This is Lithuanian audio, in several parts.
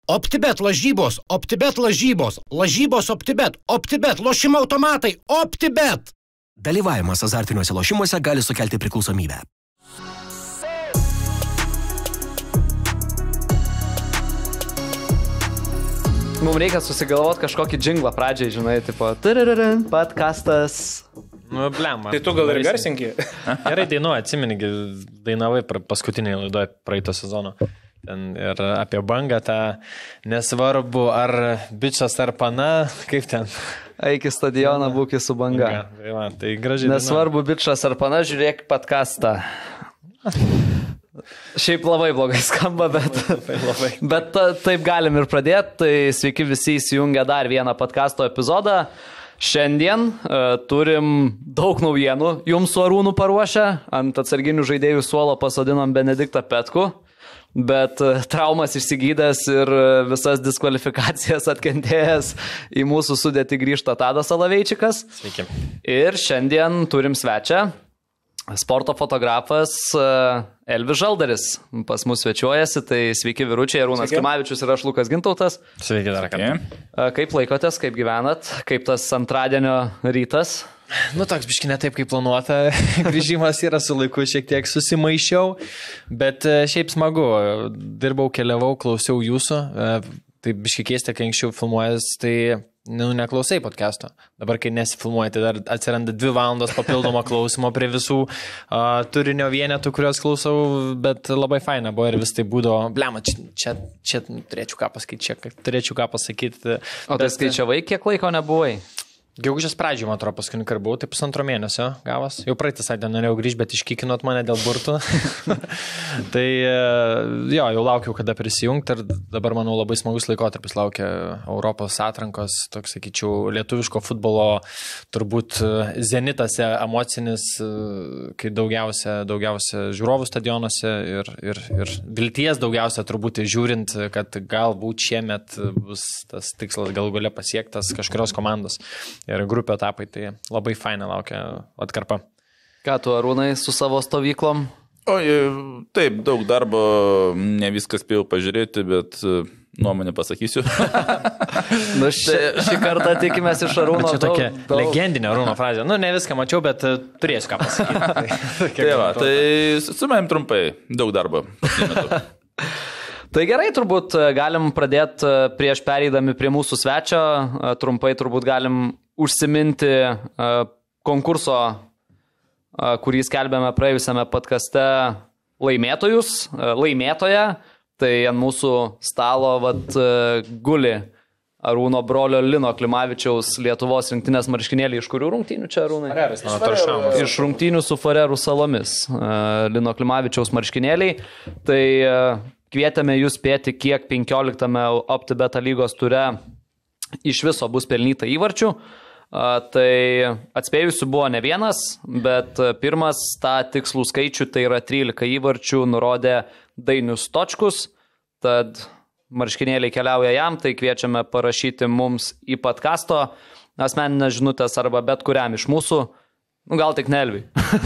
OptiBet lažybos, lažybos OptiBet, lošimo automatai, OptiBet. Dalyvavimas azartiniuose lošimuose gali sukelti priklausomybę. Mums reikia susigalvoti kažkokį džinglą pradžiai, žinai, tipo podcastas. Nu, blemma. Tai tu gal ir garsinki? Gerai dainuoji, atsiminigi, dainavai paskutinėje laidoje praeito sezono. Ten ir apie bangą tą nesvarbu, ar bičas ar pana, kaip ten. Eik į stadioną, būk su banga. Tai gražiai. Nesvarbu, bičas ar pana, žiūrėk podcastą. Šiaip labai blogai skamba, bet taip galim ir pradėti. Tai sveiki visi įsijungę dar vieną podcasto epizodą. Šiandien turim daug naujienų. Jums su Arūnu paruošę. Ant atsarginių žaidėjų suolo pasodinom Benediktą Petkų. Bet traumas išsigydęs ir visas diskvalifikacijas atkentėjęs į mūsų sudėtį grįžta Tadas Alaveičikas. Sveiki. Ir šiandien turim svečią. Sporto fotografas Elvis Žaldaris pas mus svečiuojasi, tai sveiki vyručiai, Arūnas Klimavičius ir aš Lukas Gintautas. Sveiki dar kartą. Kaip laikotės, kaip gyvenat, kaip tas antradienio rytas? Nu, toks biški ne taip, kaip planuota. Grįžimas yra su laiku, šiek tiek susimaišiau, bet šiaip smagu. Dirbau, keliavau, klausiau jūsų. Tai biški keista, kai anksčiau filmuojas, tai neklausai podcast'o. Dabar, kai nesifilmuoji, tai dar atsiranda 2 valandos papildomo klausimo prie visų turinio vienetų, kuriuos klausau, bet labai faina buvo ir vis tai būdavo, blema, čia turėčiau ką pasakyti. O tai skaičiavai, kiek laiko nebuvai? Gegužės pradžioje, man atrodo, paskutinį kartą buvau, tai 1,5 mėnesio gavas. Jau praeitą savaitę norėjau grįžti, bet iškikinot mane dėl burtų. Tai jo, jau laukiau, kada prisijungti ir dabar, manau, labai smagus laikotarpis laukia Europos atrankos, toks, sakyčiau, lietuviško futbolo turbūt zenitas emocinis, kai daugiausia žiūrovų stadionuose ir vilties daugiausia turbūt žiūrint, kad galbūt šiemet bus tas tikslas galų gale pasiektas kažkurios komandos. Ir grupio etapai, tai labai faina laukia atkarpa. Ką tu, Arūnai, su savo stovyklom? Taip, daug darbo, ne viską spėjau pažiūrėti, bet nuomonę pasakysiu. Nu, šį kartą tikimės iš Arūno. Čia tokia legendinė Arūno frazė. Nu, ne viską mačiau, bet turėsiu ką pasakyti. Tai su manim trumpai, daug darbo pasimetu. Tai gerai, turbūt galim pradėti prieš pereidami prie mūsų svečio. Trumpai turbūt galim užsiminti konkurso, kurį skelbėme praėjusiame podcaste laimėtoją. Tai ant mūsų stalo guli Arūno brolio Lino Klimavičiaus Lietuvos rinktinės marškinėliai. Iš kurių rungtynių čia, Arūnai? Iš rungtynių su Farerų salomis. Lino Klimavičiaus marškinėliai. Tai kvietėme jūs spėti, kiek 15 OptiBet lygos ture iš viso bus pelnyta įvarčių. Tai atspėjusių buvo ne vienas, bet pirmas tą tikslų skaičių, tai yra 13 įvarčių, nurodė Dainius Točkus. Tad marškinėliai keliauja jam, tai kviečiame parašyti mums į podcasto asmeninės žinutės arba bet kuriam iš mūsų. Gal tik Nelviui.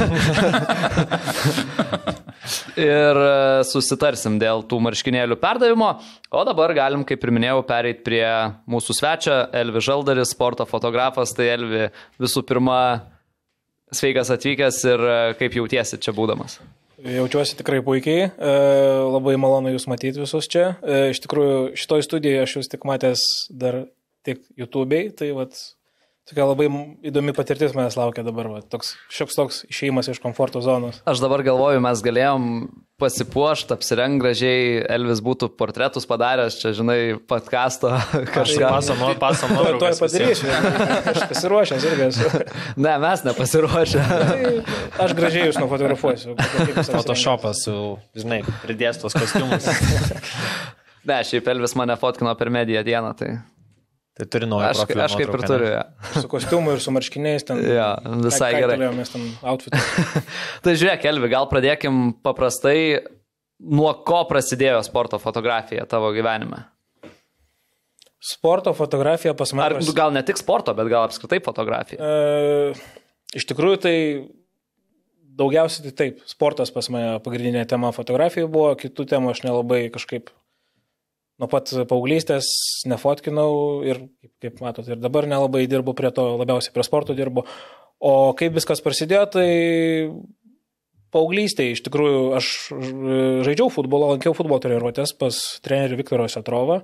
Ir susitarsim dėl tų marškinėlių perdavimo. O dabar galim, kaip ir minėjau, pereiti prie mūsų svečio, Elvis Žaldaris, sporto fotografas. Tai Elvi, visų pirma, sveikas atvykęs ir kaip jautiesi čia būdamas? Jaučiuosi tikrai puikiai, labai malonu jūs matyti visus čia. Iš tikrųjų, šitoj studijoje aš jūs tik matęs dar tik YouTube'ai, tai tokia labai įdomi patirtis manęs laukia dabar, šioks toks išėjimas iš komforto zonos. Aš dabar galvoju, mes galėjom pasipuošti, apsireng gražiai, Elvis būtų portretus padaręs, čia, žinai, podcasto kažką. Pasom. Tuoj padarysiu, aš pasiruošęs irgi esu. Ne, mes nepasiruošę. Aš gražiai jūs nufotografuosiu. Photoshopas, žinai, pridės tos kostiumus. Ne, šiaip Elvis mane fotkino per mediją dieną, tai... Tai turi naują profilį. Aš kaip ir turiu, ja. Su kostiumu ir su marškiniais ten. Ja, visai gerai. Mes ten outfitą. Tai žiūrėk, Elvi, gal pradėkim paprastai, nuo ko prasidėjo sporto fotografija tavo gyvenime? Sporto fotografija pas mane... Ar gal ne tik sporto, bet gal apskritai fotografija? Iš tikrųjų, tai daugiausiai tai taip. Sportas pas mane pagrindinė tema fotografija buvo, kitų temų aš nelabai kažkaip nuo pat paauglystės nefotkinau ir, kaip matot, ir dabar nelabai dirbu prie to, labiausiai prie sporto dirbu. O kaip viskas prasidėjo, tai paauglystėje iš tikrųjų aš žaidžiau futbolą, lankiau futbolo treniruotės pas trenerį Viktorą Setrovą.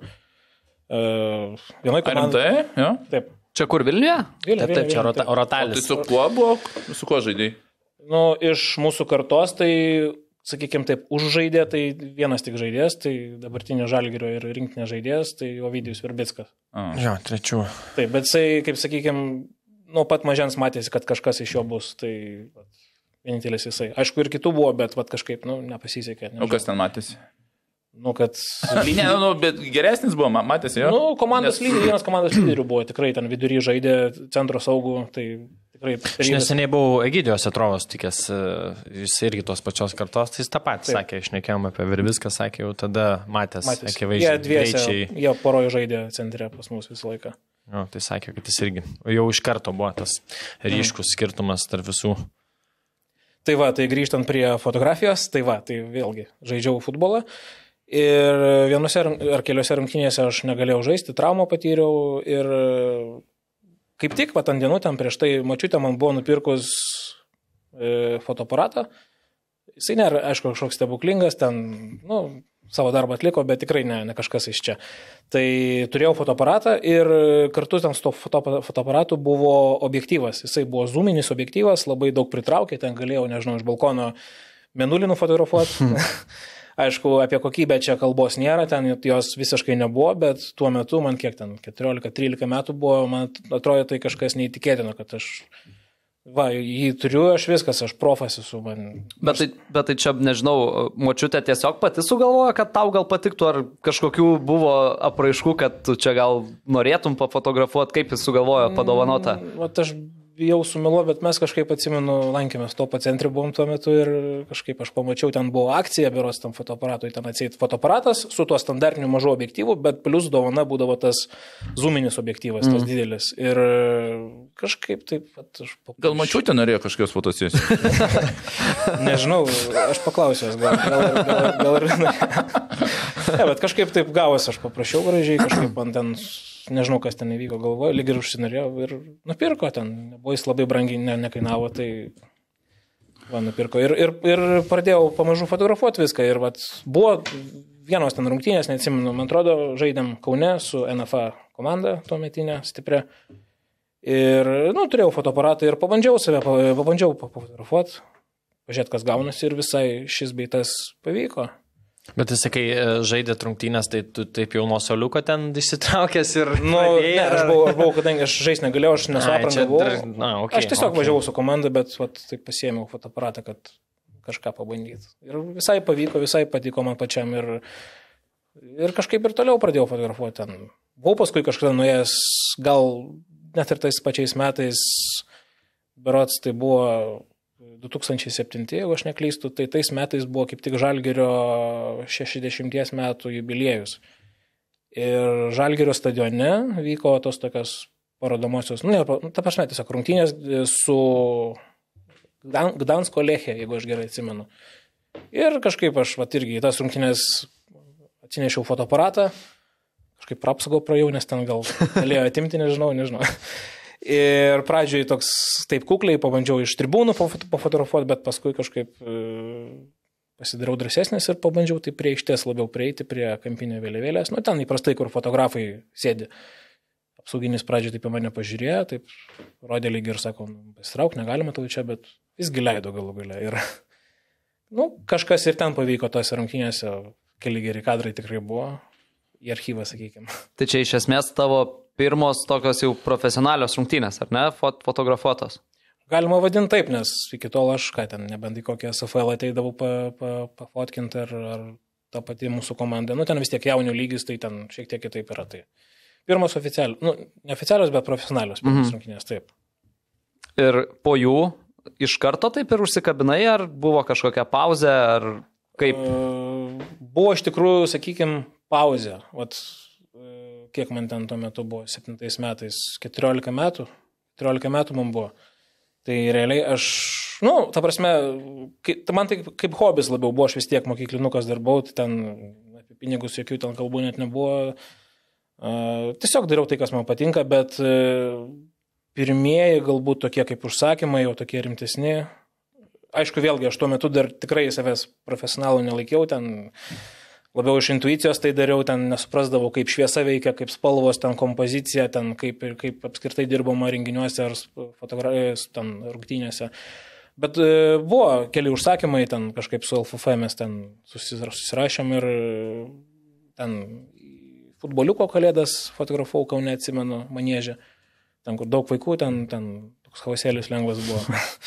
Vienoj komandai. Ja? Taip. Čia kur Vilniuje? Taip, čia Rotalis. Tai su kuo buvo? Su kuo žaidėjai? Nu, iš mūsų kartos, tai, sakykime taip, užžaidė, tai vienas tik žaidėjas, tai dabartinio Žalgirio ir rinktinė žaidėjas, tai Ovidijus Verbickas. Jo, trečių. Taip, bet jisai, kaip sakykime, nuo pat mažens matėsi, kad kažkas iš jo bus, tai vienintelis jisai. Aišku, ir kitų buvo, bet kažkaip, nepasisekė. O kas ten matėsi? Kad... bet geresnis buvo, matėsi jo? Vienas komandos lyderių buvo, tikrai ten vidury žaidė centro saugų, tai tikrai... Aš neseniai buvau Egidijos Setrovos tikęs, jis irgi tos pačios kartos, tai jis tą patį sakė, išnekėjom apie Verbicką, sakė, jau tada matęs akivaizdžiai. Jie dviese, jie poroje žaidė centre pas mus visą laiką. Jo, tai sakė, kad jis irgi jau iš karto buvo tas ryškus skirtumas tarp visų. Tai tai grįžtant prie fotografijos, tai vėlgi žaidžiau futbolą. Ir vienose ar keliose rungtynėse aš negalėjau žaisti, traumą patyriau ir kaip tik ant dienų ten prieš tai močiutė man buvo nupirkus fotoaparatą. Jisai nėra, aišku, kažkoks stebuklingas, ten, savo darbą atliko, bet tikrai ne kažkas iš čia. Tai turėjau fotoaparatą ir kartu ten su to fotoaparatu buvo objektyvas. Jisai buvo zoominis objektyvas, labai daug pritraukė, ten galėjau, nežinau, iš balkono mėnulį nufotografuoti. Aišku, apie kokybę čia kalbos nėra, ten jos visiškai nebuvo, bet tuo metu man kiek ten 14-13 metų buvo, man atrodo tai kažkas neįtikėtino, kad aš jį turiu, aš viskas, aš profas esu. Bet tai čia, nežinau, močiutė tiesiog pati sugalvoja, kad tau gal patiktų, ar kažkokių buvo apraiškų, kad tu čia gal norėtum pafotografuoti, kaip jis sugalvojo padovanotą? Aš bijau sumiluoti, bet mes kažkaip, atsimenu, lankėmės Topo centre buvom tuo metu ir kažkaip aš pamačiau, ten buvo akcija beros tam fotoaparatui, ten atseit fotoaparatas su tuo standartiniu mažu objektyvu, bet plus dovana būdavo tas zoominis objektyvas, tas didelis. Ir kažkaip taip pat aš paklausiau. Gal mačiutė norėjo kažkokios fotosesijos? Nežinau, aš paklausiau, gal ir ne, bet kažkaip taip gavosi, aš paprašiau gražiai, kažkaip man ten... Nežinau, kas ten įvyko, galvoju, lyg ir užsinorėjau ir nupirko ten, buvo jis labai brangiai nekainavo, tai nupirko ir pradėjau pamažu fotografuoti viską ir buvo vienos ten rungtynės, neatsimenu, man atrodo, žaidėm Kaune su NFA komanda tuo metinė, stiprią ir, turėjau fotoaparatą ir pabandžiau pafotografuoti, pažiūrėti, kas gaunasi ir visai šis bei tas pavyko. Bet jis, kai žaidė rungtynės, tai tu taip jau nuo soliuko ten išsitraukęs ir... Aš buvau, kadangi aš žaisti negalėjau, aš nesu aprangą buvau. Aš tiesiog važiavau su komanda, bet taip pasiėmiau fotoaparatą, kad kažką pabandyti. Ir visai pavyko, visai patiko man pačiam ir kažkaip ir toliau pradėjau fotografuoti ten. Buvau paskui kažkada nuėjęs, gal net ir tais pačiais metais, berods tai buvo 2007, jeigu aš neklystu, tai tais metais buvo kaip tik Žalgirio 60 metų jubiliejus. Ir Žalgirio stadione vyko tos tokios parodomosios, ta prasme, tiesiog rungtynės su Gdansko Lechė, jeigu aš gerai atsimenu. Ir kažkaip aš irgi į tas rungtynės atsinešiau fotoaparatą, kažkaip apsaugau praėjau, nes ten gal galėjo atimti, nežinau. Ir pradžioj toks taip kukliai pabandžiau iš tribūnų pafotografuoti, bet paskui kažkaip pasidariau drąsesnis ir pabandžiau tai prie aikštės labiau prieiti, prie kampinio vėliavėlės. Ten įprastai, kur fotografai sėdi. Apsauginis pradžioj taip į mane pažiūrėjo, taip rodė lyg ir sako, pasitrauk, negalima tau čia, bet visgi leido galų gale. Ir kažkas ir ten pavyko tose rungtynėse, keli geri kadrai tikrai buvo, į archyvą, sakykime. Tai čia iš esmės tavo pirmos tokios jau profesionalios rungtynės, ar ne, fotografuotos? Galima vadinti taip, nes iki tol aš, nebent į kokią SFL ateidavau pafotkinti ar tą patį mūsų komandą. Ten vis tiek jaunių lygis, tai ten šiek tiek kitaip yra. Tai pirmos neoficialios, bet profesionalios pirmos rungtynės, taip. Ir po jų iš karto taip ir užsikabinai, ar buvo kažkokia pauzė, ar kaip? Buvo iš tikrųjų, sakykime, pauzė. Kiek man ten tuo metu buvo, 7 metais, 14 metų man buvo. Tai realiai aš, ta prasme, man tai kaip hobis labiau buvo, aš vis tiek mokyklinukas darbau, tai ten apie pinigus jokių ten kalbų net nebuvo. Tiesiog dariau tai, kas man patinka, bet pirmieji galbūt tokie kaip užsakymai, jau tokie rimtesni. Aišku, vėlgi, aš tuo metu dar tikrai savęs profesionalų nelaikiau, ten labiau iš intuicijos tai dariau, ten nesuprasdavau, kaip šviesa veikia, kaip spalvos, ten kompozicija, ten kaip apskritai dirbama renginiuose ar ten rungtynėse. Bet buvo keli užsakymai, ten kažkaip su LFF mes ten susirašėm ir ten futboliuko kalėdas fotografavau, Kaune atsimenu, Maniežė. Ten, kur daug vaikų, ten toks chaosėlis lengvas buvo.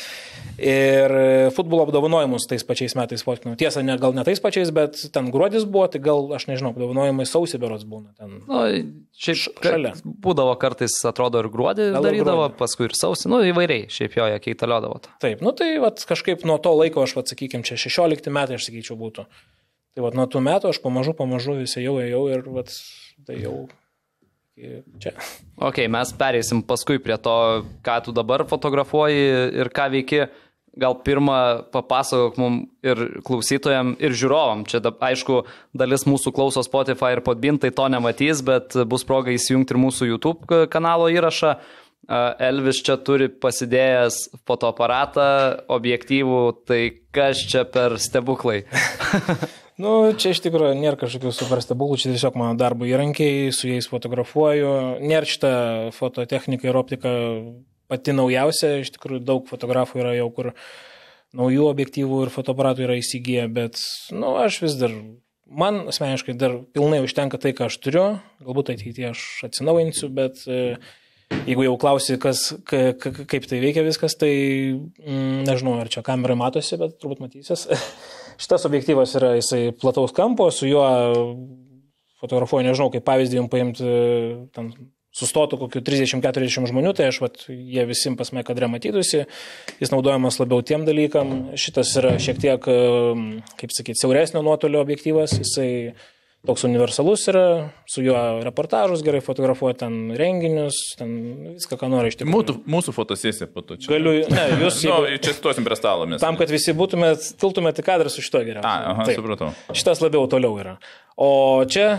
Ir futbolo apdovanojimus tais pačiais metais fotkinau. Tiesa, gal ne tais pačiais, bet ten gruodis buvo, tai gal, aš nežinau, apdovanojimai sausį berods būna. Ten Šiaip šalia. Būdavo kartais, atrodo, ir gruodį darydavo, paskui ir sausį, įvairiai, šiaip jo, jie keitaliodavo. Taip, tai vat, kažkaip nuo to laiko, aš, sakykime, čia 16 metai, aš sakyčiau, būtų. Tai vat, nuo tų metų aš pamažu visi jau ir vat, tai jau čia. Ok, mes pereisim paskui prie to, ką tu dabar fotografuoji ir ką veiki. Gal pirmą papasakok mums ir klausytojam, ir žiūrovam. Čia, aišku, dalis mūsų klauso Spotify ir Podbean, tai to nematys, bet bus proga įsijungti ir mūsų YouTube kanalo įrašą. Elvis čia turi pasidėjęs fotoaparatą, objektyvų, tai kas čia per stebuklai? Čia iš tikrųjų nėra kažkokių super stebuklų, čia tiesiog mano darbo įrankiai, su jais fotografuoju. Nėra šitą fototechniką ir optiką pati naujausia, iš tikrųjų daug fotografų yra jau, kur naujų objektyvų ir fotoaparatų yra įsigiję, bet aš vis dar, man asmeniškai dar pilnai užtenka tai, ką aš turiu, galbūt ateityje aš atsinaujinsiu, bet jeigu jau klausi, kaip tai veikia viskas, tai nežinau, ar čia kamerai matosi, bet turbūt matysis. Šitas objektyvas yra jisai plataus kampo, su juo fotografuoju, nežinau, kaip pavyzdį jums paimti, ten sustotų kokių 30-40 žmonių, tai jie visi pas mane kadre matytųsi, jis naudojamas labiau tiem dalykam. Šitas yra šiek tiek, kaip sakyti, siauresnio nuotolio objektyvas, jisai toks universalus yra, su juo reportažus gerai fotografuoja, ten renginius, ten viską, ką nori iš tikrųjų. Mūsų fotosesija po to čia. Galiu, ne, jūs... čia stosim prie stalo mes. Tam, kad visi tiltumėt į kadrą su šito geriausiu. Taip, supratau. Šitas labiau toliau yra. O čia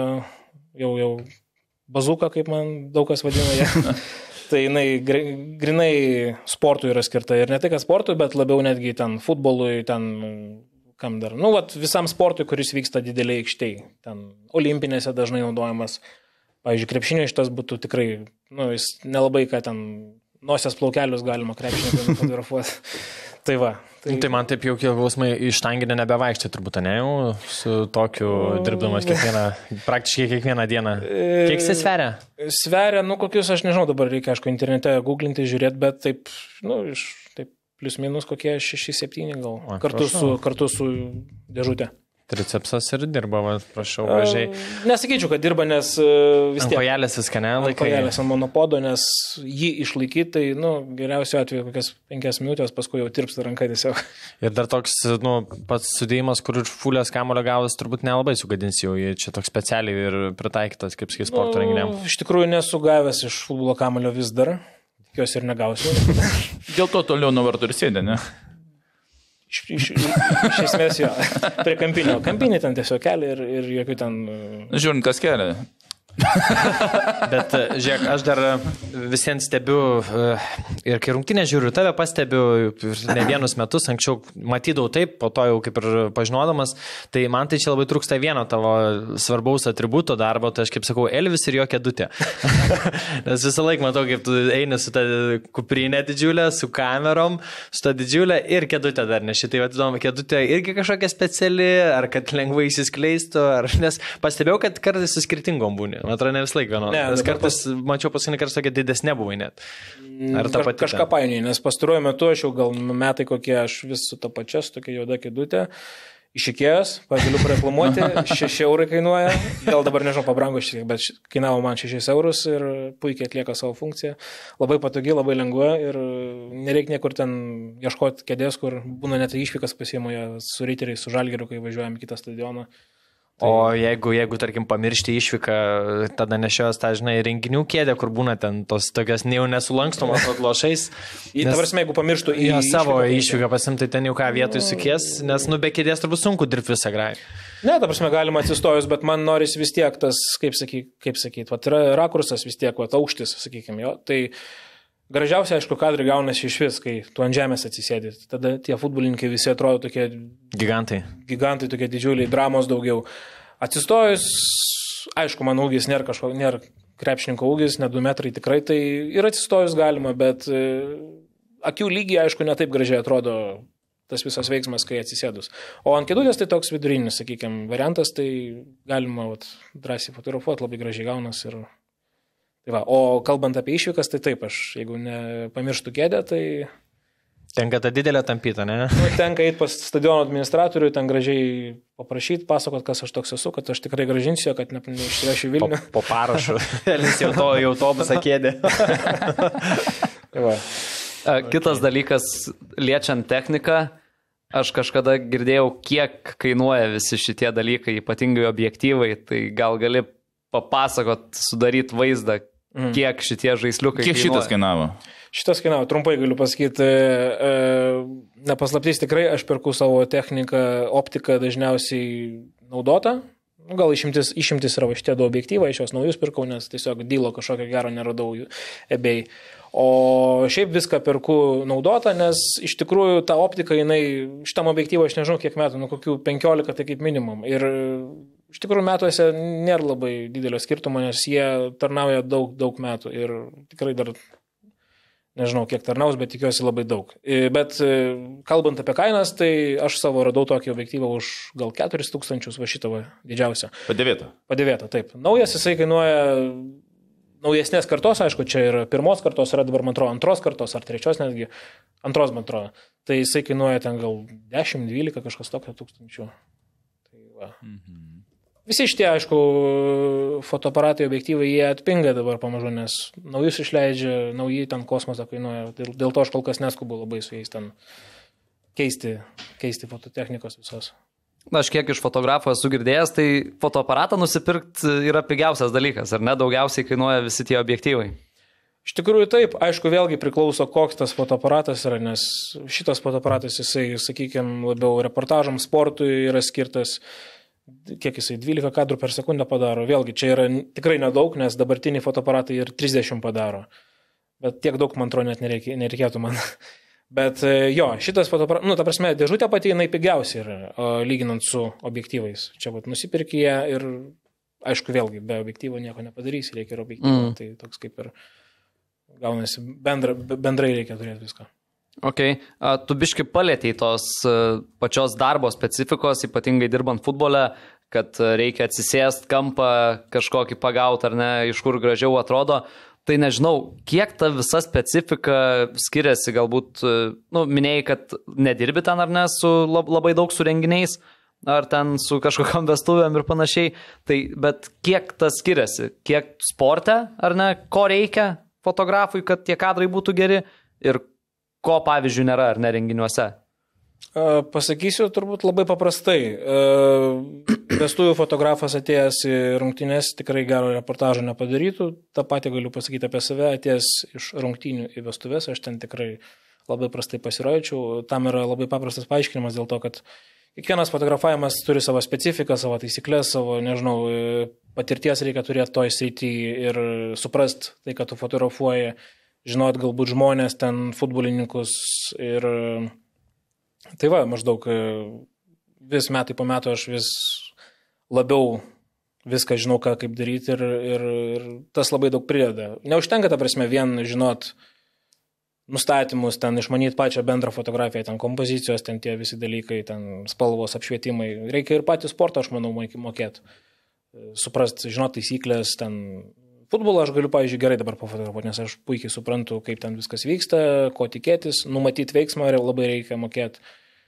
jau bazuka, kaip man daug kas vadina ją. Tai jinai grinai sportui yra skirta. Ir ne tik sportui, bet labiau netgi ten futbolui, ten... Kam dar? Visam sportui, kuris vyksta dideliai aikštėj. Ten olimpinėse dažnai naudojamas. Pavyzdžiui, krepšinio šitas būtų tikrai, jis nelabai, ką ten nosies plaukelius galima krepšinio fotografuoti. Tai va. Tai man taip jau klausimai iš tanginę nebevaikščiai turbūt, ne jau su tokiu dirbdamas praktiškai kiekvieną dieną. Kiek jis sveria? Sveria, kokius, aš nežinau, dabar reikia, aišku, internete googlinti, žiūrėti, bet taip, taip. Plius minus kokie 6-7 gal. Kartu su dėžutė. Tricepsas ir dirba, prašau, važiai. Nesakyčiau, kad dirba, nes vis tiek. Kojelės viską nelaikai. Kojelės ant monopodo, nes jį išlaikyti, tai, geriausiu atveju kokias 5 minutės, paskui jau tirpsta ranka tiesiog. Ir dar toks, pats sudėjimas, kur iš fulės kamulio gavas, turbūt nelabai sugadins jau, čia toks specialiai ir pritaikytas, kaip sakai, sporto renginiam. Iš tikrųjų nesu gavęs iš futbolo kamulio vis dar. Jos ir negausiu. Dėl to toliau nuo vartų ir sėdė, ne? Iš esmės jo. Prie kampinio. Kampinį ten tiesiog kelia ir jokių ten... Žiūrint, kas kelia. Bet, žiūrėk, aš dar visiems stebiu ir kai rungtynę žiūriu, tave pastebiu ne vienus metus, anksčiau matydavau taip, po to jau kaip ir pažinodamas, tai man tai čia labai trūksta vieno tavo svarbaus atributo darbo, tai aš kaip sakau, Elvis ir jo kėdutė. Nes visą laiką matau, kaip tu eini su ta kuprinė didžiulė, su kamerom, su ta didžiulė ir kėdutė dar neši. Tai vadinama, kėdutė irgi kažkokia speciali, ar kad lengvai įsiskleistų, nes pastebėjau, kad kartais su skirtingom būni. Man atrodo, ne vis laik vienodai. Nes kartais, mačiau paskutinį kartą, tokia didesnė buvai net. Ar ta pati? Kažką painiai, nes pastaruoju metu aš jau gal metai kokie, aš vis su ta pačia, su tokia juoda kėdutė. Iš Ikėjos, galiu pareklamuoti, 6 eurai kainuoja. Gal dabar nežinau, pabrango šiek tiek, bet kainavo man 6 eurus ir puikiai atlieka savo funkciją. Labai patogi, labai lengva ir nereikia niekur ten ieškoti kėdės, kur būna net išvykas pasiėmoje su riteriais, su Žalgiriu, kai važiuojam į kitą stadioną. Tai... O jeigu, tarkim, pamiršti išvyką, tada nešios tą, žinai, renginių kėdę, kur būna ten tos tokios nesulankstomos atlošais. Ta prasme, jeigu pamirštų į savo išvyką pasimti, ten jau ką vietoj sukies, nes be kėdės turbūt sunku dirbti visą grąį. Ne, ta prasme, galima atsistojus, bet man norisi vis tiek tas, kaip sakyt, vat, rakursas vis tiek, vat, aukštis, sakykime, jo. Tai gražiausia, aišku, kadrai gaunasi iš vis, kai tu ant žemės atsisėdi. Tada tie futbolininkai visi atrodo tokie... Gigantai, tokie didžiuliai, dramos daugiau. Atsistojus, aišku, man ūgis nėra krepšininko ūgis, ne 2 metrai tikrai, tai ir atsistojus galima, bet akių lygiai, aišku, netaip gražiai atrodo tas visas veiksmas, kai atsisėdus. O ant kėdutės tai toks vidurinis, sakykime, variantas, tai galima drąsiai fotografuoti, labai gražiai gaunas. Ir... Tai va. O kalbant apie išvykas, tai taip, aš jeigu nepamirštų kėdę, tai... Tenka tą didelę tampytą, ne? Tenka eiti pas stadiono administratorių, ten gražiai paprašyti, pasakot, kas aš toks esu, kad aš tikrai gražinsiu, kad neišsivešiu Vilnių. Po parašu. Elis jau autobusą kėdė. Kitas dalykas, liečiant techniką, aš kažkada girdėjau, kiek kainuoja visi šitie dalykai, ypatingai objektyvai, tai gal gali papasakot, sudaryti vaizdą, kiek šitie žaisliukai kainuoja. Kiek šitas kainavo? Šitas kainavo, trumpai galiu pasakyti, nepaslaptys tikrai, aš perku savo techniką, optiką dažniausiai naudotą, gal išimtis yra šitie 2 objektyvai, aš juos naujus pirkau, nes tiesiog dylo kažkokio gero neradau ebay. O šiaip viską perku naudotą, nes iš tikrųjų ta optika, šitam objektyvui aš nežinau kiek metų, kokių 15 tai kaip minimum. Ir iš tikrųjų metuose nėra labai didelio skirtumo, nes jie tarnauja daug metų ir tikrai dar nežinau kiek tarnaus, bet tikiuosi labai daug. Bet kalbant apie kainas, tai aš savo radau tokį objektyvą už gal 4000, va šitą didžiausią. Padėvėtą, taip. Naujas jisai kainuoja... Naujesnės kartos, aišku, čia ir 1 kartos, yra dabar, man atrodo, 2 kartos ar 3 netgi, 2, man atrodo. Tai jisai kainuoja ten gal 10-12 kažkas tokio tūkstančių. Tai va. Visi šitie, aišku, fotoaparatai, objektyvai, jie atpinga dabar pamažu, nes naujus išleidžia, nauji ten kosmosą kainuoja. Dėl to aš kol kas neskubu labai su jais ten keisti fototechnikos visos. Na, aš kiek iš fotografo esu girdėjęs, tai fotoaparatą nusipirkti yra pigiausias dalykas, ar ne? Daugiausiai kainuoja visi tie objektyvai. Iš tikrųjų taip, aišku, vėlgi priklauso, koks tas fotoaparatas yra, nes šitas fotoaparatas, jisai, sakykime, labiau reportažam, sportui yra skirtas, kiek jisai 12 kadrų per sekundę padaro. Vėlgi, čia yra tikrai nedaug, nes dabartiniai fotoaparatai ir 30 padaro. Bet tiek daug, man atrodo, net nereikėtų man. Bet jo, šitas fotoaparatas, ta prasme, dėžutė pati jinai pigiausia yra, lyginant su objektyvais. Čia nusipirki ją ir, aišku, vėlgi, be objektyvo nieko nepadarysi, reikia ir objektyvo. Tai toks kaip ir gaunasi, bendrai reikia turėti viską. Ok, tu biški palėtei tos pačios darbo specifikos, ypatingai dirbant futbole, kad reikia atsisėst kampą kažkokį pagauti ar ne, iš kur gražiau atrodo. Tai nežinau, kiek ta visa specifika skiriasi, galbūt, minėjai, kad nedirbi ten ar ne, su labai daug su renginiais, ar ten su kažkokiam vestuvėm ir panašiai, tai, bet kiek tas skiriasi, kiek sporte, ar ne, ko reikia fotografui, kad tie kadrai būtų geri ir ko, pavyzdžiui, nėra ar ne renginiuose? Pasakysiu turbūt labai paprastai. Vestuvių fotografas atėjęs į rungtynes tikrai gero reportažo nepadarytų. Ta patį galiu pasakyti apie save, atėjęs iš rungtynių į vestuves, aš ten tikrai labai prastai pasirodžiau. Tam yra labai paprastas paaiškinimas dėl to, kad kiekvienas fotografavimas turi savo specifiką, savo taisyklės, savo, nežinau, patirties reikia turėti toj srityje ir suprast tai, kad tu fotografuoji, žinot galbūt žmonės, ten futbolininkus ir... Tai va, maždaug vis metai po metų aš vis labiau viską žinau, kaip daryti ir tas labai daug prideda. Neužtenka, ta prasme, vien žinot nustatymus, ten išmanyti pačią bendrą fotografiją, ten kompozicijos, ten tie visi dalykai, ten spalvos, apšvietimai. Reikia ir patį sportą, aš manau, mokėti. Suprast, žinot taisyklės, ten... Futbolą aš galiu, pavyzdžiui, gerai dabar pafotografuoti, nes aš puikiai suprantu, kaip ten viskas vyksta, ko tikėtis, numatyti veiksmą labai reikia mokėti.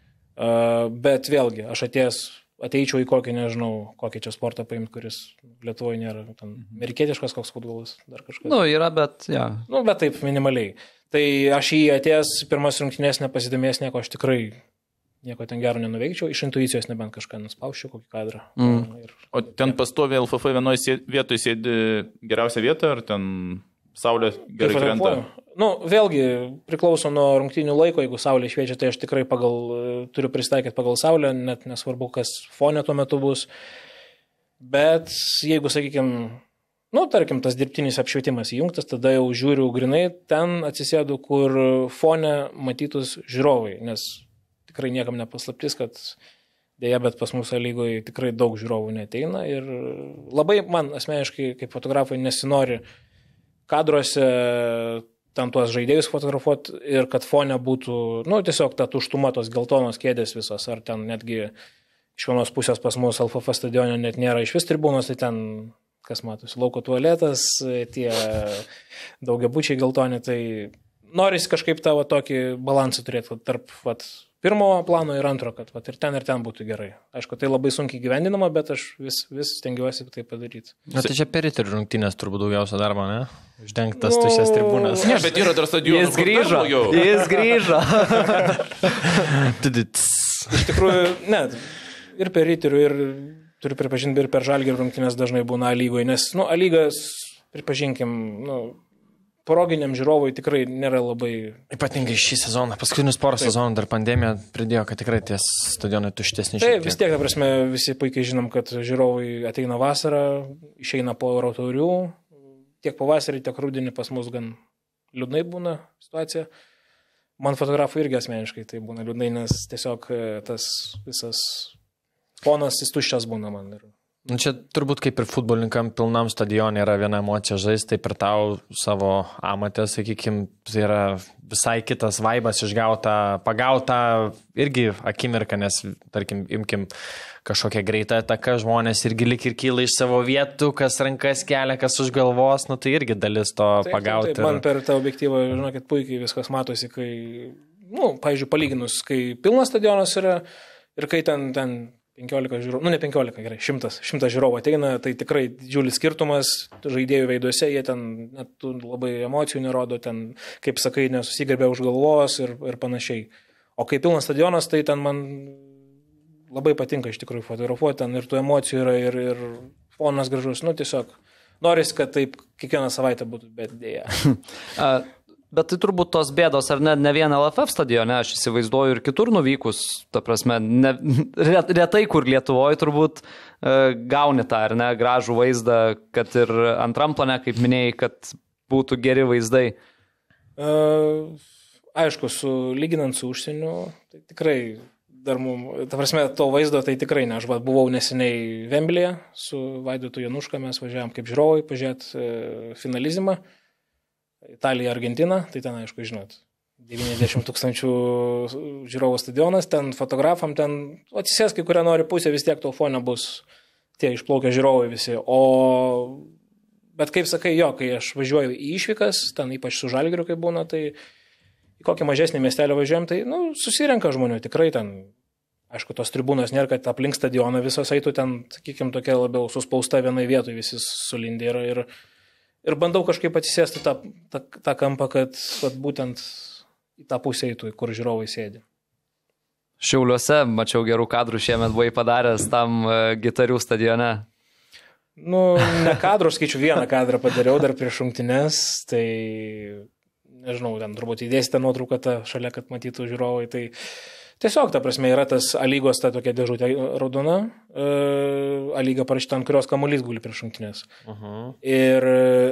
Bet vėlgi, aš ateičiau į kokį, nežinau, kokį čia sportą paimti, kuris Lietuvoje nėra. Amerikietiškas koks futbolas, dar kažkas. Yra, bet, ja. Bet taip, minimaliai. Tai aš į atėjęs pirmas rungtynės nepasidomėjęs nieko, aš tikrai nieko ten gero nenuveikčiau, iš intuicijos nebent kažką nuspausčiau, kokį kadrą. O ten pastovi LFF vienoje vietoje sėdi geriausia vieta, ar ten saulė gerai krenta? Vėlgi priklauso nuo rungtynių laiko, jeigu saulė šviečia, tai aš tikrai turiu pristaikyti pagal saulę, net nesvarbu, kas fone tuo metu bus. Bet jeigu, sakykime, tarkim, tas dirbtinis apšvietimas įjungtas, tada jau žiūriu grinai, ten atsisėdu, kur fone matytus žiūrovai, nes tikrai niekam nepaslaptis, kad dėja, bet pas mūsų lygoje tikrai daug žiūrovų neteina ir labai man asmeniškai kaip fotografai nesinori kadruose ten tuos žaidėjus fotografuoti ir kad fone būtų, tiesiog ta tuštuma, tos geltonos kėdės visos, ar ten netgi iš vienos pusės pas mūsų LFF stadione net nėra iš vis tribūnos, tai ten, kas matosi, lauko tualetas, tie daugiabučiai geltoni, tai norisi kažkaip tą tokį balansą turėti tarp pirmo plano ir antro, kad ir ten būtų gerai. Aišku, tai labai sunkiai gyvendinama, bet aš vis stengiuosi tai padaryti. Tai čia periterių rungtynės turbūt daugiausia darbo, ne? Uždengtas tuščias tribūnas. Ne, bet yra dar stadionas. Jis grįžo. Iš tikrųjų, ne, ir periterių, ir turiu pripažinti, ir per Žalgirio rungtynės dažnai būna lygoje, nes, lygas, pripažinkim, proginiam žiūrovui tikrai nėra labai... Ypatingai šį sezoną, paskutinius porą sezonų dar pandemija pridėjo, kad tikrai ties stadionai tuštesni. Taip, vis tiek, prasme, visi puikiai žinom, kad žiūrovai ateina vasarą, išeina po Euro taurių, tiek pavasarį, tiek rudenį pas mus gan liūdnai būna situacija. Man fotografų irgi asmeniškai tai būna liūdnai, nes tiesiog tas visas fonas tuščias būna man. Čia turbūt kaip ir futbolininkam pilnam stadionė yra viena emocija žaisti, taip ir tau savo amatę, sakykime, tai yra visai kitas vaibas pagauta irgi akimirka, nes, tarkim, imkim kažkokią greitą ataką, žmonės irgi lik ir kyla iš savo vietų, kas rankas kelia, kas už galvos, tai irgi dalis to pagauti. Taip, man per tą objektyvą, žinokit, puikiai viskas matosi, kai, pavyzdžiui, palyginus, kai pilnas stadionas yra ir kai ten 15 žiūrovų, ne 15, gerai, 100 žiūrovų ateina, tai tikrai didžiulis skirtumas žaidėjų veiduose, jie ten net labai emocijų nerodo, ten, kaip sakai, nesusigerbė už galvos ir panašiai. O kai pilnas stadionas, tai ten man labai patinka iš tikrųjų fotografuoti, ten ir tų emocijų yra, ir fonas gražus, tiesiog norisi, kad taip kiekvieną savaitę būtų, bet dėja. Bet tai turbūt tos bėdos, ar ne vien LFF stadione, aš įsivaizduoju ir kitur nuvykus, ta prasme, retai kur Lietuvoje turbūt gauni tą, ar ne, gražų vaizdą, kad ir antram plane, kaip minėjai, kad būtų geri vaizdai. Aišku, lyginant su užsieniu, tai tikrai dar mums, ta prasme, to vaizdo tai tikrai ne. Aš buvau neseniai Vemblyje su Vaidotu Januška, mes važiavam kaip žiūrovai pažiūrėti finalizimą. Italija, Argentina, tai ten, aišku, žinot, 90 000 žiūrovų stadionas, ten fotografam, ten atsisės, kai kurie nori pusė, vis tiek to fone bus tie išplaukę žiūrovai visi. Bet kaip sakai, kai aš važiuoju į išvykas, ten ypač su Žalgiriu, kai būna, tai į kokį mažesnį miestelį važiuojam, tai, susirenka žmonių, tikrai ten, aišku, tos tribūnos nėra, kad aplink stadioną visos eitų, ten, sakykime, tokia labiau suspausta vienai vietoj, visi sulindė ir bandau kažkaip atsisėsti tą kampą, kad būtent į tą pusę eitų, kur žiūrovai sėdi. Šiauliuose, mačiau gerų kadrų, šiemet buvai padaręs tam Gitarių stadione. Ne kadrų, skaičiu, vieną kadrą padariau dar prieš rungtynes, tai nežinau, ten turbūt įdėsite nuotrauką tą šalia, kad matytų žiūrovai, tai tiesiog, ta prasme, yra tas A-lygos ta tokia dėžutė raudona, A-lyga parašyta, ant kurios kamuolys guli prieš rungtynes. Ir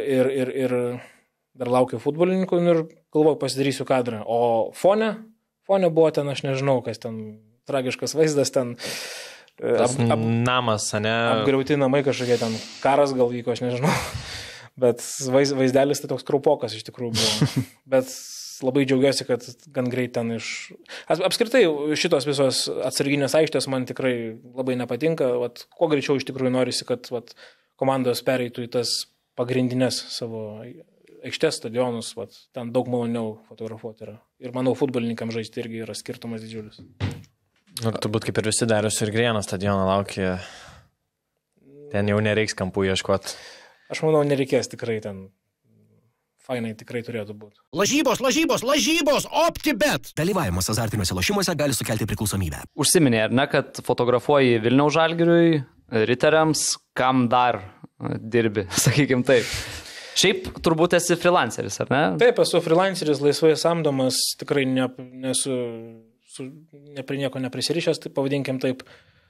dar laukiu futbolininkų ir galvoju, pasidarysiu kadrą. O fone buvo ten, aš nežinau, kas ten, tragiškas vaizdas, ten namas, ne? Apgriauti namai kažkokie, ten karas gal vyko, aš nežinau. Bet vaizdelis tai toks kraupokas iš tikrųjų buvo. Bet labai džiaugiuosi, kad gan greit ten Apskritai šitos visos atsarginės aikštės man tikrai labai nepatinka. Kuo greičiau iš tikrųjų norisi, kad komandos pereitų į tas pagrindinės savo aikštės stadionus. Ten daug maloniau fotografuoti yra. Ir manau, futbolininkam žaisti irgi yra skirtumas didžiulis. Ir turbūt kaip ir visi Darius ir Grėno stadioną laukia. Ten jau nereiks kampų ieškoti. Aš manau, nereikės tikrai ten. Fainai tikrai turėtų būti. Lažybos, OptiBet. Dalyvavimas azartiniuose lošimuose gali sukelti priklausomybę. Užsiminė, ar ne, kad fotografuoji Vilniaus Žalgiriui, riteriams, kam dar dirbi, sakykim taip. Šiaip turbūt esi freelanceris, ar ne? Taip, esu freelanceris, laisvai samdomas, tikrai nesu prie nieko neprisirišęs, tai pavadinkim taip.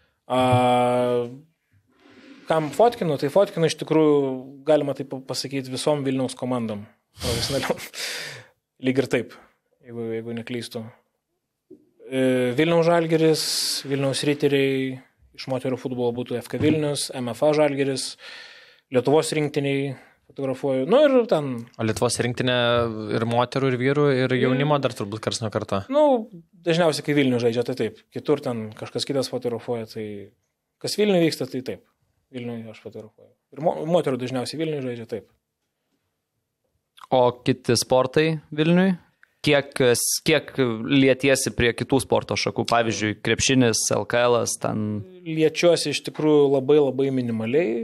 Kam fotkinu, tai fotkinu iš tikrųjų, galima taip pasakyti, visom Vilniaus komandom. Profesionaliom. Lyg ir taip, jeigu neklystu. Vilniaus Žalgiris, Vilniaus Riteriai, iš moterų futbolo būtų FK Vilnius, MFA Žalgiris, Lietuvos rinktiniai fotografuoju. Nu ir ten. O Lietuvos rinktinė ir moterų, ir vyrų, ir jaunimo dar turbūt kars nuo karto. Nu, dažniausiai, kai Vilnių žaidžia, tai taip. Kitur ten kažkas kitas fotografuoja, tai kas Vilnių vyksta, tai taip. Vilnių aš fotografuoju. Ir moterų dažniausiai Vilnių žaidžia, taip. O kiti sportai Vilniui? Kiek lietiesi prie kitų sporto šakų? Pavyzdžiui, krepšinis, LKL'as ten. Liečiuosi iš tikrųjų labai labai minimaliai.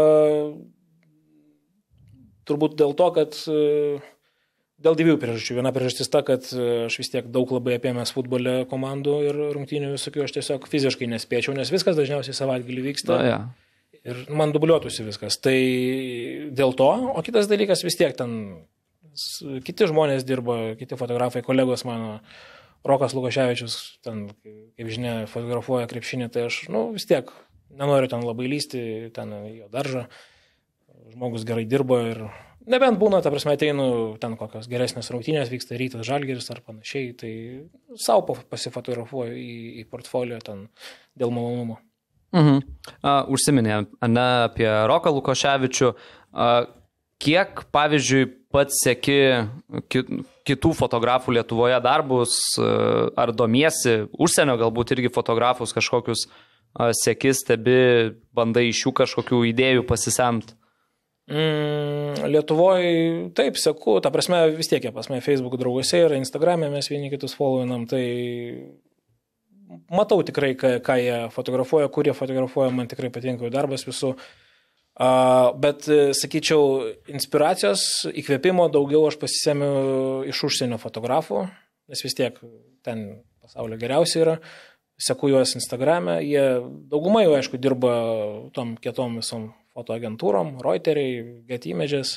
Turbūt dėl to, kad dėl dviejų priežasčių. Viena priežastis ta, kad aš vis tiek daug labai apėmęs futbole komandų ir rungtynių visokių, aš tiesiog fiziškai nespėčiau, nes viskas dažniausiai savaitgalį vyksta. Ja. Ir man dubliuotųsi viskas. Tai dėl to, o kitas dalykas vis tiek ten kiti žmonės dirba, kiti fotografai, kolegos mano, Rokas Lukoševičius, ten, kaip žinia, fotografuoja krepšinį, tai aš, vis tiek nenoriu ten labai lysti, ten jo daržą. Žmogus gerai dirba ir nebent būna, ta prasme, ateinu ten kokios geresnės rungtynės, vyksta Rytas Žalgiris ar panašiai, tai savo pasifotografuoju į portfolio ten dėl malonumo. Užsiminė, ne, apie Roką Lukoševičių. Kiek, pavyzdžiui, pats seki kitų fotografų Lietuvoje darbus, ar domiesi užsienio galbūt irgi fotografus kažkokius seki, stebi, bandai iš jų kažkokių idėjų pasisemt? Lietuvoje taip seku, ta prasme vis tiek, pas mane Facebook drauguose ir Instagram'e mes vieni kitus followinam, tai matau tikrai, ką jie fotografuoja, kur jie fotografuoja, man tikrai patinka jų darbas visų. Bet, sakyčiau, inspiracijos, įkvėpimo daugiau aš pasisemiu iš užsienio fotografų, nes vis tiek ten pasaulio geriausiai yra, seku juos Instagram'e, dauguma jau, aišku, dirba tom kietom visom fotoagentūrom, Reuteriai, Getty Images,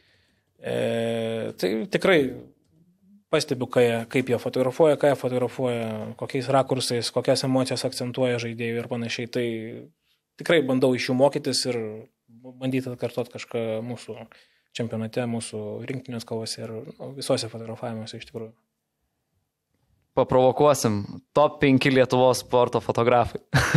tai tikrai pastebiu, kaip jie fotografuoja, ką jie fotografuoja, kokiais rakursais, kokias emocijas akcentuoja žaidėjų ir panašiai, tai tikrai bandau iš jų mokytis ir bandyti atkartot kažką mūsų čempionate, mūsų rinktinės kovose ir visuose fotografavimuose iš tikrųjų. Paprovokuosim. Top 5 Lietuvos sporto fotografai.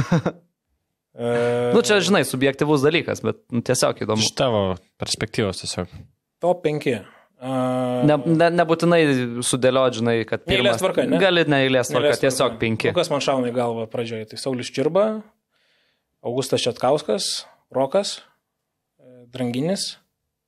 Čia, žinai, subjektyvus dalykas, bet tiesiog įdomu. Iš tavo perspektyvos tiesiog. Top 5. Nebūtinai sudėliot, žinai, kad pirmas. Neįlės tvarka, ne? Gali neįlės tvarka, tiesiog 5. Kas man šauna į galvą pradžioje? Tai Saulius Čirba, Augustas Četkauskas, Rokas, Dranginis,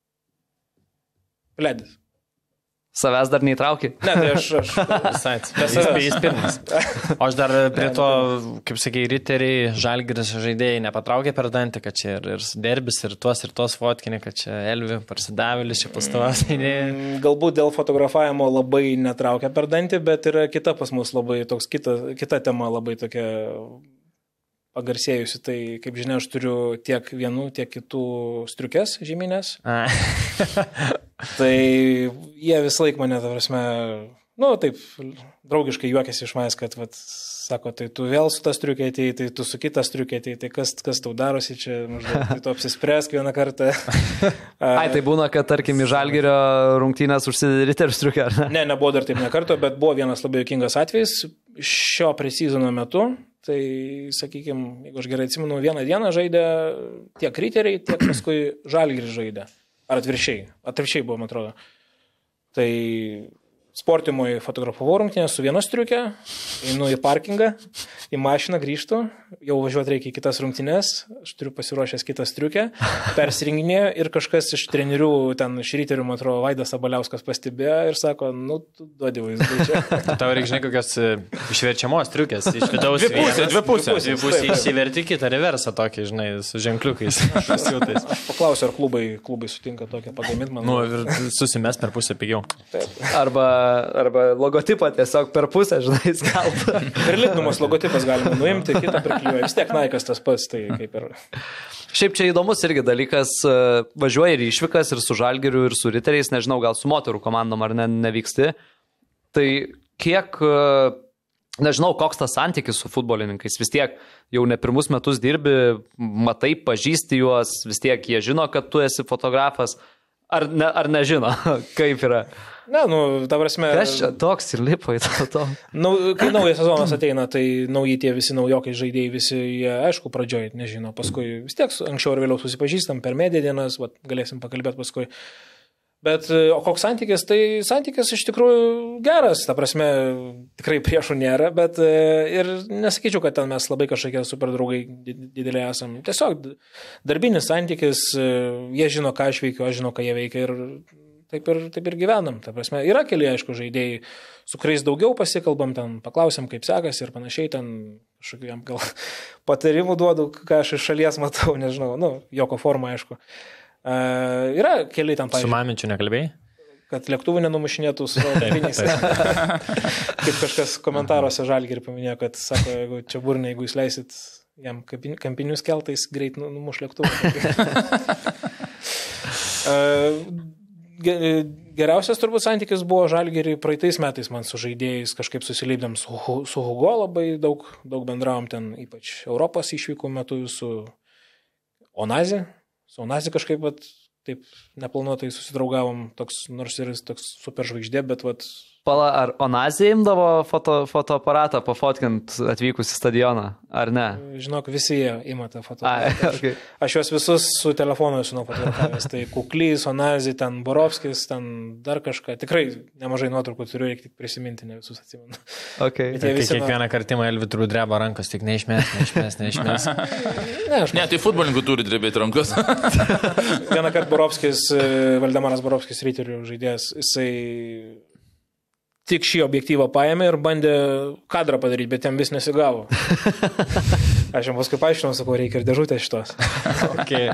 Pledis. Savęs dar neįtrauki? Ne, tai aš. Jis pirmas. O aš dar prie to, kaip sakai, Riteriai, Žalgiris žaidėjai nepatraukė per dantį, kad čia ir derbis, ir tos fotkinė, kad čia Elvi, Parsidavėlis, čia pastovas. Galbūt dėl fotografavimo labai netraukia per dantį, bet yra kita pas mus labai toks, kita tema labai tokia pagarsėjusi. Tai, kaip žinia, aš turiu tiek vienų, tiek kitų striukės žyminės. Tai jie visą laiką mane, ta prasme, taip, draugiškai juokiasi iš manęs, kad, sako, tai tu vėl su ta striukė atėjai, tai tu su kita striukė atėjai, tai kas tau darosi čia, maždaug, tai tu apsispręsk vieną kartą. Tai būna, kad, tarkim, į Žalgirio rungtynės užsidedi Riterių striukę, ar ne? Nebuvo dar taip ne karto, bet buvo vienas labai juokingas atvejis šio preseasono metu. Tai, sakykime, jeigu aš gerai atsimenu, vieną dieną žaidė tiek Riteriai, tiek paskui Žalgiris žaidė. Ar atvirkščiai buvo, man atrodo. Tai sportimoje fotografavau rungtynę su viena striukė, einu į parkingą, į mašiną grįžtu, jau važiuoti reikia į kitas rungtynės, aš turiu pasiruošęs kitą striukę, persirenginėjau ir kažkas iš trenerių, ten iš Riterių, man atrodo, Vaidas Sabaliauskas pastebėjo ir sako, tu duodi vaizdų čia. Tau reikia, žinai, kokios išverčiamos striukės, iš vidaus dvi pusės. Įsiverti kitą reversą tokį, žinai, su ženkliukais. Paklausiu, ar klubai sutinka tokią pagaminti, man. Ir susimes per pusę pigiau. Arba arba logotipą tiesiog per pusę, žinai, skelbtų. Prilipdamas logotipas galima nuimti, kitą priklijuoja. Vis tiek Nike'as tas pats, tai kaip ir... Šiaip čia įdomus irgi dalykas, važiuoja ir išvykas, ir su Žalgiriu, ir su Riteriais, nežinau, gal su moterų komandom ar nevyksti. Tai kiek, nežinau, koks tas santykis su futbolininkais, vis tiek jau ne pirmus metus dirbi, matai, pažįsti juos, vis tiek jie žino, kad tu esi fotografas, ar nežino, kaip yra. Na, ta prasme... Kas čia toks ir lipo į to? Kai naujas sezonas ateina, tai nauji tie visi naujokai žaidėjai, visi jie, aišku, pradžioj nežino, paskui vis tiek anksčiau ar vėliau susipažįstam per mediją dienas, galėsim pakalbėti paskui. Bet, o koks santykis, tai santykis iš tikrųjų geras, ta prasme, tikrai priešų nėra, bet ir nesakyčiau, kad ten mes labai kažkokie super draugai dideliai esam. Tiesiog darbinis santykis, jie žino, ką aš veikiu, aš žinau, ką jie veikia ir taip ir gyvenam. Ta prasme, yra keli, aišku, žaidėjai, su kuriais daugiau pasikalbam, ten paklausiam, kaip sekasi ir panašiai, ten kažkokiu jam gal patarimų duodu, ką aš iš šalies matau, nežinau, joko forma, aišku. Yra keli ten, pavyzdžiui. Su Maminčiu nekalbėjai? Kad lėktuvų nenumušinėtų su savo kampiniais. Kaip kažkas komentaruose Žalgirį paminėjo, kad sako, jeigu čia burnė, jeigu jūs leisit jam kampinius keltais, greit numuš lėktuvą. Geriausias turbūt santykis buvo Žalgirį praeitais metais man su žaidėjais, kažkaip susilybdėm su Hugo, labai daug bendravom ten, ypač Europos išvykų metu, su Onazi. Su Onazi kažkaip taip neplanuotai susidraugavom, nors ir toks super žvaigždė, bet Pala, ar Onazė imdavo fotoaparatą pafotkint atvykus į stadioną, ar ne? Žinok, visi jie ima tą fotoaparatą. Okay. Aš juos visus su telefonu esu nufotografavęs. Tai Kuklys, Onazė, ten Borovskis, ten dar kažką. Tikrai nemažai nuotraukų turiu, reikia tik prisiminti, ne visus atsimenu. Okay. Kiekvieną kartimą Elvi turbūt dreba rankos, tik neišmės. Ne, tai futbolininkų turi drebėti rankos. Vieną kartą Borovskis, Valdemaras Borovskis, Riterių žaidėjas, jisai tik šį objektyvą paėmė ir bandė kadrą padaryti, bet jam vis nesigavo. Aš jam paskui paaiškinau, sakau, reikia ir dėžutę šitos. Okay.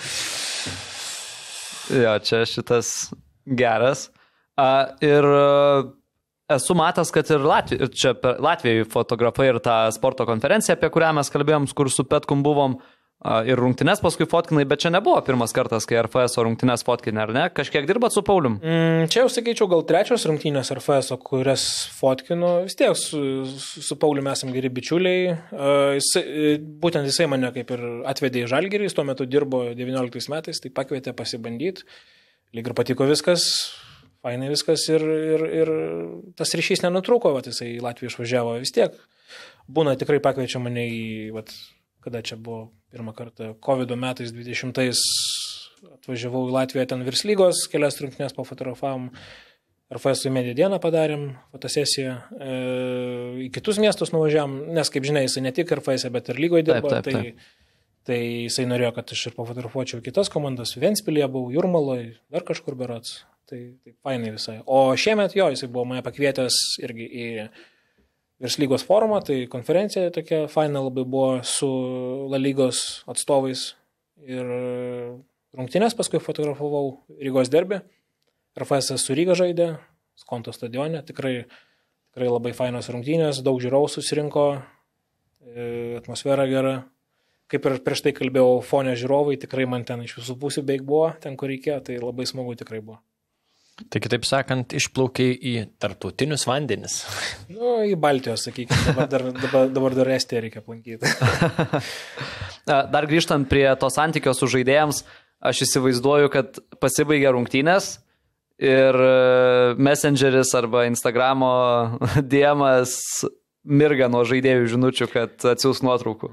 Jo, čia šitas geras. Ir esu matęs, kad ir Latvijai fotografai ir tą sporto konferenciją, apie kurią mes kalbėjom, kur su Petkum buvom, ir rungtynes paskui fotkinai, bet čia nebuvo pirmas kartas, kai RFS rungtynes fotkinai, ar ne? Kažkiek dirbat su Paulium? Čia jau sakyčiau, gal trečios rungtynės RFS, kurias fotkinu. Vis tiek su Paulium esam geri bičiuliai. Būtent jisai mane kaip ir atvedė į Žalgirį, jis tuo metu dirbo 19 metais, tai pakvietė pasibandyti. Lyg ir patiko viskas, fainai viskas ir tas ryšys nenutruko, jisai į Latviją išvažiavo vis tiek. Būna tikrai pakviečia mane į... kada čia buvo pirmą kartą, COVID metais 20-ais atvažiavau į Latviją ten Virslygos, kelias rungtynes pafotografavom, RFS į Media dieną padarėm fotosesiją, į kitus miestus nuvažiavam, nes kaip žinia, jisai ne tik RFS, bet ir lygoje dirbo, tai jisai norėjo, kad aš ir pafotografuočiau kitas komandas, Ventspilėje buvau, Jurmaloje, dar kažkur berods, tai fainai visai. O šiemet jisai buvo mane pakvietęs irgi į Virslygos forumą, tai konferencija tokia faina labai buvo su La Lygos atstovais ir rungtynės paskui fotografavau Rygos derbį. RFS su Ryga žaidė, Skonto stadione, tikrai labai fainos rungtynės, daug žiūrovų susirinko, atmosfera gera. Kaip ir prieš tai kalbėjau, fonė žiūrovai, tikrai man ten iš visų pusių beveik buvo, ten kur reikėjo, tai labai smagu tikrai buvo. Tai kitaip sakant, išplaukiai į tarptautinius vandenis. Į Baltijos, sakykime, dabar dar Estiją reikia aplankyti. Dar grįžtant prie to santykio su žaidėjams, aš įsivaizduoju, kad pasibaigia rungtynės ir Messengeris arba Instagramo DM'as mirga nuo žaidėjų žinučių, kad atsiūs nuotraukų.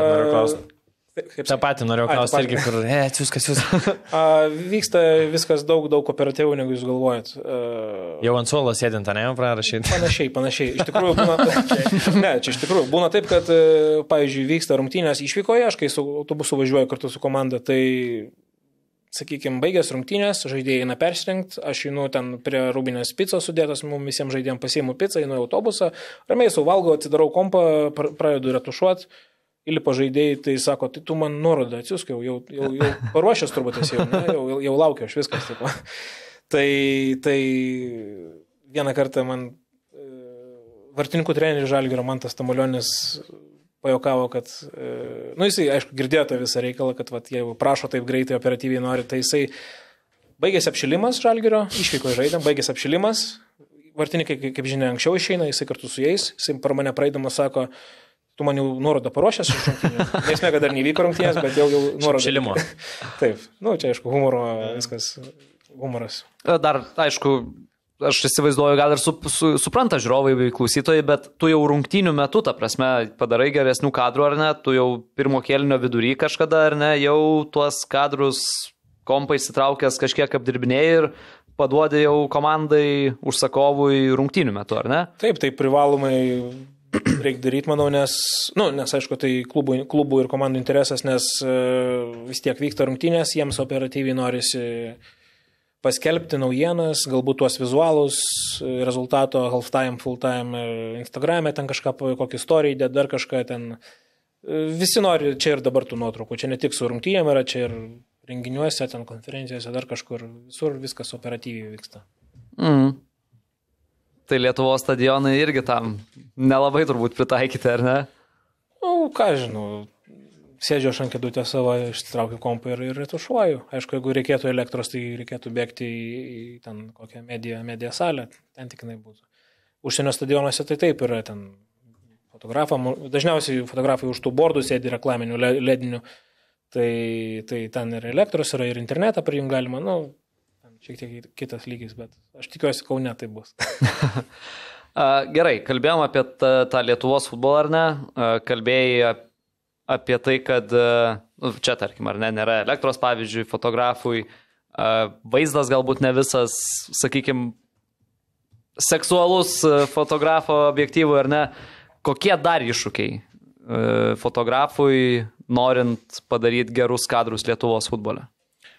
Ta pati norėjau klausti irgi, kur atsiūs. Vyksta viskas daug operatyviau, negu jūs galvojat. Jau ant suolo sėdint, ne, prarašyti? Panašiai. Iš tikrųjų, iš tikrųjų būna taip, kad, pavyzdžiui, vyksta rungtynės išvykoje, aš kai su autobusu važiuoju kartu su komanda, tai, sakykime, baigęs rungtynės, žaidėjai eina persirengti, aš einu ten prie rūbinės picos sudėtas, mums visiems žaidėjams pasiimu pizzą, einu į autobusą, ramiai suvalgau, atsidarau kompą, pradedu retušuoti. Įlipo žaidėjai, tai sako, tai tu man nuorodą atsiusk, jau paruošęs turbūt esi, jau laukiu aš viskas. Taip. Tai vieną kartą man vartininkų treneris Žalgirio Mantas Tamulionis pajokavo, kad, jisai, aišku, girdėjo tą visą reikalą, kad jeigu prašo taip greitai, operatyviai nori, tai jisai baigėsi apšilimas Žalgirio, išvyko žaidėm, baigėsi apšilimas, vartininkai, kaip žinia, anksčiau išeina, jisai kartu su jais, jisai per mane praeidamas sako, tu man jau nuorodą paruošęs iš rungtynių. Nesmė, kad dar nevyko rungtynės, bet jau nuorodą. Apšilimo. Taip, čia aišku, humoro, viskas, humoras. Dar, aišku, aš įsivaizduoju, gal ir supranta žiūrovai bei klausytojai, bet tu jau rungtynių metu, ta prasme, padarai geresnių kadrų, ar ne, tu jau pirmo kėlinio vidury kažkada, ar ne, jau tuos kadrus kompai įsitraukęs kažkiek apdirbinėjai ir paduodė jau komandai užsakovui rungtynių metu, ar ne? Taip, tai privalomai reikia daryti, manau, nes aišku, tai klubų ir komandų interesas, nes vis tiek vyksta rungtynės, jiems operatyviai norisi paskelbti naujienas, galbūt tuos vizualus, rezultato halftime, fulltime, Instagram'e ten kažką, kokį istoriją įdėt, dar kažką ten. Visi nori čia ir dabar tų nuotraukų, čia ne tik su rungtynėm yra, čia ir renginiuose, ten konferencijose, dar kažkur, visur viskas operatyviai vyksta. Tai Lietuvos stadionai irgi tam nelabai turbūt pritaikyti, ar ne? Ką žinau, sėdžiu aš ant kėdutę savo, ištraukiu kompą ir retušuoju. Aišku, jeigu reikėtų elektros, tai reikėtų bėgti į ten kokią media salę, ten tik jinai būtų. Užsienio stadionuose tai taip yra, ten dažniausiai fotografai už tų bordų sėdi reklaminių, ledinių, tai ten ir elektros yra, ir internetą prijungt galima, šiek tiek kitas lygis, bet aš tikiuosi, Kaune tai bus. Gerai, kalbėjom apie tą Lietuvos futbolą, ar ne? Kalbėjai apie tai, kad čia, tarkim, ar ne, nėra elektros, pavyzdžiui, fotografui, vaizdas galbūt ne visas, sakykime, seksualus fotografo objektyvų, ar ne? Kokie dar iššūkiai fotografui, norint padaryti gerus kadrus Lietuvos futbole?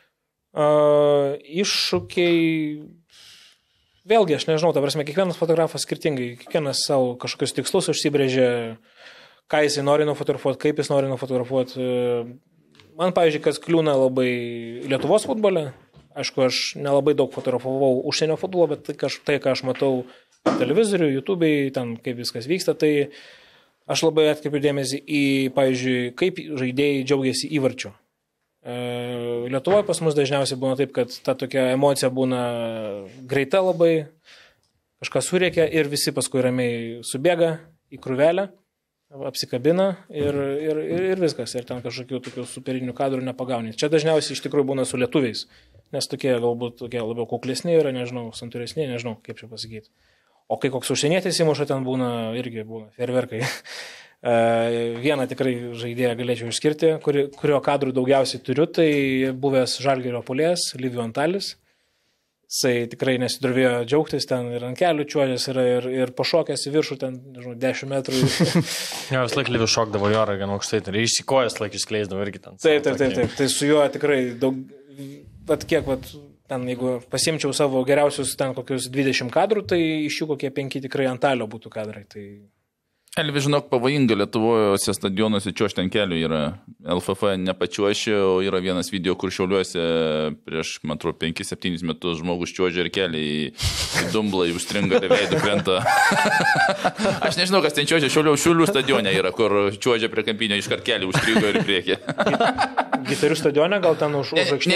Iššūkiai, vėlgi, aš nežinau, ta prasme, kiekvienas fotografas skirtingai, kiekvienas savo kažkokius tikslus užsibrėžė, ką jisai nori nufotografuoti, kaip jis nori nufotografuoti. Man, pavyzdžiui, kas kliūna labai Lietuvos futbole, aišku, aš nelabai daug fotografavau užsienio futbolo, bet tai, ką aš matau televizorių, YouTube'ai, ten kaip viskas vyksta, tai aš labai atkreipiu dėmesį į, pavyzdžiui, kaip žaidėjai džiaugiasi įvarčiu. Lietuvoje pas mus dažniausiai būna taip, kad ta tokia emocija būna greita labai, kažką surėkia ir visi paskui ramiai subėga į krūvelę, apsikabina ir viskas. Ir ten kažkokių tokių superinių kadrų nepagauni. Čia dažniausiai iš tikrųjų būna su lietuviais, nes tokie galbūt tokie labiau kuklesni yra, nežinau, santūresni, nežinau, kaip čia pasakyti. O kai koks užsienietis įmuša, ten irgi būna fejerverkai. Vieną tikrai žaidėją galėčiau išskirti, kurio kadrų daugiausiai turiu, tai buvęs Žalgirio puolėjas Liviu Antalis. Jisai tikrai nesidrovėjo džiaugtis, ten ir ant kelių čiuožęs yra ir pašokęs į viršų, ten, nežinau, 10 metrų. Jo, vis laik Liviu šokdavo jo gan aukštai, tai išsikojęs laik išskleisdavo irgi ten. Taip. Tai su juo tikrai daug, ten, jeigu pasimčiau savo geriausius ten kokius 20 kadrų, tai iš jų kokie 5 tikrai Antalio būtų kadrai. Tai... Elvi, žinok, pavojinga Lietuvojose stadionuose čiuožti ant kelių yra. LFF nepačiuoši, o yra vienas video, kur Šiauliuose prieš, man atrodo, 5-7 metus žmogus čiuožia ir kelią į dumblą, užstringa ir veidų krenta. Aš nežinau, kas ten čiuožia, Šiaulių stadione yra, kur čiuožia prie kampinio iškart kelią, užstrigo ir priekį. Gitarių stadione gal ten už aikštės?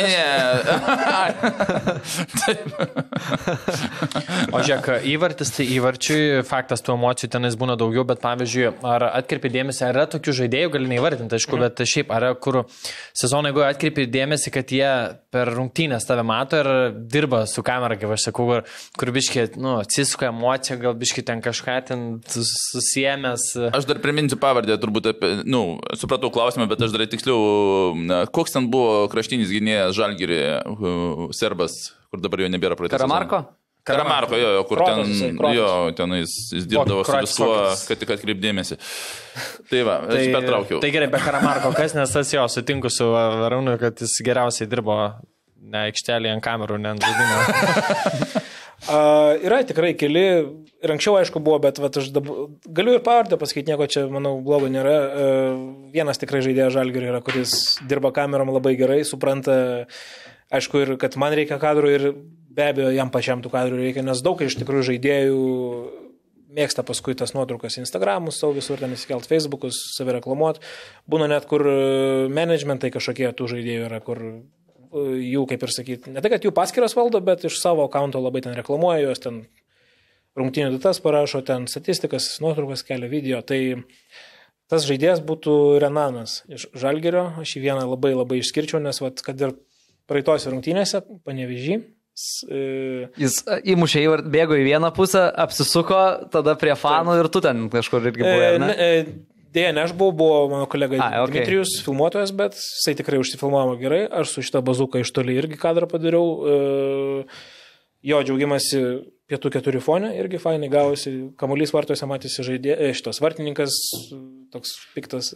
O žiūrėk, įvartis, tai įvarčiui, faktas tų emocijų tenais būna daugiau, bet pavyzdžiui, ar atkreipi dėmesį, ar yra tokių žaidėjų, gali neįvardinti, aišku, bet šiaip, ar kur sezoną, jeigu atkreipi dėmesį, kad jie per rungtynės tave mato ir dirba su kamera, kaip aš sakau, kur biškiai, atsisuka emocija, gal biškiai ten kažką ten susiemęs. Aš dar priminsiu pavardę, turbūt, supratau klausimą, bet aš dar tiksliau, koks ten buvo kraštinis gynėjas Žalgiryje, serbas, kur dabar jo nebėra praeitą sezoną. Karamarko, kur ten jis dirbdavo su viskuo, kad tik atkreipdėmėsi. Tai va, aš pertraukiau. Tai gerai, be Karamarko kas, nes tas jo sutinku su Arūnu, kad jis geriausiai dirbo ne aikštelėje ant kamerų, ne ant žaidimo. Yra tikrai keli, ir anksčiau aišku buvo, bet aš galiu ir pavardę pasakyti, nieko čia, manau, blogo nėra. Vienas tikrai žaidėjas Žalgirio yra, kuris dirba kamerom labai gerai, supranta, aišku, ir kad man reikia kadrų ir be abejo, jam pačiam tų kadrų reikia, nes daug iš tikrųjų žaidėjų mėgsta paskui tas nuotraukas Instagramus, savo visur ten įsikelt Facebookus, save reklamuot. Būna net, kur managementai kažkokie tų žaidėjų yra, kur jų, kaip ir sakyti, ne tai, kad jų paskyras valdo, bet iš savo akaunto labai ten reklamuoja, juos ten rungtynių datas parašo, ten statistikas, nuotraukas kelia video. Tai tas žaidėjas būtų Renanas iš Žalgirio, aš jį vieną labai labai išskirčiau, nes vat, kad ir praeitose rungtynėse, Panevėžy, jis įmušė ir bėgo į vieną pusę, apsisuko, tada prie fanų ir tu ten kažkur irgi buvai, ne? Dėja, ne aš buvo mano kolega Dmitrijus, filmuotojas, bet jisai tikrai užsifilmavo gerai, aš su šitą bazuką iš toli irgi kadrą padariau, jo džiaugiamasi pietų 4 fone, irgi fainai gavosi, kamuolys vartuose matėsi šitas vartininkas, toks piktas,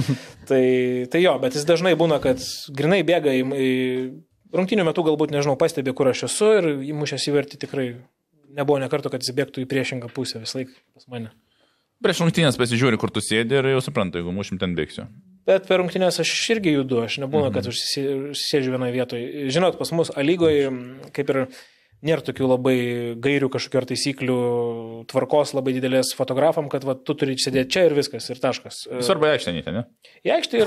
tai jo, bet jis dažnai būna, kad grinai bėga į rungtynių metu galbūt, nežinau, pastebė, kur aš esu ir įmušęs įvertį tikrai nebuvo nekarto, kad jis bėgtų į priešingą pusę visą laiką pas mane. Prieš rungtynės pasižiūri, kur tu sėdi ir jau suprantu, jeigu mušim ten bėgsiu. Bet per rungtynės aš irgi judu, aš nebūna, kad užsisėdžiu vienoje vietoje. Žinot, pas mus A-lygoje kaip ir nėra tokių labai gairių kažkokių ar taisyklių tvarkos labai didelės fotografam, kad va, tu turi sėdėti čia ir viskas, ir taškas. Svarbu aikštė neįti, ne? Į aikštę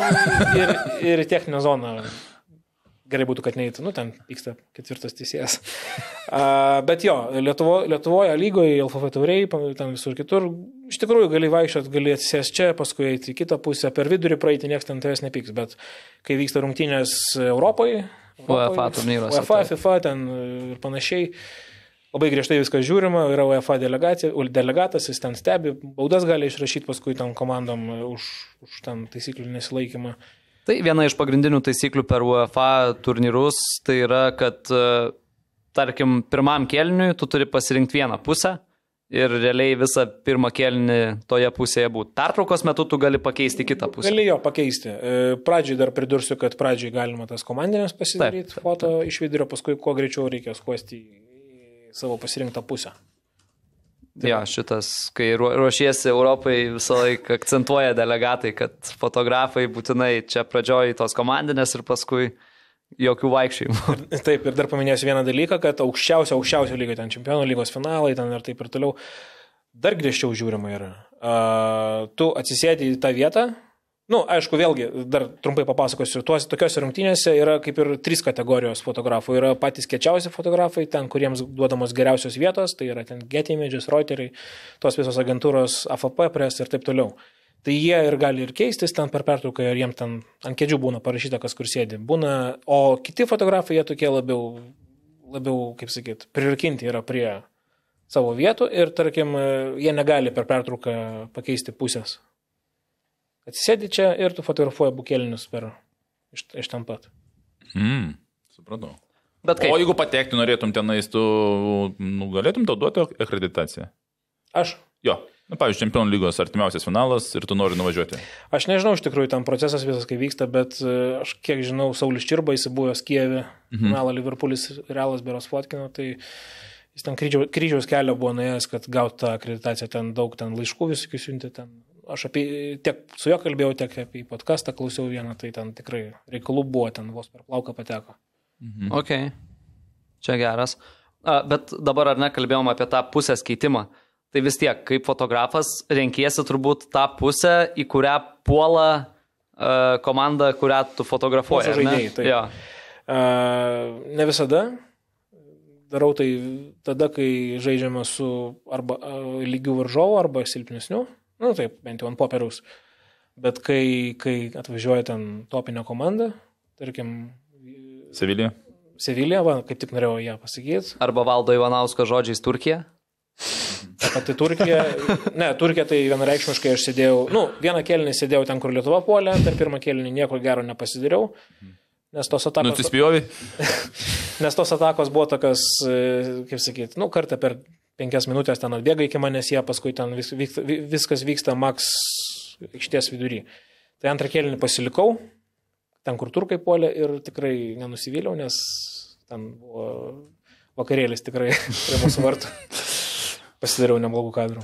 ir techninę zoną. Gerai būtų, kad neįtų, ten vyksta 4 teisėjas. Bet jo, Lietuvoje lygoje, LFF tauriai, ten visur kitur, iš tikrųjų gali vaikščiot, gali atsisės čia, paskui eiti į kitą pusę, per vidurį praeiti, niekas ten tavęs nepyks, bet kai vyksta rungtynės Europoje, UEFA turnyruose, UEFA, FIFA ten ir panašiai, labai griežtai viskas žiūrima, yra UEFA delegatas, jis ten stebi, baudas gali išrašyti paskui tam komandom už ten taisyklių nesilaikymą. Tai viena iš pagrindinių taisyklių per UEFA turnyrus, tai yra, kad, tarkim, pirmam kėliniui tu turi pasirinkti vieną pusę ir realiai visą pirmą kėlinį toje pusėje būti. Pertraukos metu tu gali pakeisti kitą pusę. Gali jo pakeisti. Pradžiai dar pridursiu, kad pradžiai galima tas komandinės pasidaryti foto iš vidurio, paskui kuo greičiau reikia skuosti į savo pasirinktą pusę. Jo, šitas, kai ruošiesi Europai, visą laiką akcentuoja delegatai, kad fotografai būtinai čia pradžioj tos komandinės ir paskui jokių vaikščiojimų. Taip, ir dar paminėsiu vieną dalyką, kad aukščiausio lygio, ten čempionų lygos finalai, ten ir taip ir toliau, dar griežčiau žiūrima yra. Tu atsisėdi į tą vietą, aišku, vėlgi, dar trumpai papasakosiu, tokiose rungtynėse yra kaip ir 3 kategorijos fotografų. Yra patys kiečiausi fotografai, ten, kuriems duodamos geriausios vietos, tai yra ten Getty Images, Reuters, tos visos agentūros AFP, Press ir taip toliau. Tai jie ir gali ir keistis ten per pertrauką ir jiems ten ant kėdžių būna parašyta, kas kur sėdi. O kiti fotografai, jie tokie labiau kaip sakyt, prirakinti yra prie savo vietų ir, tarkim, jie negali per pertrauką pakeisti pusės. Atsisėdi čia ir tu fotografuoji bukėlinius iš ten pat. Supratau. O jeigu patekti norėtum tenais, tu galėtum tau duoti akreditaciją? Aš? Jo. Pavyzdžiui, čempionų lygos artimiausias finalas ir tu nori nuvažiuoti. Aš nežinau iš tikrųjų tam procesas visas, kai vyksta, bet aš kiek žinau, Saulis Čirba, jis buvęs Kijeve, finalą Liverpoolis, Realas beros fotkino, tai jis ten kryžiaus kelio buvo nuėjęs, kad gauti tą akreditaciją, ten daug ten laiškų visokių siuntė ten. Aš tiek su juo kalbėjau, tiek apie podcastą klausiau vieną, tai ten tikrai reikalų buvo, ten vos per plauką pateko. Ok, čia geras. Bet dabar ar ne kalbėjom apie tą pusės keitimą? Tai vis tiek, kaip fotografas, renkiesi turbūt tą pusę, į kurią puola komanda, kurią tu fotografuoji. Žaidėjai, tai. Jo. Ne visada. Darau tai tada, kai žaidžiame su arba lygių varžovų, arba silpnesnių. Taip, bent jau ant popieriaus. Bet kai atvažiuoja ten topinė komanda, tarkim... Sevilija, kaip tik norėjau ją pasakyti. Arba Valdo Ivanausko žodžiais Turkija. Ta pati Turkija. Turkija tai vienareikšmiškai aš sėdėjau... Vieną kėlinį sėdėjau ten, kur Lietuva puolė, per pirmą kėlinį nieko gero nepasidariau. Nes tos atakos... Nusispjovi? Nes tos atakos buvo tokios, kaip sakyti, kartą per 5 minutės ten atbėga iki manęs, jie paskui ten viskas vyksta maks aikštės vidury. Tai antrą kėlinį pasilikau, ten kur turkai puolė ir tikrai nenusivyliau, nes ten buvo vakarėlis tikrai prie mūsų vartų. Pasidariau neblogų kadrų.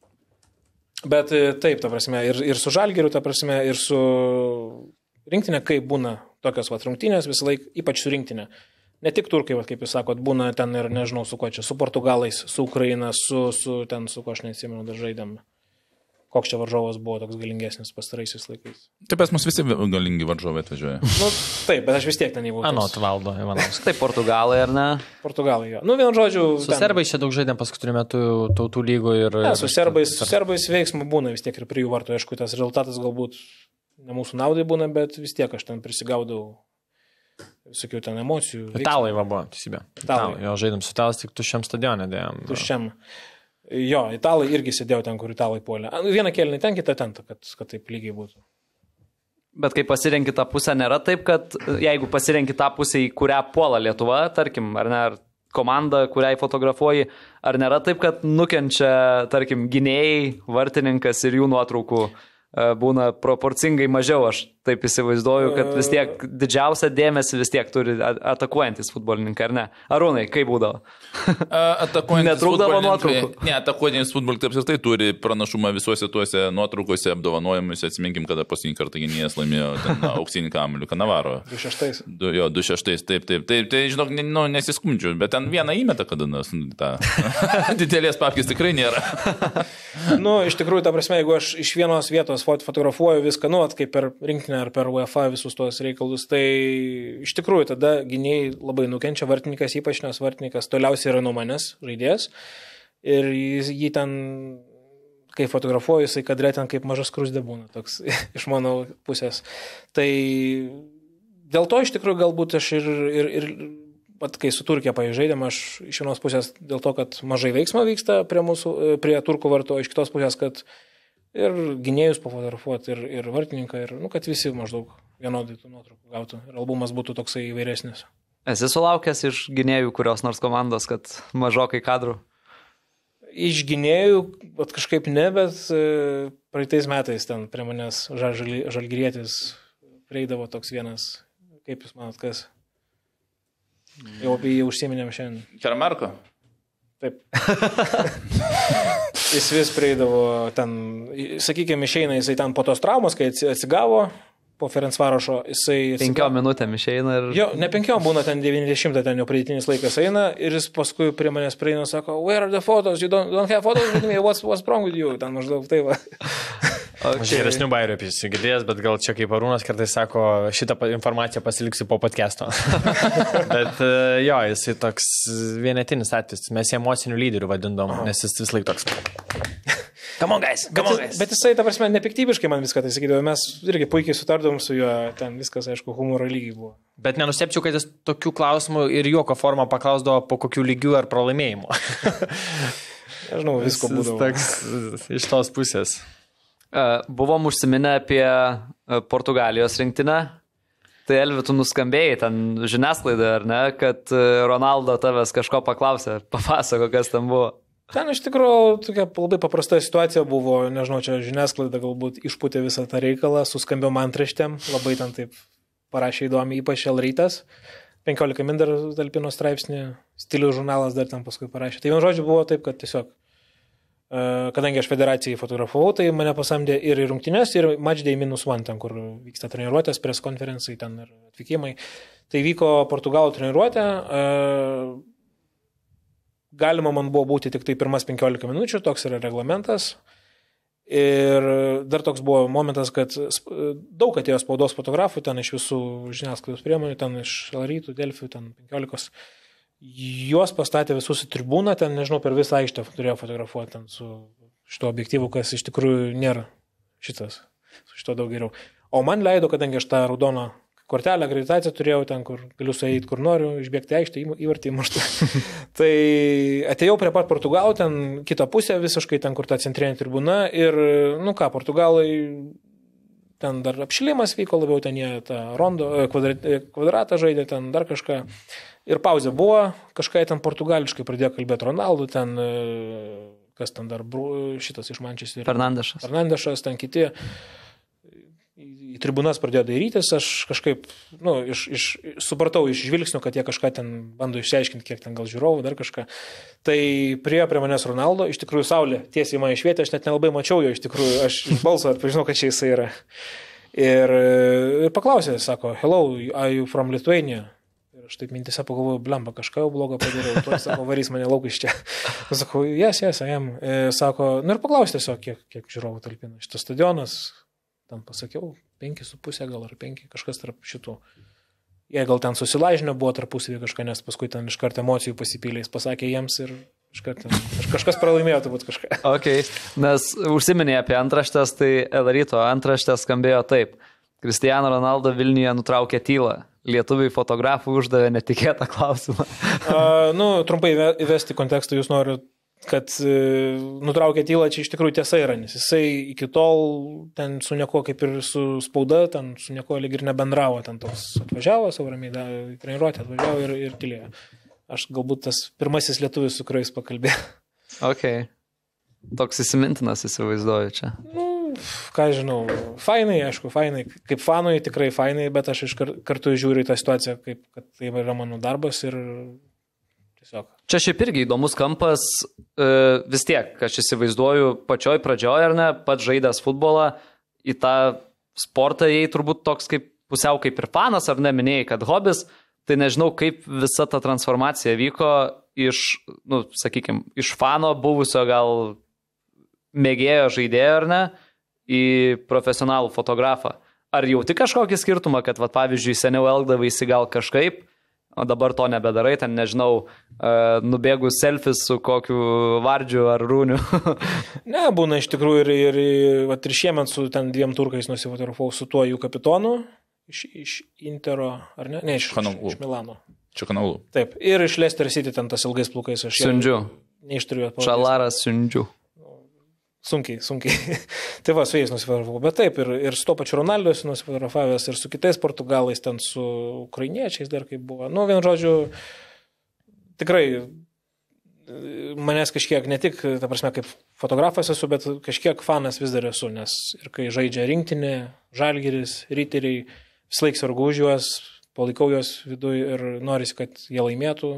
Bet taip, ta prasme, ir su Žalgiriu, ta prasme, ir su rinktinė, kaip būna tokios rungtynės, visą laiką, ypač su rinktinė. ne tik turkai, kaip jūs sakot, būna ten ir nežinau su ko čia, su portugalais, su Ukraina, su ko aš neatsimenu, dar žaidėm. Koks čia varžovas buvo toks galingesnis pastaraisiais laikais. Taip, pas mus visi galingi varžovai atvažiuoja. Nu, taip, bet aš vis tiek ten nebuvau. Anot Valdo Ivanovas. Tai Portugalai, ar ne? Portugalai, jo. Nu, vienu žodžiu. Su serbais čia daug žaidėm paskutiniu metu tautų lygų ir... Ne, su serbais veiksmų būna vis tiek ir prie jų vartų. Aišku, tas rezultatas galbūt ne mūsų naudai būna, bet vis tiek aš ten prisigaudau visokių ten emocijų. Italai va buvo, teisybė. Italai. Jo, žaidėm su Italas, tik tuščiam stadione dėjom. Tuščiam. Jo, italai irgi sėdėjo ten, kur italai puolė. Vieną kėlinį ten, kitą ten, kad taip lygiai būtų. Bet kai pasirenki tą pusę, nėra taip, kad jeigu pasirenki tą pusę, į kurią puola Lietuva, tarkim, ar ne, ar komanda, kuriai fotografuoji, ar nėra taip, kad nukenčia, tarkim, gynėjai, vartininkas ir jų nuotraukų būna proporcingai mažiau, aš taip įsivaizduoju, kad vis tiek didžiausią dėmesį vis tiek turi atakuojantis futbolininkai, ar ne? Arūnai, kaip būdavo? Netrūkdavo nuotraukų? Ne, atakuojantis futbolininkai apskritai turi pranašumą visuose tuose nuotraukose, apdovanojimuose, atsiminkim, kada paskutinį kartą gynėjas laimėjo auksinį kamuolį Kanavaro. 2-6. Jo, 2-6, taip. Tai žinok, nesiskundžiu, bet ten vieną įmetą, kada tą didelės papkės tikrai nėra. Nu, iš tikrųjų, ta prasme, jeigu aš iš vienos vietos fotografuoju viską, nu, kaip per rinktinę ar per UEFA visus tuos reikalus, tai iš tikrųjų tada gynėjai labai nukenčia, vartininkas ypač, nes vartininkas toliausiai yra nuo manęs žaidėjas ir jį ten, kai fotografuoju, jisai kadre ten kaip mažas krusdė būna, toks iš mano pusės. Tai dėl to iš tikrųjų galbūt aš ir kai su Turkija pažaidėm, aš iš vienos pusės dėl to, kad mažai veiksmo vyksta prie turkų varto, iš kitos pusės, kad ir gynėjus pafotografuoti, ir vartininką, ir kad visi maždaug vienodai tų nuotraukų gautų. Ir albumas būtų toksai įvairesnis. Esi sulaukęs iš gynėjų kurios nors komandos, kad mažokai kadrų? Iš gynėjų, bet kažkaip ne, bet praeitais metais ten prie manęs žalgirietis prieidavo toks vienas, kaip jūs manot, kas? Jau apie jį užsiminėm šiandien. Karamarko? Taip. Jis vis prieidavo ten, sakykime, išeina jisai ten po tos traumos, kai atsigavo po Ferencvarošo, jisai... 5 minutėm išeina ir... Jo, ne 5, būna ten 90, ten jau pridėtinis laikas eina ir jis paskui prie manęs prieina ir sako, where are the photos, you don't have photos with me, what's wrong with you, ten maždaug tai va. Aš geresnių bairių apie jį girdėjęs, bet gal čia kaip Arūnas kartais sako, šitą informaciją pasiliksiu po podcast'o. Bet jo, jisai toks vienetinis atvejis, mes jį emocinių lyderių vadindom, nes jis vis laik toks. Come on, guys. Bet jisai, ta prasme, nepiktybiškai man viską tai sakydavo, mes irgi puikiai sutardom su juo, ten viskas, aišku, humoro lygiai buvo. Bet nenustepčiau, kad jis tokių klausimų ir juoko formą paklausdavo po kokių lygių ar pralaimėjimų. Nežinau, visko būdavo. Toks iš tos pusės. Buvom užsiminę apie Portugalijos rinktinę. Tai Elvi, tu nuskambėjai ten žiniasklaidą, ar ne, kad Ronaldo tavęs kažko paklausė, papasako, kas ten buvo. Ten iš tikrųjų tokia labai paprasta situacija buvo, nežinau, čia žiniasklaida galbūt išpūtė visą tą reikalą, suskambiom antraštėm, labai ten taip parašė įdomi, ypač El Rytas, 15 min dar talpino straipsnį, Stilių žurnalas dar ten paskui parašė. Tai vien žodžiu buvo taip, kad tiesiog, kadangi aš federacijai fotografavau, tai mane pasamdė ir į rungtynes, ir matchday -1, ten, kur vyksta treniruotės, press konferencijai, ten ir atvykimai. Tai vyko Portugalų treniruotė, galima man buvo būti tik tai pirmas 15 minučių, toks yra reglamentas. Ir dar toks buvo momentas, kad daug atėjo spaudos fotografų, ten iš visų žiniasklaidos priemonių, ten iš El Rytų, Delfių, ten 15. Juos pastatė visus į tribūną, ten, nežinau, per visą aikštę turėjo fotografuoti ten su šito objektyvu, kas iš tikrųjų nėra šitas, su šito daug geriau. O man leido, kadangi aš tą raudoną kortelę, akreditaciją turėjau ten, kur galiu sueiti, kur noriu, išbėgti aikštę, įvartį įmuštą. Tai atėjau prie pat Portugalų, ten kitą pusę visiškai, ten, kur ta centrinė tribūna ir, Portugalai, ten dar apšilimas vyko, labiau ten jie tą rondo, kvadratą žaidė, ten dar kažką. Ir pauzė buvo, kažką ten portugališkai pradėjo kalbėti Ronaldo, ten, kas ten dar, šitas iš Manchesterio. Fernandešas, ten kiti. Į tribūnas pradėjo dairytis, aš kažkaip, supratau iš žvilgsnių, kad jie kažką ten bando išsiaiškinti, kiek ten gal žiūrovų, dar kažką. Tai prie manęs Ronaldo, iš tikrųjų saulė tiesiai mane švietė, aš net nelabai mačiau jo, iš tikrųjų, aš iš balso atpažinau, kad čia jisai yra. Ir paklausė, sako, hello, are you from Lithuania? Ir aš taip mintise pagalvoju, blemba, kažką jau blogo padariau, tuoj sako, varys mane lauk iš čia. Sakau, yes, jam. Sako, ir paklausti tiesiog, kiek žiūrovų talpina. Šitas stadionas, ten pasakiau, 5,5 gal ar 5, kažkas tarp šitų. Jie gal ten susilažinio buvo tarpusavį kažką, nes paskui ten iš karto emocijų pasipylės, pasakė jiems ir iš karto kažkas pralaimėjo turbūt kažką. Okay. Nes užsiminė apie antraštės, tai El Ryto antraštės skambėjo taip. Cristiano Ronaldo Vilniuje nutraukė tylą. Lietuviai fotografų uždavė netikėtą klausimą. Trumpai įvesti kontekstą jūs noriu, kad nutraukė tylą, čia iš tikrųjų tiesa yra, nes jisai iki tol ten su nieko kaip ir su spauda, ten su nieko lyg ir nebendravo, ten toks atvažiavo, savo ramiai treniruotę atvažiavo ir tylėjo. Aš galbūt tas pirmasis lietuvis, su kuriais pakalbėjau. Ok. Toks įsimintinas įsivaizduoju čia. Ką žinau, fainai, aišku, fainai. Kaip fanui tikrai fainai, bet aš iš kartu žiūriu į tą situaciją, kaip kad tai yra mano darbas ir tiesiog. Čia šiaip irgi įdomus kampas, vis tiek, aš įsivaizduoju pačioj pradžioj, ar ne, pats žaidęs futbolą, į tą sportą jai turbūt toks kaip pusiau kaip ir fanas, ar ne, minėjai, kad hobis, tai nežinau, kaip visa ta transformacija vyko iš, sakykime, iš fano buvusio gal mėgėjo žaidėjo, ar ne, į profesionalų fotografą. Ar jauti kažkokį skirtumą, kad, pavyzdžiui, seniau elgdavaisi gal kažkaip, o dabar to nebedarai, ten, nežinau, nubėgus selfis su kokiu Vardžiu ar Rūniu? Ne, būna iš tikrųjų ir šiemet su ten 2 turkais nusifotografavau su tuo jų kapitonu iš Intero, ar ne? Ne, iš Milano. Čia kanalų. Taip, ir iš Leicester City ten tas ilgais plukais. Siundžiu. Neišturiu atpavadės. Šalaras Siundžiu. Sunkiai. Tai va, su jais nusifotografavau. Bet taip, ir su to pačiu Ronaldo esu nusifotografavęs, ir su kitais portugalais, ten su ukrainiečiais dar kaip buvo. Vien žodžiu, tikrai manęs kažkiek, ne tik, ta prasme, kaip fotografas esu, bet kažkiek fanas vis dar esu, nes ir kai žaidžia rinktinė, Žalgiris, Riteriai, vis laik sargu už juos, palaikau juos viduje ir norisi, kad jie laimėtų.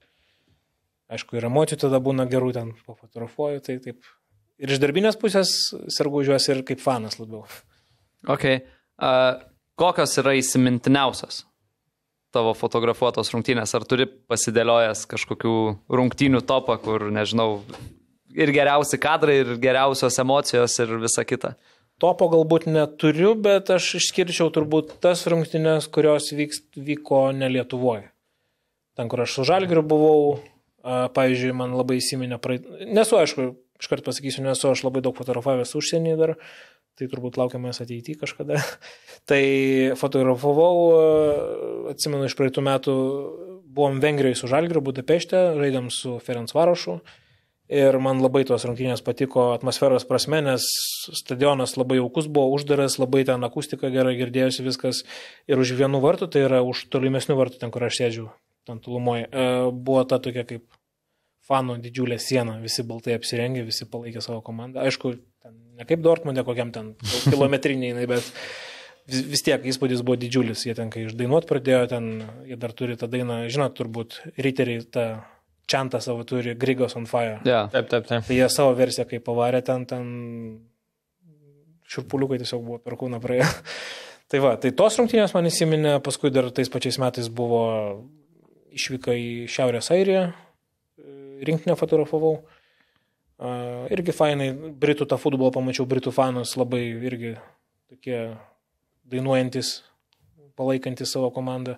Aišku, ir emocijų tada būna gerų, ten pafotografuoju, tai taip. Ir iš darbinės pusės sargu už juos ir kaip fanas labiau. Ok. Kokios yra įsimintiniausios tavo fotografuotos rungtynės? Ar turi pasidėliojęs kažkokių rungtynių topą, kur, nežinau, ir geriausi kadrai, ir geriausios emocijos, ir visa kita? Topo galbūt neturiu, bet aš išskirčiau turbūt tas rungtynės, kurios vyko ne Lietuvoje. Ten, kur aš su Žalgiriu buvau, pavyzdžiui, man labai įsiminė Nesu, aišku, iškart pasakysiu, nesu aš labai daug fotografavęs užsienį dar, tai turbūt laukiamės ateityje kažkada. Tai fotografavau, atsimenu, iš praeitų metų buvom Vengrijoje su Žalgiriu, Budapešte, žaidėm su Ferencvarošu ir man labai tos rungtynės patiko atmosferos prasme, nes stadionas labai jaukus buvo, uždaras, labai ten akustika gerai girdėjosi viskas ir už vienų vartų, tai yra už tolimesnių vartų, ten kur aš sėdžiu, ten tulumoje, buvo ta tokia kaip fanų didžiulė siena, visi baltai apsirengė, visi palaikė savo komandą. Aišku, ten, ne kaip Dortmunde, kokiam ten kilometriniai, bet vis tiek įspūdis buvo didžiulis. Jie ten, kai išdainuot pradėjo, ten, jie dar turi tą dainą, žinot, turbūt Riteriai tą čantą savo turi, Grigos on Fire. Yeah. Taip. Tai jie savo versiją, kai pavarė ten šurpuliukai tiesiog buvo per kūną praėjo. Tai va, tai tos rungtynės man įsiminė, paskui dar tais pačiais metais buvo išvyka į Šiaurės Airiją, rinktinę fotografavau. Irgi fainai, Britų tą futbolą pamačiau, Britų fanus labai irgi tokie dainuojantis, palaikantis savo komandą.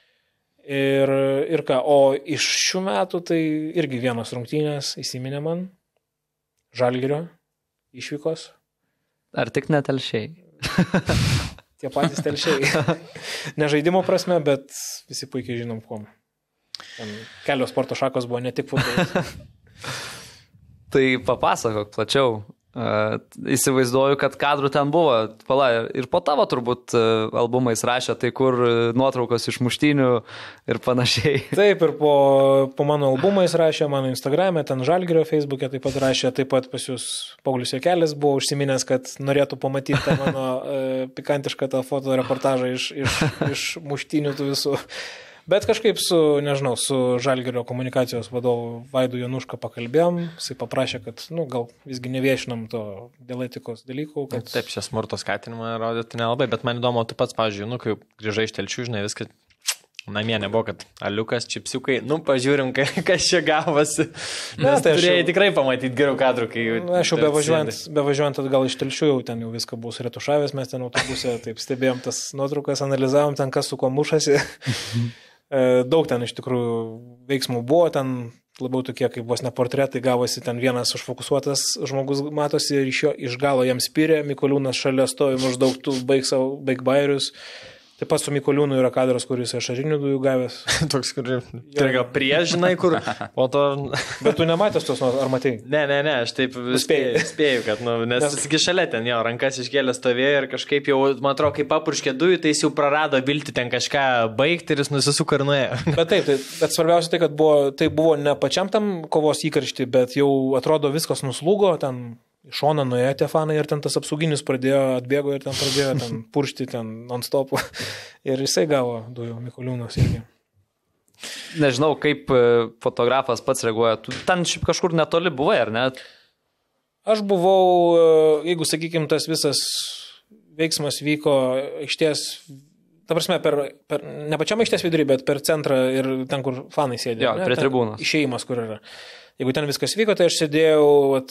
Ir ką, o iš šių metų tai irgi vienos rungtynės įsiminė man, Žalgirio išvykos. Ar tik ne telšiai? Tie patys telšiai. Ne žaidimo prasme, bet visi puikiai žinom kuom. Kelios sporto šakos buvo, ne tik futbolas. Tai papasakok plačiau. Įsivaizduoju, kad kadrų ten buvo. Ir po tavo turbūt albumais rašė, tai kur nuotraukos iš muštynių ir panašiai. Taip, ir po mano albumais rašė, mano Instagram'e, ten Žalgirio Facebook'e taip pat rašė, taip pat pas jūs Paulius Jakelis buvo užsiminęs, kad norėtų pamatyti tą mano pikantišką tą fotoreportažą iš muštynių tų visų. Bet kažkaip su Žalgirio komunikacijos vadovu Vaidu Januška pakalbėjom, jisai paprašė, kad, gal visgi neviešinam to dėl etikos dalykų. Kad... Taip, čia smurto skatinimą rodyti nelabai, bet man įdomu, tu pats, pavyzdžiui, kai grįžai iš Telšių, žinai, viskas Namie nebuvo, kad aliukas, čipsiukai, pažiūrim, kas čia gavosi. Nes tai turėjai tikrai pamatyti gerų kadrų, kai... Aš jau bevažiuojant atgal iš Telšių, jau ten jau viską bus retušavęs, mes ten autobuse taip stebėjom tas nuotraukas, analizavom ten, kas su kuo mušasi. Daug ten iš tikrųjų veiksmų buvo, ten labiau tokie, kaip vos ne portretai, gavosi ten vienas užfokusuotas žmogus matosi ir iš galo jam spyrė, Mikoliūnas šalia stovi, maždaug tu baig bairius. Taip pat su Mikoliūnu yra kadras, kuris ašarinių dujų gavęs. Toks, kur gal prieš, žinai, kur po to... Bet tu nematęs tos, ar matei? Ne, aš taip spėjau, kad, nes iki šalia ten jo, rankas iškėlė stovėjo ir kažkaip jau, man atrodo, kai papurškė dujų, tai jis jau prarado viltį ten kažką baigti ir jis nusisuko ir nuėjo. Bet svarbiausia tai, kad tai buvo ne pačiam tam kovos įkaršti, bet jau atrodo viskas nuslūgo, ten iš šoną nuėjo tie fanai ir ten tas apsauginis atbėgo ir ten pradėjo ten puršti ten non-stop ir jisai gavo dujų Mikoliūnas irgi. Nežinau, kaip fotografas pats reaguoja. Tu ten šiaip kažkur netoli buvai, ar ne? Aš buvau, jeigu, sakykime, tas visas veiksmas vyko aikštės, ta prasme, ne pačiam aikštės vidury, bet per centrą ir ten, kur fanai sėdė. Jo, prie tribūnos. Išėjimas, kur yra. Jeigu ten viskas vyko, tai aš sėdėjau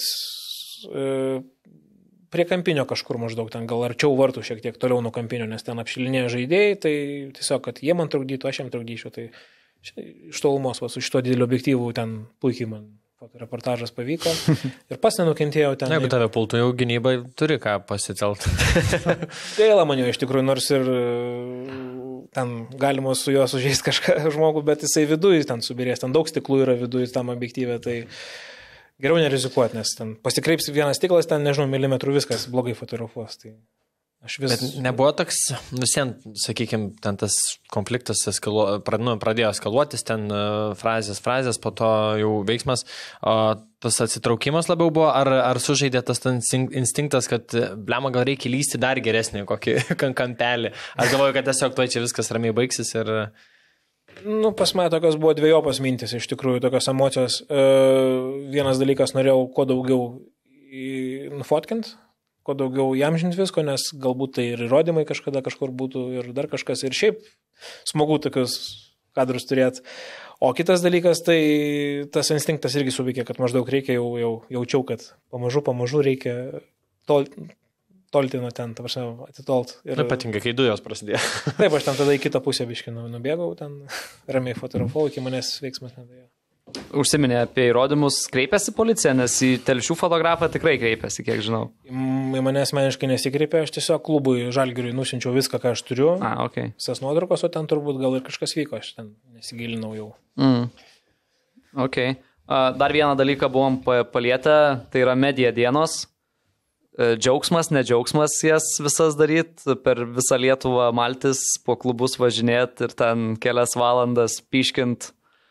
prie kampinio kažkur maždaug, ten gal arčiau vartų šiek tiek toliau nuo kampinio, nes ten apšilinėjo žaidėjai, tai tiesiog, kad jie man trukdytų, aš jam trukdyčiau, tai iš tolumos, su šito dideliu objektyvu ten puikiai man fotoreportažas pavyko ir pas nenukentėjau ten. Jeigu tave pultų jau gynybai, turi ką pasitelti. Gaila man jo iš tikrųjų, nors ir ten galima su juo sužeisti kažką žmogų, bet jisai viduje ten subirės, ten daug stiklų yra viduje tam objektyve, tai geriau nerizikuoti, nes ten pasikreips vienas stiklas, ten, nežinau, milimetrų viskas blogai fotografuos. Tai aš vis... Bet nebuvo toks, visien, sakykime, ten tas konfliktas pradėjo eskaluotis, ten frazės, po to jau veiksmas, o tas atsitraukimas labiau buvo, ar sužaidė tas instinktas, kad blema gal reikia lysti dar geresnį kokį kampelį. Aš galvoju, kad tiesiog tuoj čia viskas ramiai baigsis ir... Pas mane tokios buvo dviejopos mintis, iš tikrųjų, tokios emocijos. Vienas dalykas, norėjau kuo daugiau nufotkint, kuo daugiau jamžinti visko, nes galbūt tai ir įrodymai kažkada kažkur būtų ir dar kažkas. Ir šiaip smagu tokius kadrus turėti. O kitas dalykas, tai tas instinktas irgi suveikė, kad maždaug reikia, jau jaučiau, kad pamažu reikia tolti nuo ten, ta prasme, atitolt. Ir patinka, kai dujos prasidėjo. Taip, aš ten tada į kitą pusę biškį nubėgau, ten ramiai fotografavau, iki manęs veiksmas nedėjo. Užsiminė apie įrodymus, kreipėsi policija, nes į Telšių fotografą tikrai kreipėsi, kiek žinau. Į mane asmeniškai nesikreipė, aš tiesiog klubui Žalgiriui nusinčiau viską, ką aš turiu. Okay. Visas nuotraukos, o ten turbūt gal ir kažkas vyko, aš ten nesigilinau jau. Okay. Dar vieną dalyką buvom palietę, tai yra medija dienos. Džiaugsmas, nedžiaugsmas jas visas daryti, per visą Lietuvą maltis, po klubus važinėti ir ten kelias valandas piškint.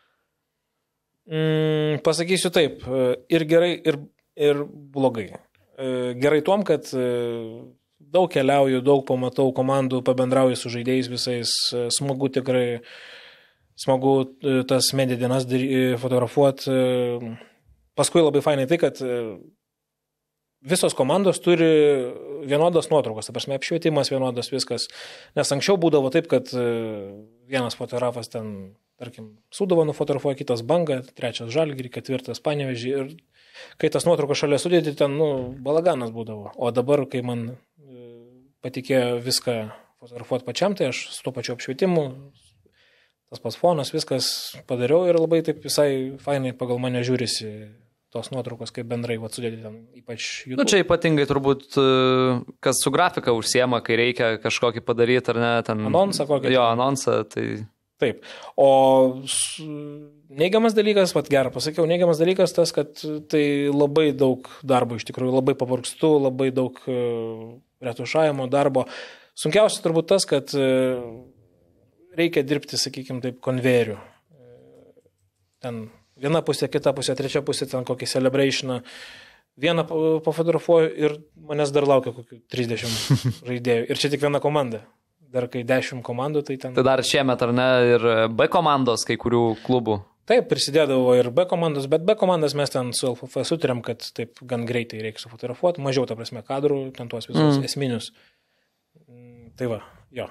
Pasakysiu taip, ir gerai, ir blogai. Gerai tuom, kad daug keliauju, daug pamatau komandų, pabendrauju su žaidėjais visais, smagu tikrai, smagu tas medija dienas fotografuoti. Paskui labai fainai tai, kad visos komandos turi vienodas nuotraukos, ta prasme, apšvietimas vienodas viskas, nes anksčiau būdavo taip, kad vienas fotografas ten, tarkim, Sūduvą nufotografuoja, kitas Bangą, trečias Žalgirį, ketvirtas Panevėžį ir kai tas nuotraukos šalia sudėti, ten, balaganas būdavo, o dabar, kai man patikėjo viską fotografuoti pačiam, tai aš su tuo pačiu apšvietimu, tas pats fonas, viskas padariau ir labai taip visai fainai pagal mane žiūrisi tos nuotraukos, kaip bendrai sudėti ten, ypač YouTube. Čia ypatingai turbūt, kas su grafika užsiema, kai reikia kažkokį padaryti, ar ne, ten... Anonsą kokį. Jo, anonsą, tai... Taip. O neigiamas dalykas, gerą pasakiau, neigiamas dalykas tas, kad tai labai daug darbo, iš tikrųjų, labai pavargstu, labai daug retušavimo darbo. Sunkiausia turbūt tas, kad reikia dirbti, sakykime, taip, konvejeriu. Ten viena pusė, kita pusė, trečia pusė, ten kokį celebrationą. Vieną pafotografuoju ir manęs dar laukia kokių 30 žaidėjų. Ir čia tik viena komanda. Dar kai 10 komandų, tai ten... Tai dar šiemet, ar ne, ir B komandos kai kurių klubų? Taip, prisidėdavo ir B komandos, bet B komandas mes ten su LFF sutarėm, kad taip gan greitai reikia sufotografuoti, mažiau, ta prasme, kadrų, ten tuos visus esminius. Tai va, jo.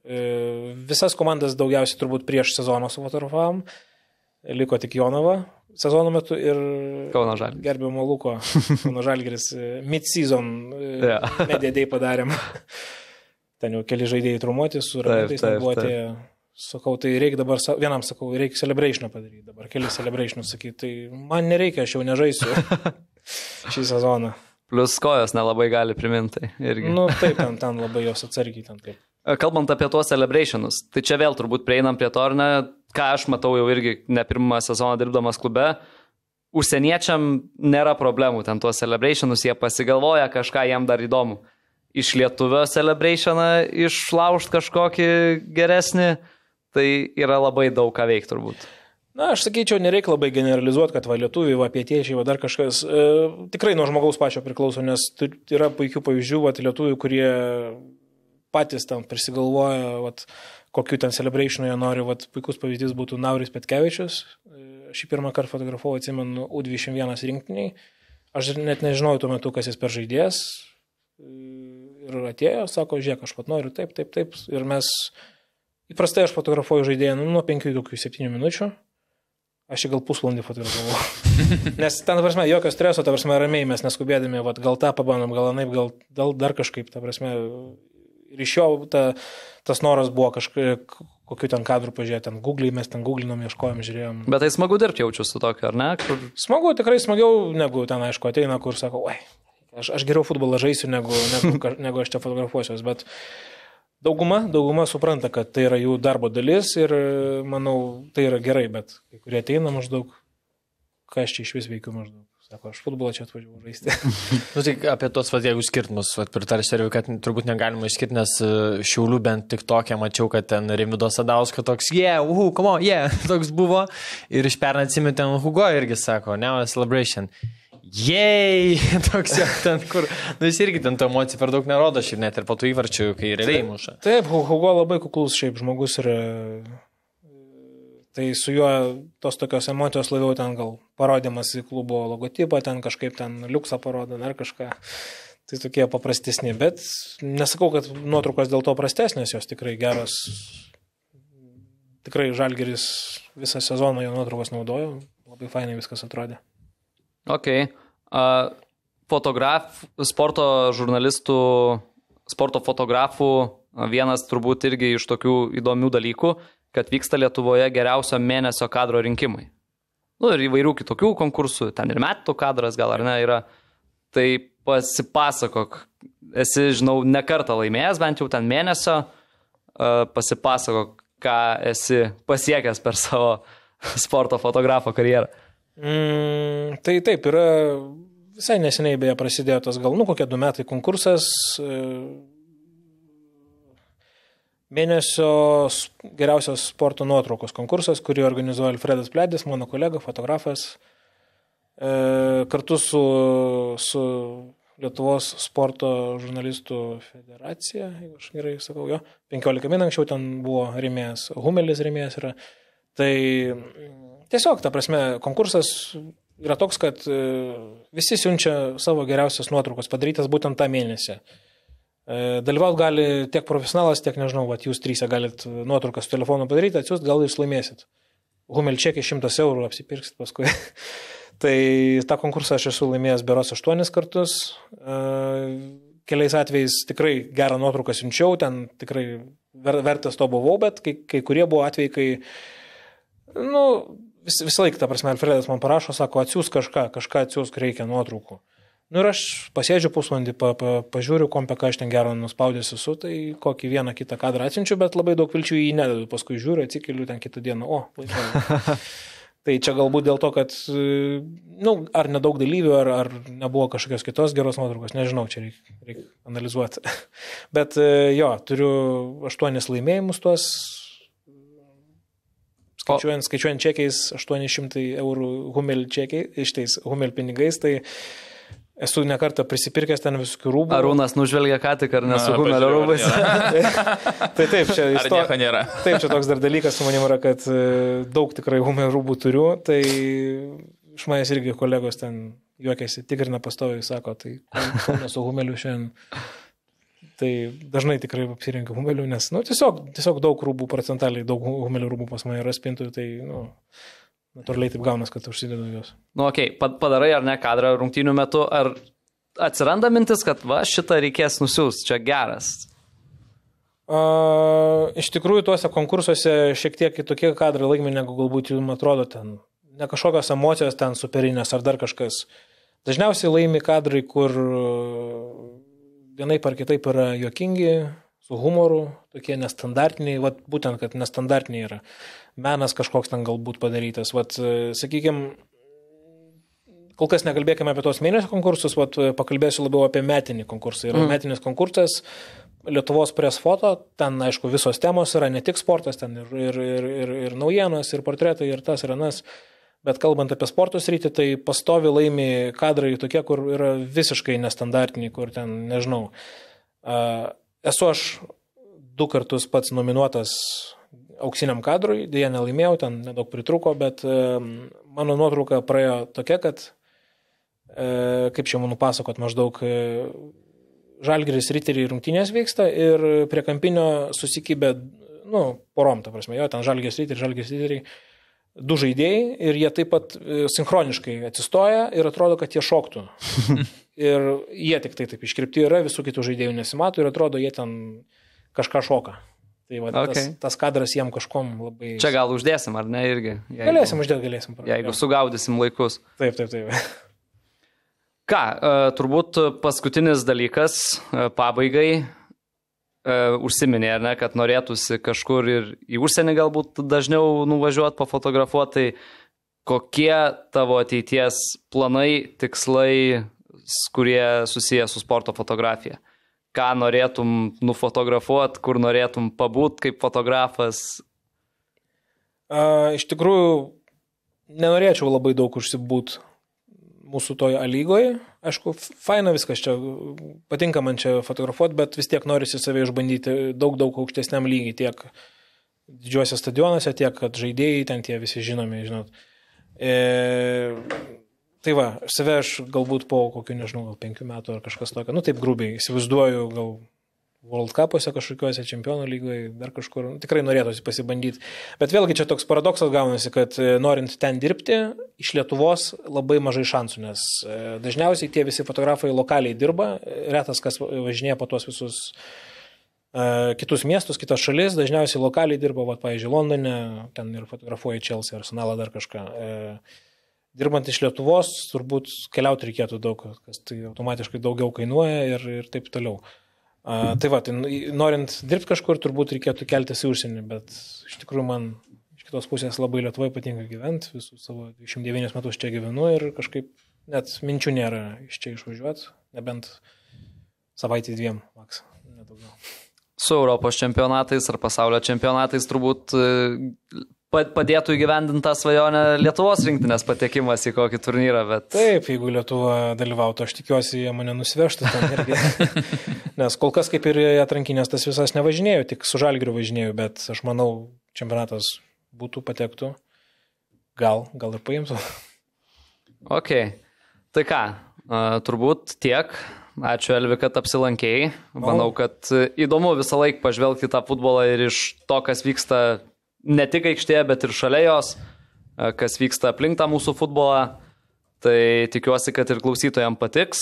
Visas komandas daugiausiai turbūt prieš sezoną sufotografavom. Liko tik Jonava sezono metu ir Kauno Žalgiris. Gerbiamo Luko, Kauno Žalgiris mid-season media day padarėm. Ten jau keli žaidėjai trumuoti, su Ramitais nebuvo atėję. Sakau, tai reikia dabar, vienam sakau, reikia celebrationą padaryti, dabar keli celebrationus sakyti, tai man nereikia, aš jau nežaisiu šį sezoną. Plus kojos nelabai gali priminti. Irgi. Nu taip, ten labai jos atsargiai, ten taip. Kalbant apie tuos celebrationus, tai čia vėl turbūt prieinam prie to, ar ne, ką aš matau jau irgi ne pirmą sezoną dirbdamas klube, užsieniečiam nėra problemų ten tuos celebrationus, jie pasigalvoja kažką jiem dar įdomu. Iš lietuvio celebrationą išlaužt kažkokį geresnį, tai yra labai daug ką veikti turbūt. Na, aš sakyčiau, nereikia labai generalizuoti, kad va lietuviai, va pietiečiai, va dar kažkas. Tikrai nuo žmogaus pačio priklauso, nes yra puikių pavyzdžių, va lietuviai, kurie patys ten prisigalvoja, va, kokiu ten celebrationų jie nori. Va, puikus pavyzdys būtų Nauris Petkevičius. Aš jį pirmą kartą fotografavau, atsimenu, U21 rinktiniai. Aš net nežinojau tuo metu, kas jis per žaidėjas. Ir atėjo, sako, žiūrėk, aš pat noriu, taip. Ir mes, įprastai aš fotografuoju žaidėją nuo 5 iki 7 minučių. Aš jį gal pusvalandį fotografavau. Nes ten, ta prasme, jokio streso, ta prasme, ramiai mes neskubėdami, vat, gal tą pabandom, gal anaip, gal dar kažkaip, ta prasme. Ir iš jo tas noras buvo kažkaip, kokiu ten kadrų pažiūrėti, ten Google'ai, mes ten Google'inom, ieškojom, žiūrėjom. Bet tai smagu dirbti jaučiu su tokiu, ar ne? Smagu, tikrai smagiau, negu ten, aišku, ateina, kur sako, oi, aš geriau futbolą žaisiu, negu aš čia fotografuosiuos, bet dauguma supranta, kad tai yra jų darbo dalis ir, manau, tai yra gerai, bet kai kurie ateina maždaug, ką aš čia iš vis veikiu maždaug. Sako, aš futbolą čia atvažiavau žaisti. Nu, tai apie tos jeigu skirtumus, pritarsiu, kad turbūt negalima išskirti, nes Šiaulių bent tik tokia mačiau, kad ten Rimvydo Sadausko toks, come on, toks buvo. Ir iš pernai atsimenu ten Hugo irgi sako, now a celebration. Toks jau ten, kur, nu jis irgi ten to emocijų per daug nerodo, šiaip net ir po tų įvarčių, kai realiai muša. Taip, Hugo labai kuklus šiaip žmogus ir tai su juo tos tokios emocijos labiau ten gal parodimas į klubo logotipą, ten kažkaip ten liuksą parodo, ar kažką. Tai tokie paprastesni, bet nesakau, kad nuotraukos dėl to prastesnės, jos tikrai geros. Tikrai Žalgiris visą sezoną jo nuotraukos naudojo, labai fainai viskas atrodė. Ok. Sporto žurnalistų, sporto fotografų vienas turbūt irgi iš tokių įdomių dalykų, kad vyksta Lietuvoje geriausio mėnesio kadro rinkimai. Nu ir įvairių kitokių konkursų, ten ir metų kadras gal ar ne yra. Tai pasipasakok, esi, žinau, ne kartą laimėjęs, bent jau ten mėnesio, pasipasakok, ką esi pasiekęs per savo sporto fotografo karjerą. Tai taip, yra visai neseniai beje prasidėjo tas gal, kokie 2 metai konkursas, mėnesio geriausios sporto nuotraukos konkursas, kurį organizuoja Alfredas Pledis, mano kolega, fotografas, kartu su Lietuvos sporto žurnalistų federacija, jeigu aš gerai sakau, 15 min anksčiau ten buvo rėmėjas, Humelis rėmėjas yra. Tai tiesiog, ta prasme, konkursas yra toks, kad visi siunčia savo geriausias nuotraukas padarytas būtent tą mėnesį. Dalyvaut gali tiek profesionalas, tiek, nežinau, jūs 3 galit nuotraukas telefonu padaryti, atsiųst, gal jūs laimėsit. Humel čekį 100 eurų apsipirksit paskui. Tai tą konkursą aš esu laimėjęs beros 8 kartus. Keliais atvejais tikrai gerą nuotrauką siunčiau, ten tikrai vertas to buvau, bet kai kurie buvo atvejai, kai visą laiką, ta prasme, Alfredas man parašo, sako, atsiūs kažką atsiūs, reikia nuotraukų. Nu ir aš pasėdžiu pusvalandį, pažiūriu kompę, ką aš ten gero nuspaudęs esu, tai kokį vieną kitą kadrą atsiunčiu, bet labai daug vilčių jį nededu, paskui žiūriu, atsikeliu ten kitą dieną, laimėjau. Tai čia galbūt dėl to, kad, ar nedaug dalyvių, ar nebuvo kažkokios kitos geros nuotraukos, nežinau, čia reikia analizuoti. Bet turiu 8 laimėjimus tuos, skaičiuojant čekiais 800 eurų Humel čekiai, ištais Humel pinigais, tai esu nekartą prisipirkęs ten visokių rūbų. Arūnas nužvelgia ką tik, ar nesu Humelio rūbais? Tai taip, čia ar nieko nėra. Taip, čia toks dar dalykas su manim yra, kad daug tikrai Humelio rūbų turiu, tai iš manęs irgi kolegos ten juokiasi, tikrina pastoviai, sako, tai nesu Humeliu šiandien. Tai dažnai tikrai apsirinkiu humelių, nes tiesiog daug rūbų procentaliai, daug humelių rūbų pas mane yra spintų, tai natūraliai taip gaunas, kad užsidedu juos. Padarai ar ne kadrą rungtynių metu, ar atsiranda mintis, kad šitą reikės nusiųsti, čia geras? Iš tikrųjų, tuose konkursuose šiek tiek kitokie kadrai laimi, negu galbūt jums atrodo ten. Ne kažkokios emocijos ten superinės ar dar kažkas. Dažniausiai laimi kadrai, kur vienaip ar kitaip yra juokingi, su humoru, tokie nestandartiniai, būtent, kad nestandartiniai yra. Menas kažkoks ten galbūt padarytas. Sakykime, kol kas nekalbėkime apie tos mėnesio konkursus, pakalbėsiu labiau apie metinį konkursą. Yra metinis konkursas Lietuvos press foto, ten, aišku, visos temos yra, ne tik sportas, ten ir naujienos, ir portretai, ir tas, ir anas. Bet kalbant apie sporto sritį, tai pastovi laimi kadrai tokie, kur yra visiškai nestandartiniai, kur ten, nežinau. Esu aš 2 kartus pats nominuotas auksiniam kadrui, dėja nelaimėjau, ten nedaug pritruko, bet mano nuotrauka praėjo tokia, kad, kaip čia man nupasakot, maždaug Žalgiris Riteriai rungtynės vyksta ir prie kampinio susikibė, porom, ta prasme, ten Žalgiris Riteriai, 2 žaidėjai ir jie taip pat sinchroniškai atsistoja ir atrodo, kad jie šoktų. Ir jie tik taip iškirpti yra, visų kitų žaidėjų nesimato ir atrodo, jie ten kažką šoka. Tai tas kadras jiem kažkom labai... Čia gal uždėsim, ar ne, irgi? Galėsim uždėti. Jeigu sugaudysim laikus. Taip. Ką, turbūt paskutinis dalykas pabaigai. Užsiminė, ar ne, kad norėtųsi kažkur ir į užsienį galbūt dažniau nuvažiuoti, pafotografuoti, tai kokie tavo ateities planai, tikslai, kurie susiję su sporto fotografija? Ką norėtum nufotografuoti, kur norėtum pabūt kaip fotografas? Iš tikrųjų, nenorėčiau labai daug užsibūt mūsų toje lygoje. Aišku, faina viskas čia, patinka man čia fotografuoti, bet vis tiek norisi save išbandyti daug aukštesniam lygiai, tiek didžiuose stadionuose, tiek kad žaidėjai ten tie visi žinomi, žinot. Tai save aš galbūt po kokių, nežinau, gal 5 metų ar kažkas tokio, taip grubiai, įsivaizduoju gal World Cupuose kažkokiuose čempionų lygoje, dar kažkur, tikrai norėtųsi pasibandyti. Bet vėlgi čia toks paradoksas gaunasi, kad norint ten dirbti, iš Lietuvos labai mažai šansų, nes dažniausiai tie visi fotografai lokaliai dirba, retas kas važinėja po tuos visus kitus miestus, kitas šalis, dažniausiai lokaliai dirba, pavyzdžiui, Londone, ten ir fotografuoja Chelsea, Arsenalą, dar kažką. Dirbant iš Lietuvos, turbūt keliauti reikėtų daug, kas tai automatiškai daugiau kainuoja ir taip toliau. Tai norint dirbti kažkur, turbūt reikėtų keltis į užsienį, bet iš tikrųjų man iš kitos pusės labai Lietuvoje patinka gyventi, visus savo 29 metus čia gyvenu ir kažkaip net minčių nėra iš čia išvažiuoti, nebent savaitį 2 maks, nedaugiau. Su Europos čempionatais ar pasaulio čempionatais turbūt padėtų įgyvendinti tą svajonę Lietuvos rinktinės patekimas į kokį turnyrą, bet... Taip, jeigu Lietuva dalyvautų, aš tikiuosi, jie mane nusivežtų ten irgi. Nes kol kas kaip ir atrankinės tas visas nevažinėjau, tik su Žalgiriu važinėjau, bet aš manau, čempionatas būtų patektų, gal ir paimtų. Ok, tai ką, turbūt tiek. Ačiū, Elvi, kad apsilankėjai. Manau, kad įdomu visą laiką pažvelgti tą futbolą ir iš to, kas vyksta ne tik aikštėje, bet ir šalia jos, kas vyksta aplink tą mūsų futbolą. Tai tikiuosi, kad ir klausytojams patiks.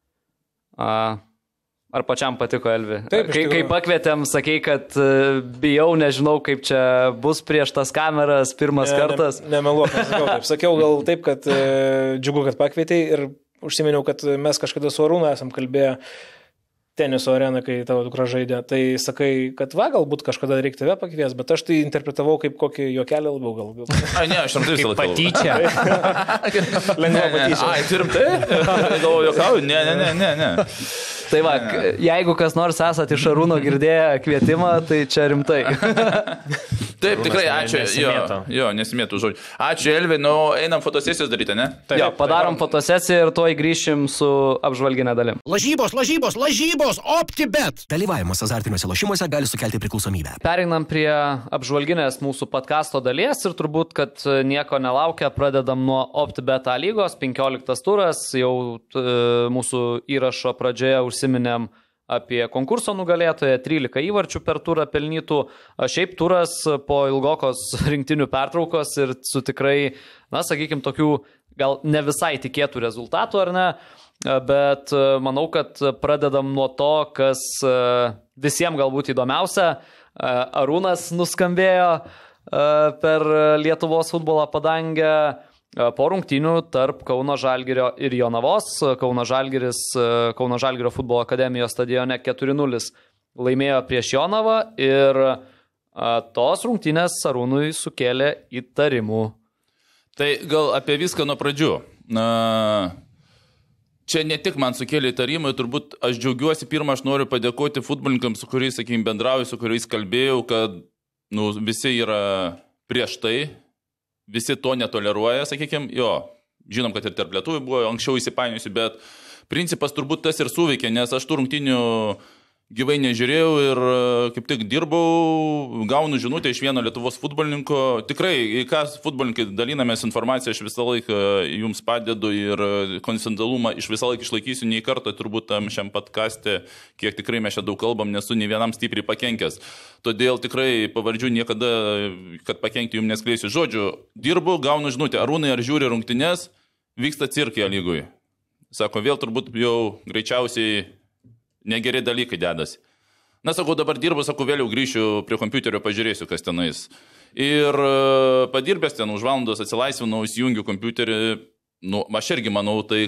Ar pačiam patiko, Elvi? Taip, kai pakvietėm, sakei, kad bijau, nežinau, kaip čia bus prieš tas kameras pirmas kartas. Nemeluok, sakiau gal taip, kad džiugu, kad pakvietei ir užsiminiau, kad mes kažkada su Arūnu esam kalbėję teniso areną, kai tavo dukra žaidė. Tai sakai, kad galbūt kažkada reikia tave pakvies, bet aš tai interpretavau kaip kokį juokelį labiau gal. Ne, aš tam kaip patyčia. Lengva patyčia. Turim tai? Galvoju, juokauju? Ne. Tai jeigu kas nors esat iš Arūno girdėję kvietimą, tai čia rimtai. Taip, tikrai, ačiū. Jo, nesimėtų žodžiu. Ačiū, Elvi, einam fotosesijos daryti, ne? Jo, padarom fotosesiją ir tuoj grįšim su apžvalginė dalim. Lažybos, OptiBet. Dalyvavimas azartiniuose lošimuose gali sukelti priklausomybę. Pereinam prie apžvalginės mūsų podcasto dalies ir turbūt, kad nieko nelaukia, pradedam nuo OptiBet lygos, 15 turas, jau mūsų įrašo pradžioje užsiminėm apie konkurso nugalėtoją, 13 įvarčių per turą pelnytų. Šiaip turas po ilgokos rinktinių pertraukos ir su tikrai, na, sakykime, tokių gal ne visai tikėtų rezultatų, ar ne? Bet manau, kad pradedam nuo to, kas visiems galbūt įdomiausia. Arūnas nuskambėjo per Lietuvos futbolo padangę po rungtynių tarp Kauno Žalgirio ir Jonavos. Kauno Žalgirio futbolo akademijos stadione 4-0 laimėjo prieš Jonavą ir tos rungtynės Arūnui sukėlė įtarimų. Tai gal apie viską nuo pradžių. Čia ne tik man sukėlė įtarimai, turbūt aš džiaugiuosi, pirmą aš noriu padėkoti futbolininkams, su kuriais, sakykime, bendrauju, su kuriais kalbėjau, kad visi yra prieš tai, visi to netoleruoja, sakykime, žinom, kad ir tarp lietuvių buvo anksčiau įsipainiusi, bet principas turbūt tas ir suveikė, nes aš tų rungtynių gyvai nežiūrėjau ir kaip tik dirbau, gaunu žinutę iš vieno Lietuvos futbolininko. Tikrai, ką futbolininkai dalinamės informaciją, aš visą laiką jums padedu ir konfidencialumą iš visą laiką išlaikysiu, nei kartą turbūt tam šiam podcaste, kiek tikrai mes čia daug kalbam, nesu nei vienam stipriai pakenkęs. Todėl tikrai pavardžių niekada, kad pakenkti jums neskleisiu. Žodžiu, dirbu, gaunu žinutę, Arūnai, ar žiūri rungtynes, vyksta cirkė lygui. Sako, vėl turbūt jau greičiausiai negeri dalykai dedasi. Na, sakau, dabar dirbu, sakau, vėliau grįšiu prie kompiuterio, pažiūrėsiu, kas tenais. Ir padirbęs ten už valandos atsilaisvinau, įsijungiu kompiuterį. Aš irgi manau, tai,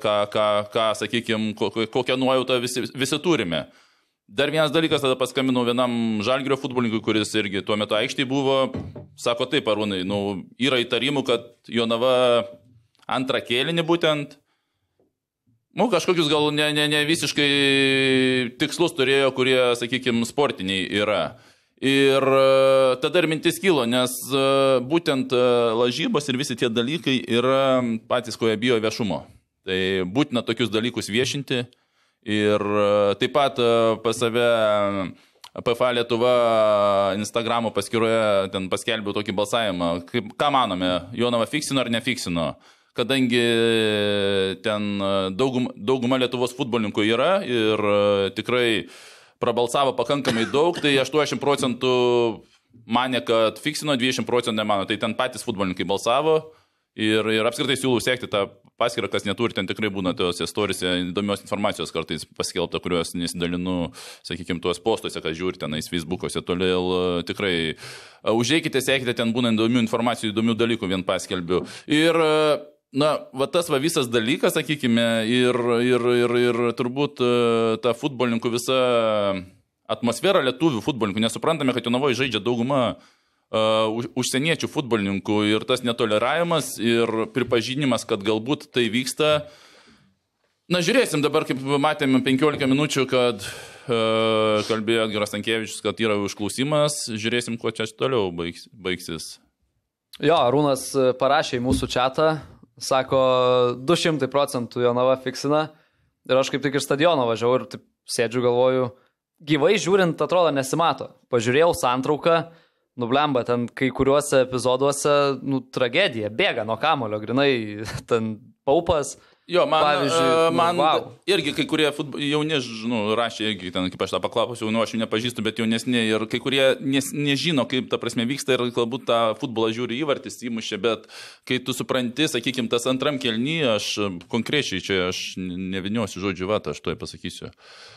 sakykime, kokią nuojautą visi turime. Dar vienas dalykas, tada paskambinau vienam Žalgirio futbolininkui, kuris irgi tuo metu aikštėje buvo. Sako, taip, Arūnai, yra įtarimų, kad Jonava antrą kėlinį būtent kažkokius gal ne visiškai tikslus turėjo, kurie, sakykime, sportiniai yra. Ir tada ir mintis kilo, nes būtent lažybos ir visi tie dalykai yra patys, ko jie bijo viešumo. Tai būtina tokius dalykus viešinti. Ir taip pat pas save PFA Lietuva Instagramo paskyroje ten paskelbiau tokį balsavimą. Ką manome, Jonava fiksino ar nefiksino? Kadangi ten dauguma Lietuvos futbolininkų yra ir tikrai prabalsavo pakankamai daug, tai 80% manė, kad fiksino, 20% nemano. Tai ten patys futbolininkai balsavo ir apskritai siūlau sekti tą paskyrą, kas neturi, ten tikrai būna tos istorijose įdomios informacijos kartais paskelbta, kurios nesidalinu, sakykime, tuos postuose, kas žiūri tenais Facebook'ose. Todėl tikrai užeikite, sekite, ten būna įdomių informacijų, įdomių dalykų vien paskelbiu. Ir tas visas dalykas, sakykime, ir turbūt ta futbolininkų visa atmosfera lietuvių futbolininkų, nesuprantame, kad Jonavoje žaidžia dauguma užsieniečių futbolininkų ir tas netoleravimas ir pripažinimas, kad galbūt tai vyksta. Žiūrėsim dabar, kaip matėme 15 minučių, kad kalbėjo Edgaras Stankevičius, kad yra užklausimas, žiūrėsim, kuo čia toliau baigsis. Jo, Arūnas parašė į mūsų čatą, sako, 200% Jonava fiksina ir aš kaip tik iš stadiono važiavau ir taip sėdžiu, galvoju, gyvai žiūrint, atrodo, nesimato. Pažiūrėjau santrauką, nublemba, ten kai kuriuose epizoduose, tragedija, bėga nuo kamulio, grinai, ten paupas. Jo, man irgi kai kurie jauni, rašė irgi, ten, kaip aš tą paklausiau, aš jų nepažįstu, bet jaunesnė ir kai kurie nežino, kaip ta prasme vyksta ir galbūt tą futbolą žiūri įvartis įmušė, bet kai tu supranti, sakykime, tas antram kelny, aš konkrečiai čia, aš neviniosiu žodžiu, aš to pasakysiu.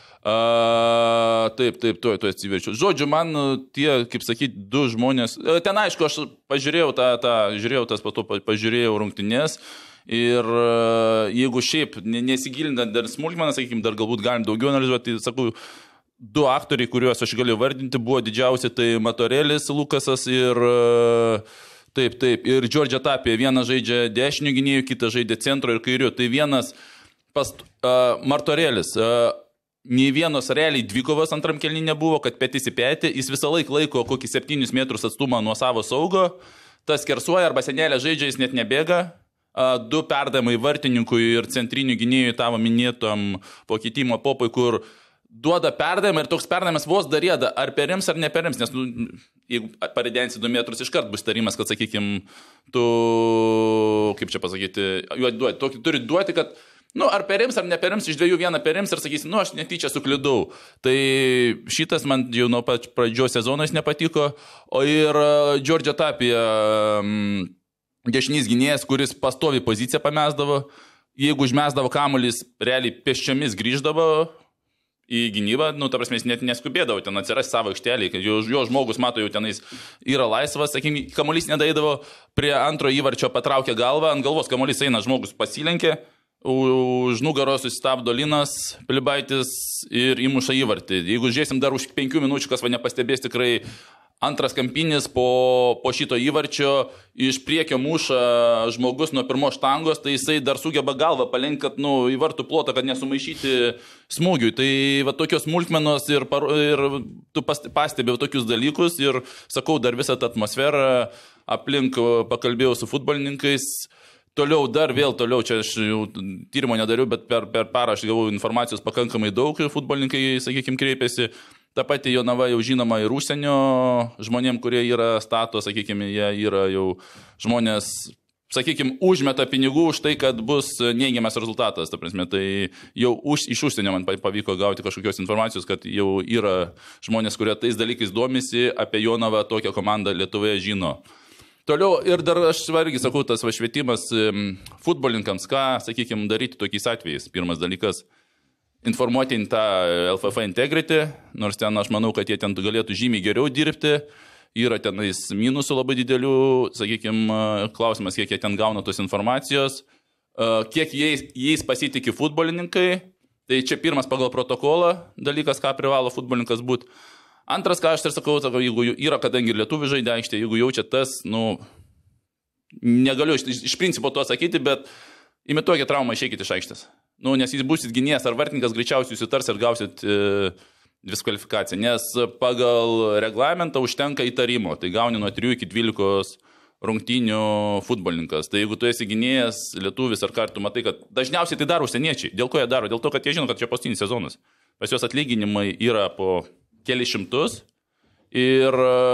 Taip, tuoj atsiverčiu. Žodžiu, man tie, kaip sakyti, du žmonės, ten aišku, aš pažiūrėjau pažiūrėjau rungtynes. Ir jeigu šiaip nesigilinant dar smulkmeną, sakykime, dar galbūt galim daugiau analizuoti, tai sakau, du aktoriai, kuriuos aš galiu vardinti, buvo didžiausi, tai Matorelis, Lukasas ir ir Džordžia Tapė. Vienas žaidžia dešinių gynėjų, kitas žaidė centro ir kairių. Tai vienas Martorelis, nei vienos realiai dvikovos antram kelny nebuvo, kad petys į petį, jis visą laiką laiko kokį 7 metrus atstumą nuo savo saugo, tas kersuoja arba senelė žaidžia, jis net nebėga. 2 perdavimai vartininkui ir centrinių gynėjų tavo minėtom po keitimo popui, kur duoda perdavimą ir toks perdavimas vos darėda, ar perims ar neperims, nes jeigu paridensi 2 metrus, iškart bus tarimas, kad, sakykime, tu, kaip čia pasakyti, turi duoti, kad Nu, ar perims, ar neperims, iš dviejų vieną perims ir sakysi, nu, aš netyčia suklydau. Tai šitas man jau nuo pradžios sezono jis nepatiko. O ir Giorgio Tapia, dešinys gynėjas, kuris pastovi poziciją pamesdavo. Jeigu užmesdavo kamuolys, realiai pėsčiomis grįždavo į gynybą, nu, ta prasme, jis net neskubėdavo ten atsirasti savo aikštelį, kad jo žmogus mato jau tenais yra laisvas, sakykime, kamuolys nedaidavo, prie antro įvarčio patraukė galvą, ant galvos kamuolys eina, žmogus pasilenkė, už nugaros susistabdo Linas Pilibaitis ir įmuša įvartį. Jeigu žiūrėsim dar už 5 minučių, kas va nepastebės, tikrai antras kampinis po šito įvarčio iš priekio muša žmogus nuo pirmos štangos, tai jisai dar sugeba galvą palenkti, kad į vartų plotą, kad nesumaišyti smūgiui. Tai va tokios smulkmenos ir tu pastebėjau tokius dalykus ir sakau, dar visą tą atmosferą aplink pakalbėjau su futbolininkais. Toliau, čia aš jau tyrimo nedariau, bet per parą aš gavau informacijos pakankamai daug, futbolininkai, sakykime, kreipėsi. Ta pati Jonava jau žinoma ir užsienio žmonėm, kurie yra stato, sakykime, jie yra jau žmonės, sakykime, užmeta pinigų už tai, kad bus neigiamas rezultatas. Ta prasme, tai jau iš užsienio man pavyko gauti kažkokios informacijos, kad jau yra žmonės, kurie tais dalykais domisi, apie Jonavą tokią komandą Lietuvoje žino. Toliau ir dar aš svargiai sakau, tas švietimas futbolininkams, ką, sakykime, daryti tokiais atvejais. Pirmas dalykas – informuoti tą LFF Integrity, nors ten aš manau, kad jie ten galėtų žymiai geriau dirbti. Yra tenais minusų labai didelių, sakykime, klausimas, kiek jie ten gauna tos informacijos, kiek jais pasitikė futbolininkai. Tai čia pirmas pagal protokolą dalykas, ką privalo futbolininkas būti. Antras, ką aš ir sakau, jeigu yra, kadangi lietuvių žaidė aikštė, jeigu jaučia tas, negaliu iš principo to sakyti, bet imituokit traumą, išeikit iš aikštės. Nes jis būsit gynėjas ar vartininkas, greičiausiai susitars ir gausit diskvalifikaciją, nes pagal reglamentą užtenka įtarimo, tai gauni nuo 3 iki 12 rungtynių futbolininkas. Tai jeigu tu esi gynėjas, lietuvis ar kartu, matai, kad dažniausiai tai daro užsieniečiai. Dėl ko jie daro? Dėl to, kad jie žino, kad čia paskutinis sezonas. Pas juos atlyginimai yra po kelius šimtus ir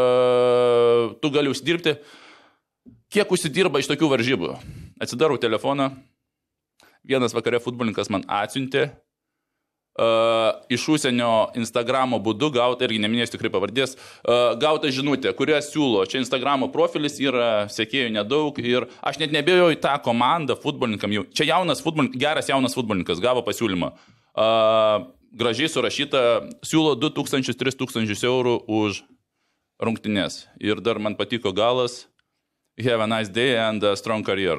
tu gali užsidirbti. Kiek užsidirba iš tokių varžybų? Atsidarau telefoną, vienas vakare futbolininkas man atsiuntė iš užsienio Instagramo būdu gauta, irgi neminėsiu tikrai pavardės, gauta žinutė, kurią siūlo. Čia Instagramo profilis yra, sekėjų nedaug ir aš net nebėjau į tą komandą futbolininkam. Čia geras jaunas futbolininkas gavo pasiūlymą. Gražiai surašyta, siūlo 2000–3000 eurų už rungtynes. Ir dar man patiko galas, have a nice day and a strong career.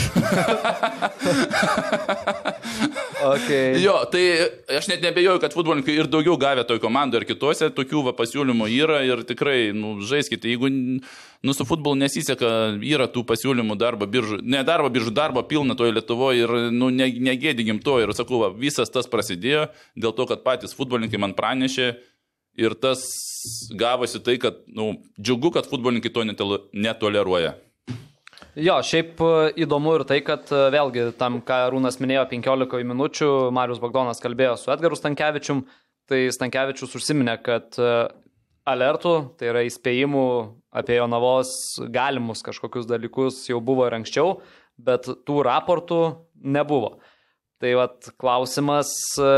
Okay. Jo, tai aš net nebejoju, kad futbolininkai ir daugiau gavę toj komandai ir kitose tokių pasiūlymų yra ir tikrai, žaiskite, jeigu su futbolu nesiseka, yra tų pasiūlymų darbo pilna toje Lietuvoje ir negėdikim to ir sakau, visas tas prasidėjo dėl to, kad patys futbolininkai man pranešė ir tas gavosi tai, kad džiugu, kad futbolininkai to netoleruoja. Jo, šiaip įdomu ir tai, kad vėlgi tam, ką Rūnas minėjo 15 minučių, Marius Bagdonas kalbėjo su Edgaru Stankevičium, tai Stankevičius užsiminė, kad alertų, tai yra įspėjimų apie Jonavos galimus kažkokius dalykus jau buvo ir anksčiau, bet tų raportų nebuvo. Tai vat klausimas,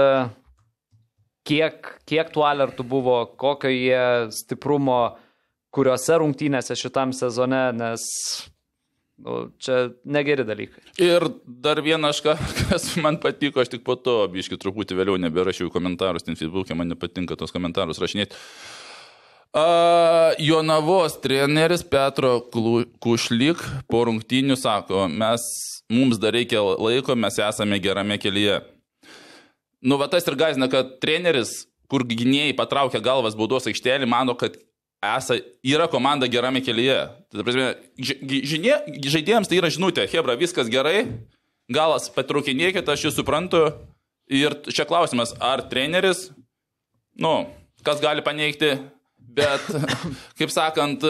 kiek tų alertų buvo, kokio jie stiprumo, kuriuose rungtynėse šitam sezone, nes čia negeri dalykai. Ir dar vienas, kas man patiko, aš tik po to, biški truputį vėliau neberašiau komentarus, ten Facebook'e man nepatinka tos komentarus rašinėti. Jonavos treneris Petro Kušlik po rungtynių sako, mums dar reikia laiko, mes esame gerame kelyje. Tas ir gąsdina, kad treneris, kur gynėjai patraukia galvas baudos aikštelį, mano, kad yra komanda gerame kelyje. Žaidėjams tai yra žinutė, hebra, viskas gerai, galas patraukinėkit, aš jūs suprantu. Ir čia klausimas, ar treneris, kas gali paneigti, bet, kaip sakant,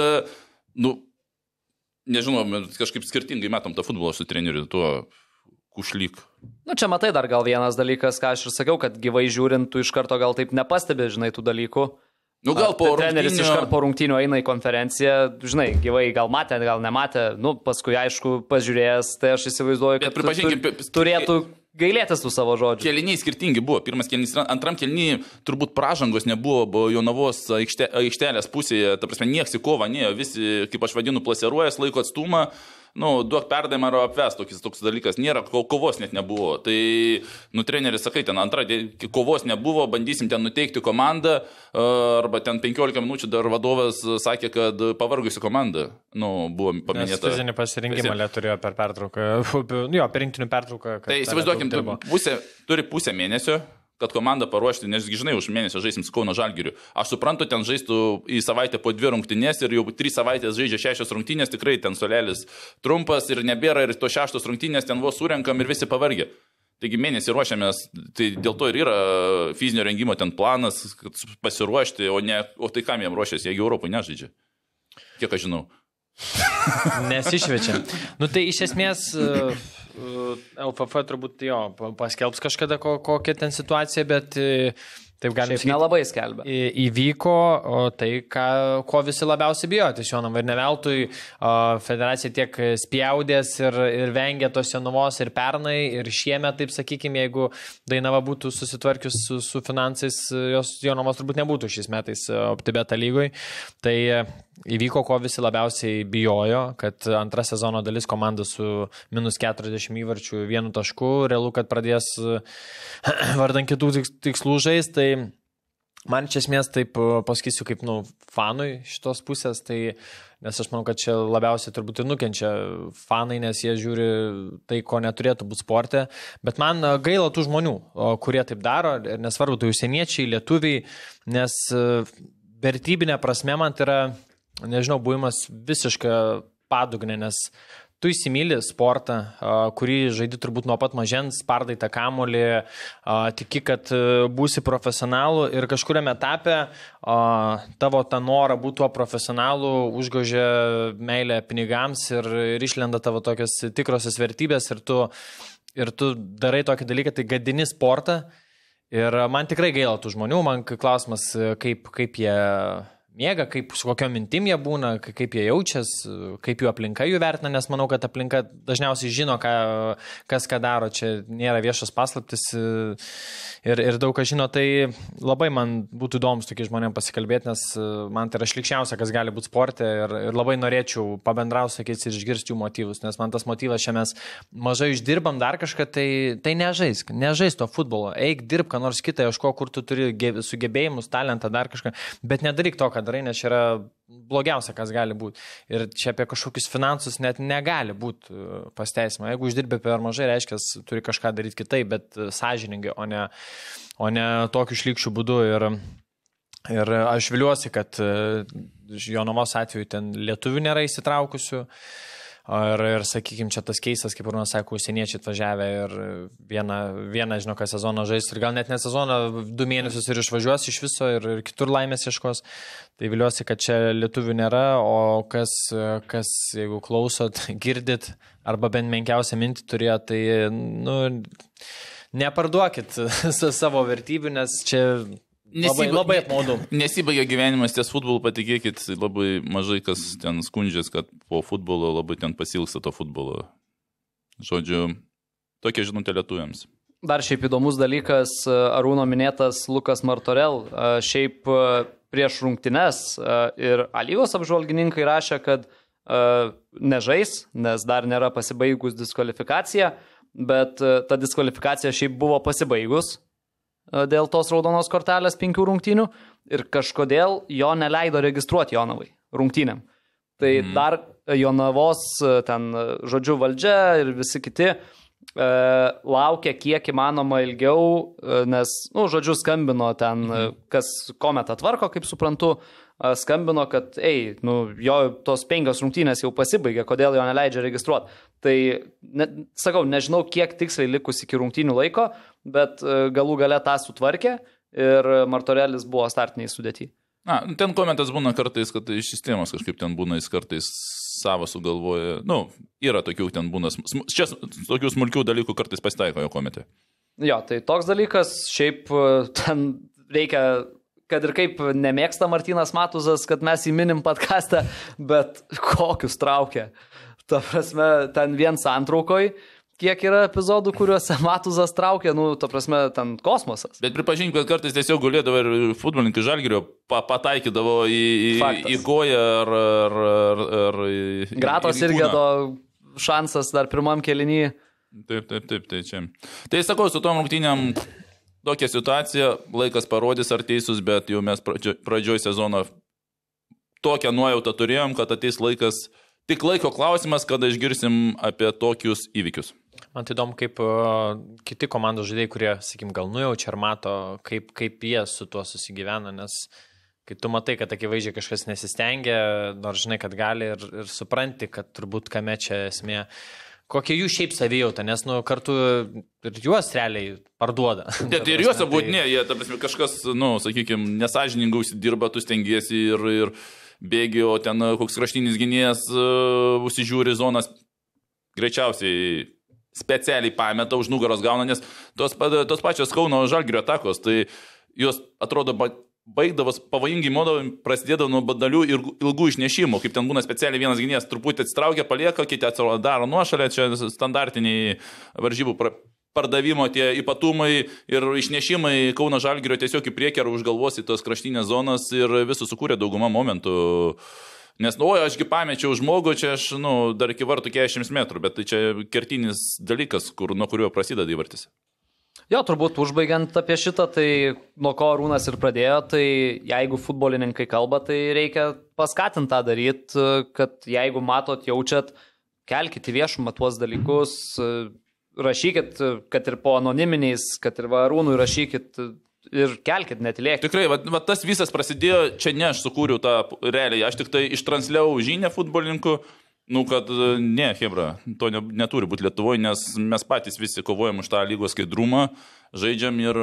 nežinau, kažkaip skirtingai metom tą futbolą su treneriu, tuo Kušlik. Čia matai dar gal vienas dalykas, ką aš ir sakiau, kad gyvai žiūrint, tu iš karto gal taip nepastebi, žinai, tų dalykų. Nu, gal po treneris rungtynių- iškart po rungtynių eina į konferenciją, žinai, gyvai gal matė, gal nematė, nu, paskui aišku pažiūrėjęs, tai aš įsivaizduoju, kad Bet pripažinkim, turėtų gailėtis tų savo žodžių. Keliniai skirtingi buvo. Pirmas kelinys, antram kelinį turbūt pražangos nebuvo, buvo Jonavos aikštelės pusėje, ta prasme, nieks į kovą, ne, visi, kaip aš vadinu, plaseruojas, laiko atstumą, nu, duok perdavimą ar apves, toks dalykas nėra, kovos net nebuvo. Tai, nu, treneris, sakai, ten antrą, kovos nebuvo, bandysim ten nuteikti komandą, arba ten 15 minučių dar vadovas sakė, kad pavargusi komanda, nu, buvo paminėta. Nes fizinį pasirinkimą turėjo per pertrauką, jo, per rinktinių pertrauką. Tai įsivaizduokim, turi pusę mėnesio, kad komandą paruošti, nes, žinai, už mėnesį žaisim su Kauno Žalgiriu. Aš suprantu, ten žaistų į savaitę po 2 rungtynės ir jau 3 savaitės žaidžia 6 rungtynės, tikrai ten solelis trumpas ir nebėra ir to 6 rungtynės ten vos surenkam ir visi pavargė. Taigi mėnesį ruošiamės, tai dėl to ir yra fizinio rengimo ten planas, kad pasiruošti, o tai kam jam ruošiasi, jeigu Europoje nežaidžia. Kiek aš žinau. Nesišvečia. Nu tai iš esmės LFF turbūt jo paskelbs kažkada kokią ten situaciją, bet taip gali Šiaip nelabai skelbia. Įvyko tai, ko visi labiausiai bijo. Tai Jonava ir ne veltui federacija tiek spjaudės ir vengia tos Jonavos ir pernai, ir šiemet, taip sakykime, jeigu Dainava būtų susitvarkius su finansais, jos Jonavos turbūt nebūtų šiais metais OptiBet lygoj. Tai įvyko, ko visi labiausiai bijojo, kad antra sezono dalis komanda su -40 įvarčių 1 tašku, realu, kad pradės vardan kitų tikslų žaisti. Tai man iš esmės taip pasakysiu kaip fanui šitos pusės, tai, nes aš manau, kad čia labiausiai turbūt ir nukenčia fanai, nes jie žiūri tai, ko neturėtų būti sporte, bet man gaila tų žmonių, kurie taip daro, ir nesvarbu, tai užsieniečiai, lietuviai, nes vertybinė prasme man tai yra, nežinau, buvimas visiška padugnė, nes tu įsimyli sportą, kurį žaidi turbūt nuo pat mažens, spardai tą kamuolį, tiki, kad būsi profesionalu ir kažkuriame etape tavo tą norą būti tuo profesionalu užgožia meilę pinigams ir išlenda tavo tokios tikrosios vertybės ir tu darai tokį dalyką, tai gadini sportą. Ir man tikrai gaila tų žmonių, man klausimas, kaip jie miega, su kokiom mintim jie būna, kaip jie jaučias, kaip jų aplinka jų vertina, nes manau, kad aplinka dažniausiai žino, kas ką daro, čia nėra viešas paslaptis ir daug ką žino, tai labai man būtų įdomus tokiais žmonėm pasikalbėti, nes man tai yra šlikščiausia, kas gali būti sporte ir labai norėčiau pabendrauti, sakyti, ir išgirsti jų motyvus, nes man tas motyvas čia mes mažai išdirbam dar kažką, tai nežaisk to futbolo, eik dirb, ką nors kitą, ieško, kur tu turi sugebėjimus, talentą, dar kažką, bet nedaryk to, ką darai, nes čia yra blogiausia, kas gali būti. Ir čia apie kažkokius finansus net negali būti pasteisima. Jeigu uždirbi per mažai, reiškia, turi kažką daryti kitaip, bet sąžiningai, o ne tokiu šlykščiu būdu. Ir aš viliuosi, kad Jonavos atveju ten lietuvių nėra įsitraukusių. Ir sakykime, čia tas keistas, kaip Arūnas sako, užsieniečiai atvažiavę ir vieną žinau, ką sezoną žais ir gal net ne sezoną, 2 mėnesius ir išvažiuos iš viso ir kitur laimės ieškos. Tai viliuosi, kad čia lietuvių nėra, o kas jeigu klausot, girdit arba bent menkiausią mintį turėjo, tai neparduokit savo vertybių, nes čia labai apmaudu. Nesibaigia gyvenimas ties futbolu, patikėkit, labai mažai kas ten skundžias, kad po futbolo labai ten pasilgsta to futbolo. Žodžiu, tokia žinutė lietuviams. Dar šiaip įdomus dalykas, Arūno minėtas Lukas Martorell, šiaip prieš rungtynes ir A-lygos apžvalgininkai rašė, kad nežais, nes dar nėra pasibaigus diskvalifikacija, bet ta diskvalifikacija šiaip buvo pasibaigus dėl tos raudonos kortelės 5 rungtynių ir kažkodėl jo neleido registruoti Jonavai rungtynėm. Tai dar Jonavos ten, žodžiu, valdžia ir visi kiti laukia kiek įmanoma ilgiau, nes, žodžiu, skambino ten, kas kometą tvarko, kaip suprantu, skambino, kad, jo tos 5 rungtynės jau pasibaigė, kodėl jo neleidžia registruoti. Tai, sakau, nežinau, kiek tiksliai likus iki rungtynių laiko, bet galų gale tą sutvarkė ir Martorelis buvo startiniai sudėti. Ten komentas būna kartais, kad iš sistemos kažkaip ten būna, jis kartais savo sugalvoja, yra tokių ten būna, čia tokių smulkių dalykų kartais pasitaiko jo komente. Jo, tai toks dalykas, šiaip ten reikia kad ir kaip nemėgsta Martynas Matuzas, kad mes jį minim podcast'ą, bet kokius traukia. Ta prasme, ten vien santraukoj, kiek yra epizodų, kuriuose Matuzas traukia, ta prasme, ten kosmosas. Bet pripažink, kad kartais tiesiog gulėdavo ir futbolininkai Žalgirio pataikydavo į koją ar Gratos irgi to šansas dar pirmam kėlinį. Taip, tai čia. Tai sakau, su tom rungtynėm tokia situacija, laikas parodys ar teisus, bet jau mes pradžioj sezono tokią nuojautą turėjom, kad ateis laikas, tik laiko klausimas, kada išgirsim apie tokius įvykius. Man tai įdomu, kaip kiti komandos žaidėjai, kurie, sakykim, gal nujaučia ar mato, kaip jie su tuo susigyvena, nes kai tu matai, kad akivaizdžiai kažkas nesistengia, nors žinai, kad gali ir supranti, kad turbūt kame čia esmė, kokia jų šiaip savijauta, nes kartu ir juos realiai parduoda. Ir juos apgaudinė, jie, ta prasme, kažkas, sakykime, nesažiningai užsidirba, tu stengiesi ir bėgi, o ten koks kraštinis gynėjas užsižiūri zonas, greičiausiai specialiai pameta, už nugaros gauna, nes tos pačios Kauno Žalgirio atakos, tai jos atrodo baigdavos pavojingai modai, prasidėdavo nuo badalių ir ilgų išnešimų, kaip ten būna specialiai vienas gynėjas truputį atsitraukia, palieka, kiti daro nuošalę, čia standartiniai varžybų pardavimo tie ypatumai ir išnešimai Kauno Žalgirio tiesiog į priekį ar už galvos į tos kraštinės zonas ir visus sukūrė daugumą momentų. Nes, ašgi pamečiau žmogų, čia aš, dar iki vartų 40 metrų, bet tai čia kertinis dalykas, nuo kurio prasideda įvartis. Jo, turbūt užbaigiant apie šitą, tai nuo ko Arūnas ir pradėjo, tai jeigu futbolininkai kalba, tai reikia paskatinti tą daryti, kad jeigu matot, jaučiat, kelkite viešumą tuos dalykus, rašykit, kad ir po anoniminiais, kad ir Arūnui rašykit ir kelkit, netilėkit. Tikrai, va tas visas prasidėjo, čia ne aš sukūriau tą realiai, aš tik tai ištransliau žinią futbolininkų, kad ne, hebra, to neturi būti Lietuvoje, nes mes patys visi kovojam už tą lygos skaidrumą, žaidžiam ir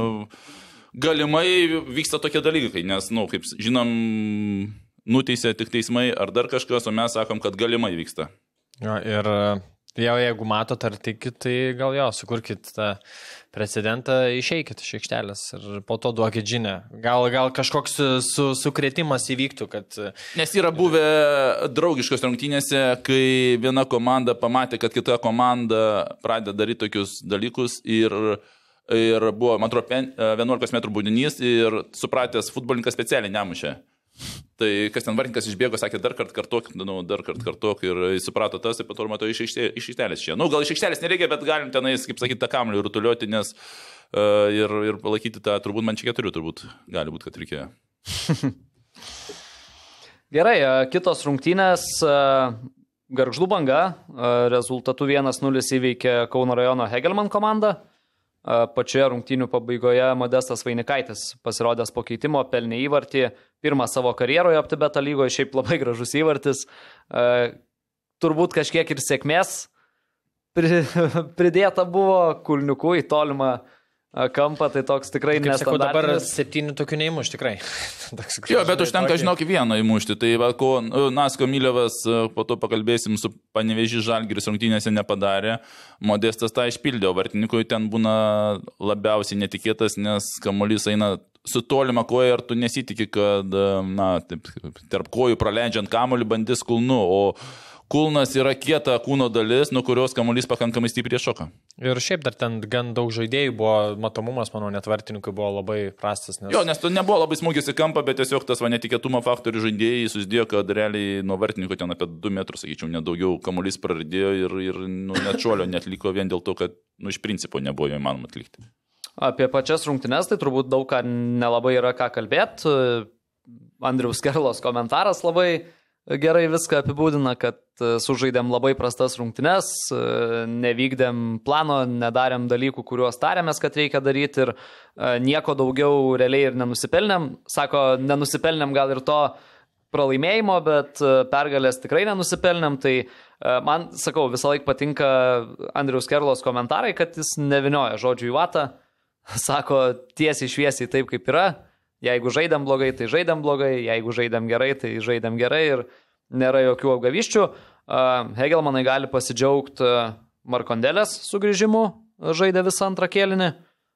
galimai vyksta tokie dalykai, nes, kaip žinom, nuteisė tik teismai ar dar kažkas, o mes sakom, kad galimai vyksta. Jo, ir jau jeigu matot ar tikit, tai gal sukurkit tą precedentą, išeikit iš aikštelės ir po to duokit žinią. Gal kažkoks sukrėtimas įvyktų, kad... Nes yra buvę draugiškos rungtynėse, kai viena komanda pamatė, kad kita komanda pradeda daryti tokius dalykus ir buvo, man atrodo, 11 metrų baudinys ir supratęs futbolininkas specialiai nemušė. Tai kas ten vartininkas išbėgo, sakė, dar kartą kartok ir jis suprato tas, ir pato mato iš aikštelės čia. Gal iš aikštelės nereikia, bet galim tenais, kaip sakyti, tą kamuolį rutuliuoti, nes ir palaikyti tą, turbūt man čia 4, turbūt gali būti, kad reikėjo. Gerai, kitos rungtynės, Gargždų Banga, rezultatu 1-0 įveikė Kauno rajono Hegelman komanda. Pačioje rungtynių pabaigoje Modestas Vainikaitis pasirodęs po keitimo, pelnė įvartį, pirmą savo karjeroje OptiBet lygoje, šiaip labai gražus įvartis, turbūt kažkiek ir sėkmės pridėta buvo kulniukų į tolimą kampą, tai toks tikrai nestandartinis. Dabar 7 tokių neįmuš tikrai. Jo, bet užtenka, žinok, vieną įmušti. Tai ko Nasko Milevas, po to pakalbėsim, su Panevėžį Žalgiris rungtynėse nepadarė. Modestas tą išpildė, o vartininkui ten būna labiausiai netikėtas, nes kamuolys eina su tolima koja ir tu nesitikė, kad tarp kojų praleidžiant kamuolį bandys kulnu, o kulnas yra kieta kūno dalis, nuo kurios kamuolys pakankamai stipriai šoka. Ir šiaip dar ten gan daug žaidėjų buvo, matomumas, manau, net vartininkui buvo labai prastas. Jo, nes to nebuvo labai smūgis į kampą, bet tiesiog tas netikėtumo faktorių žaidėjai susidėjo, kad realiai nuo vartininko ten apie 2 metrus, sakyčiau, nedaugiau kamuolys praradėjo ir net šuolio netliko vien dėl to, kad iš principo nebuvo įmanoma atlikti. Apie pačias rungtynes tai turbūt daug ką nelabai yra ką kalbėti. Andriaus Kerlos komentaras labai gerai viską apibūdina, kad sužaidėm labai prastas rungtynes, nevykdėm plano, nedarėm dalykų, kuriuos tarėmės, kad reikia daryti ir nieko daugiau realiai ir nenusipelnėm. Sako, nenusipelnėm gal ir to pralaimėjimo, bet pergalės tikrai nenusipelnėm. Tai man, sakau, visą laiką patinka Andriaus Kerlos komentarai, kad jis nevinioja žodžių į vatą. Sako tiesiai šviesiai taip, kaip yra. Jeigu žaidėm blogai, tai žaidėm blogai, jeigu žaidėm gerai, tai žaidėm gerai ir nėra jokių apgaviščių. Hegelmanai gali pasidžiaugti Markondelės sugrįžimu, žaidė visą antrą kėlinį.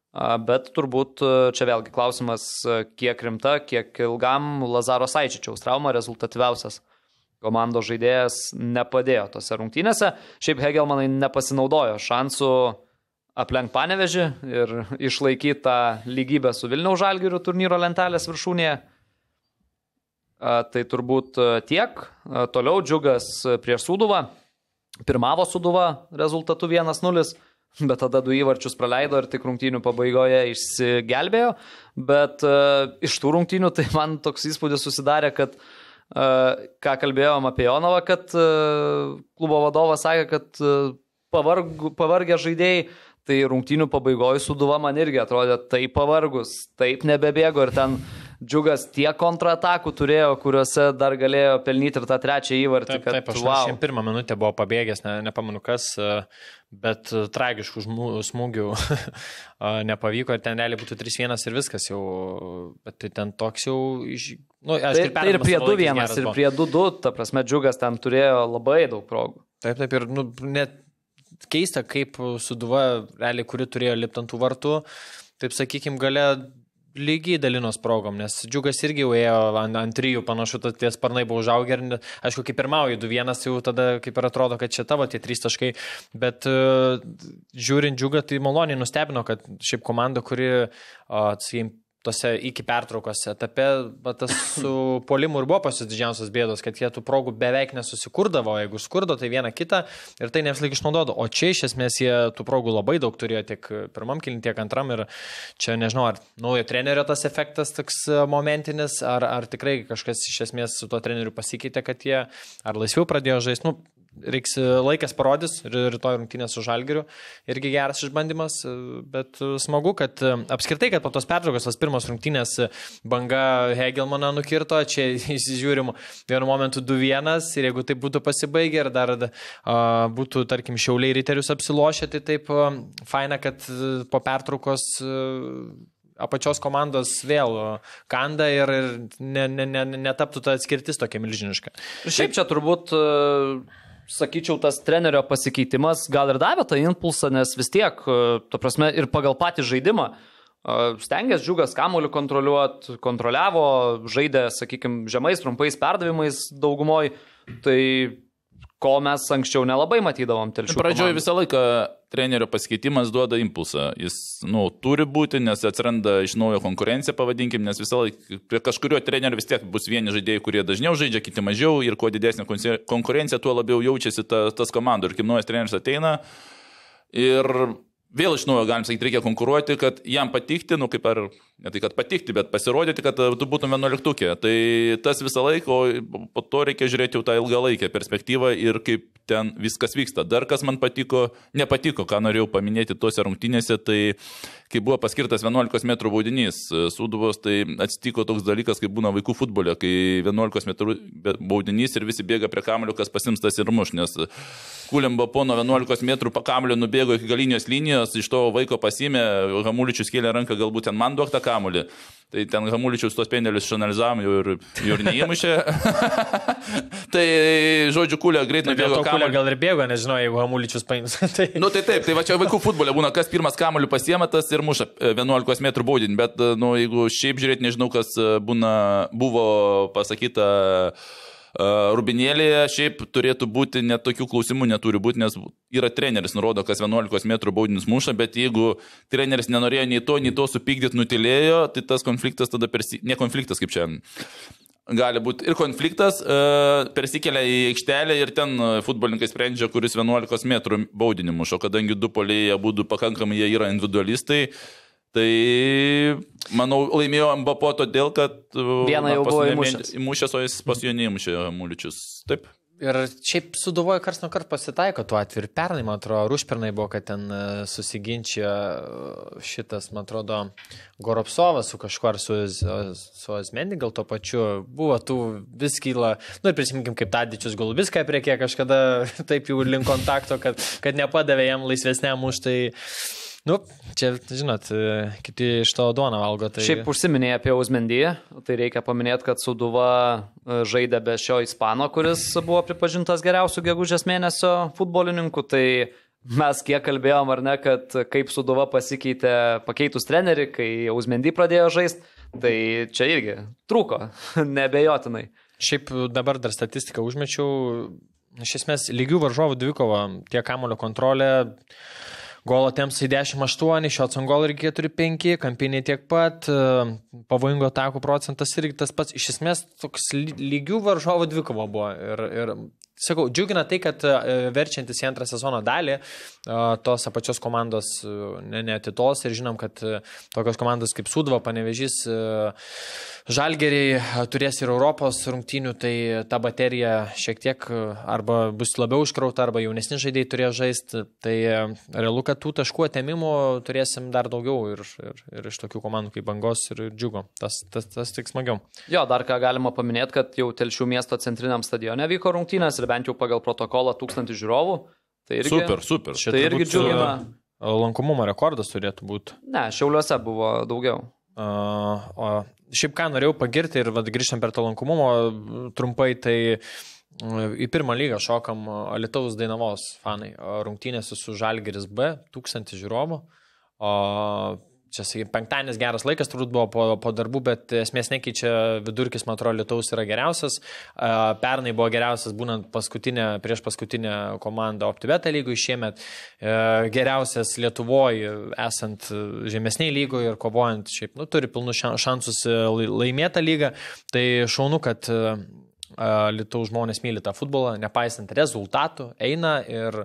Bet turbūt čia vėlgi klausimas, kiek rimta, kiek ilgam Lazaro Saičičiaus trauma rezultatyviausias komandos žaidėjas nepadėjo tose rungtynėse. Šiaip Hegelmanai nepasinaudojo šansų aplenk Panevėžį ir išlaikyti tą lygybę su Vilniaus Žalgiriu turnyro lentelės viršūnėje. Tai turbūt tiek. Toliau Džiugas prieš Sūduvą. Pirmavo Sūduva rezultatu 1-0, bet tada 2 įvarčius praleido ir tik rungtynių pabaigoje išsigelbėjo. Bet iš tų rungtynių tai man toks įspūdis susidarė, kad ką kalbėjom apie Jonovą, kad klubo vadovas sakė, kad pavargę žaidėjai, tai rungtynių pabaigoje Sūduva man irgi atrodė taip pavargus, taip nebebėgo ir ten Džiugas tiek kontratakų turėjo, kuriuose dar galėjo pelnyti ir tą trečią įvartį. Taip, 81 minutė buvo pabėgęs, nepamenu kas, bet tragiškų smūgių nepavyko ir ten realiai būtų 3-1 ir viskas jau, bet ten toks jau... Tai ir prie 2-1 ir prie 2-2, ta prasme Džiugas ten turėjo labai daug progų. Taip, ir net keista, kaip Sūduva, realiai, kuri turėjo lipti ant tų vartų, taip sakykime, gale lygiai dalinos progom, nes Džiugas irgi jau ėjo ant 3, panašu, tie sparnai buvo užaugę ir, aišku, kaip pirmauji 2-1, jau tada kaip ir atrodo, kad čia tavo tie 3 taškai, bet žiūrint Džiugą, tai maloniai nustebino, kad šiaip komanda, kuri, sakykim, tose iki pertraukos etape, tas su puolimu ir buvo pas jus didžiausias bėdos, kad jie tų progų beveik nesusikurdavo, jeigu skurdo, tai vieną kitą ir tai ne visą laiką išnaudodo. O čia iš esmės jie tų progų labai daug turėjo tiek pirmam kėliny, tiek antram ir čia nežinau, ar naujo trenerio tas efektas toks momentinis, ar tikrai kažkas iš esmės su tuo treneriu pasikeitė, kad jie ar laisviau pradėjo žaisti. Reiks laikas parodys, rytoj rungtynės su Žalgiriu, irgi geras išbandymas, bet smagu, kad apskritai, kad po tos pertraukos, tas pirmos rungtynės banga Hegelmaną nukirto, čia įsižiūrim vienu momentu 2-1 ir jeigu tai būtų pasibaigę ir dar būtų, tarkim, Šiauliai Riterius apsilošę, tai taip faina, kad po pertraukos apačios komandos vėl kanda ir netaptų ta atskirtis tokia milžiniška. Šiaip čia turbūt... Sakyčiau, tas trenerio pasikeitimas gal ir davė tą impulsą, nes vis tiek, ta prasme, ir pagal patį žaidimą stengiasi Džiugas kamuolį kontroliavo, žaidė, sakykime, žemais, trumpais perdavimais daugumoj, tai ko mes anksčiau nelabai matydavom telšių komandų. Pradžioje visą laiką trenerio pasikeitimas duoda impulsą. Jis turi būti, nes atsiranda iš naujo konkurencija, pavadinkim, nes visą laiką prie kažkurio trenerio vis tiek bus vieni žaidėjai, kurie dažniau žaidžia, kiti mažiau ir kuo didesnė konkurencija, tuo labiau jaučiasi tas komandų. Ir kaip naujas treneris ateina ir vėl iš naujo, galim sakyti, reikia konkuruoti, kad jam patikti, kaip ar, ne tai kad patikti, bet pasirodyti, kad tu būtum 11-ukė. Tai tas visą laiką, o po to reikia žiūrėti jau tą ilgalaikę perspektyvą ir kaip ten viskas vyksta. Dar kas man nepatiko, ką norėjau paminėti tose rungtynėse, tai kai buvo paskirtas 11 metrų baudinys Sūduvos, tai atsitiko toks dalykas, kaip būna vaikų futbole, kai 11 metrų baudinys ir visi bėga prie kamuolio, kas pasims tas ir muš, nes Kulemba pono 11 metrų kamuolio nubėgo iki galinės linijos, iš to vaiko pasimė, Hamuličius kėlė ranką, galbūt ten man duok tą kamuolį. Tai ten Hamuličius tos pendelius išanalizavom ir neįmušė. Tai, žodžiu, Kulė greit nubėgo kamuolį. Kulė gal ir bėgo, nežinau, jeigu Hamuličius paims. Tai... taip, tai va čia vaikų futbole būna, kas pirmas kamuolį pasiema, tas ir muša 11 metrų baudinį, bet, jeigu šiaip žiūrėti, nežinau, kas buvo pasakyta Rubinėlėje, šiaip turėtų būti, net tokių klausimų neturi būti, nes yra treneris, nurodo, kas 11 metrų baudinius muša, bet jeigu treneris nenorėjo nei to supykdyti, nutilėjo, tai tas konfliktas tada ne konfliktas kaip čia. Gali būti ir konfliktas, persikelia į aikštelę ir ten futbolininkai sprendžia, kuris 11 metrų baudinį muša, kadangi du puolėjai abudu pakankamai jie yra individualistai. Tai, manau, laimėjo Mbapo todėl, kad vieną jau buvo įmušęs, o jis pas jo neįmušė Hamuličius. Taip. Ir šiaip Sūduvoje karts nuo karto pasitaiko tuo atveju. Ir pernai, man atrodo, Rušpernai buvo, kad ten susiginčia šitas, man atrodo, Goropsovas su kažkuo ar su Asmendi, gal to pačiu. Buvo tų vis kyla, ir prisiminkim, kaip Tadičius Golubiską priekė kažkada taip jau link kontakto, kad nepadavė jam laisvesniam už tai. Čia, žinot, kiti iš to duoną valgo. Tai... Šiaip užsiminėjai apie Uzmendiją, tai reikia paminėti, kad Sūduva žaidė be šio Ispano, kuris buvo pripažintas geriausių gegužės mėnesio futbolininku, tai mes kiek kalbėjom, ar ne, kad kaip Sūduva pasikeitė pakeitus trenerį, kai Uzmendy pradėjo žaisti, tai čia irgi trūko, nebejotinai. Šiaip dabar dar statistiką užmečiau, iš esmės lygių varžovų dvikova, tiek kamuolio kontrolė, golo tempsai 10-8, shots on goal irgi 4-5, kampiniai tiek pat, pavojingo atakų procentas irgi tas pats, iš esmės toks lygių varžovų dvikova buvo ir sakau, džiugina tai, kad verčiantis į antrą sezono dalį tos apačios komandos neatitos ir žinom, kad tokios komandos kaip Sūduva, Panevėžys, Žalgiriai turės ir Europos rungtynių, tai ta baterija šiek tiek arba bus labiau užkrauta, arba jaunesni žaidėjai turės žaisti, tai realu, kad tų taškų atėmimų turėsim dar daugiau ir iš tokių komandų kaip Bangos ir Džiugo, tas tik smagiau. Jo, dar ką galima paminėti, kad jau Telšių miesto centriniam stadione vyko rungtynės ir bent jau pagal protokolą 1000 žiūrovų. Tai irgi, super. Tai irgi džiugina. Lankomumo rekordas turėtų būti. Ne, Šiauliuose buvo daugiau. O šiaip ką norėjau pagirti ir grįžtam per to lankomumo trumpai, tai į pirmą lygą šokam Alytaus Dainavos fanai. Rungtynėse su Žalgiris B, 1000 žiūrovų. Čia, penktadienis geras laikas, turbūt buvo po darbų, bet esmės nekeičia vidurkis, man atrodo, Lietuvos yra geriausias. Pernai buvo geriausias, būnant prieš paskutinę komandą OptiBet lygoj, šiemet geriausias Lietuvoje, esant žemesniai lygoje ir kovojant, šiaip, turi pilnus šansus laimėtą lygą. Tai šaunu, kad Lietuvos žmonės myli tą futbolą, nepaisant rezultatų, eina ir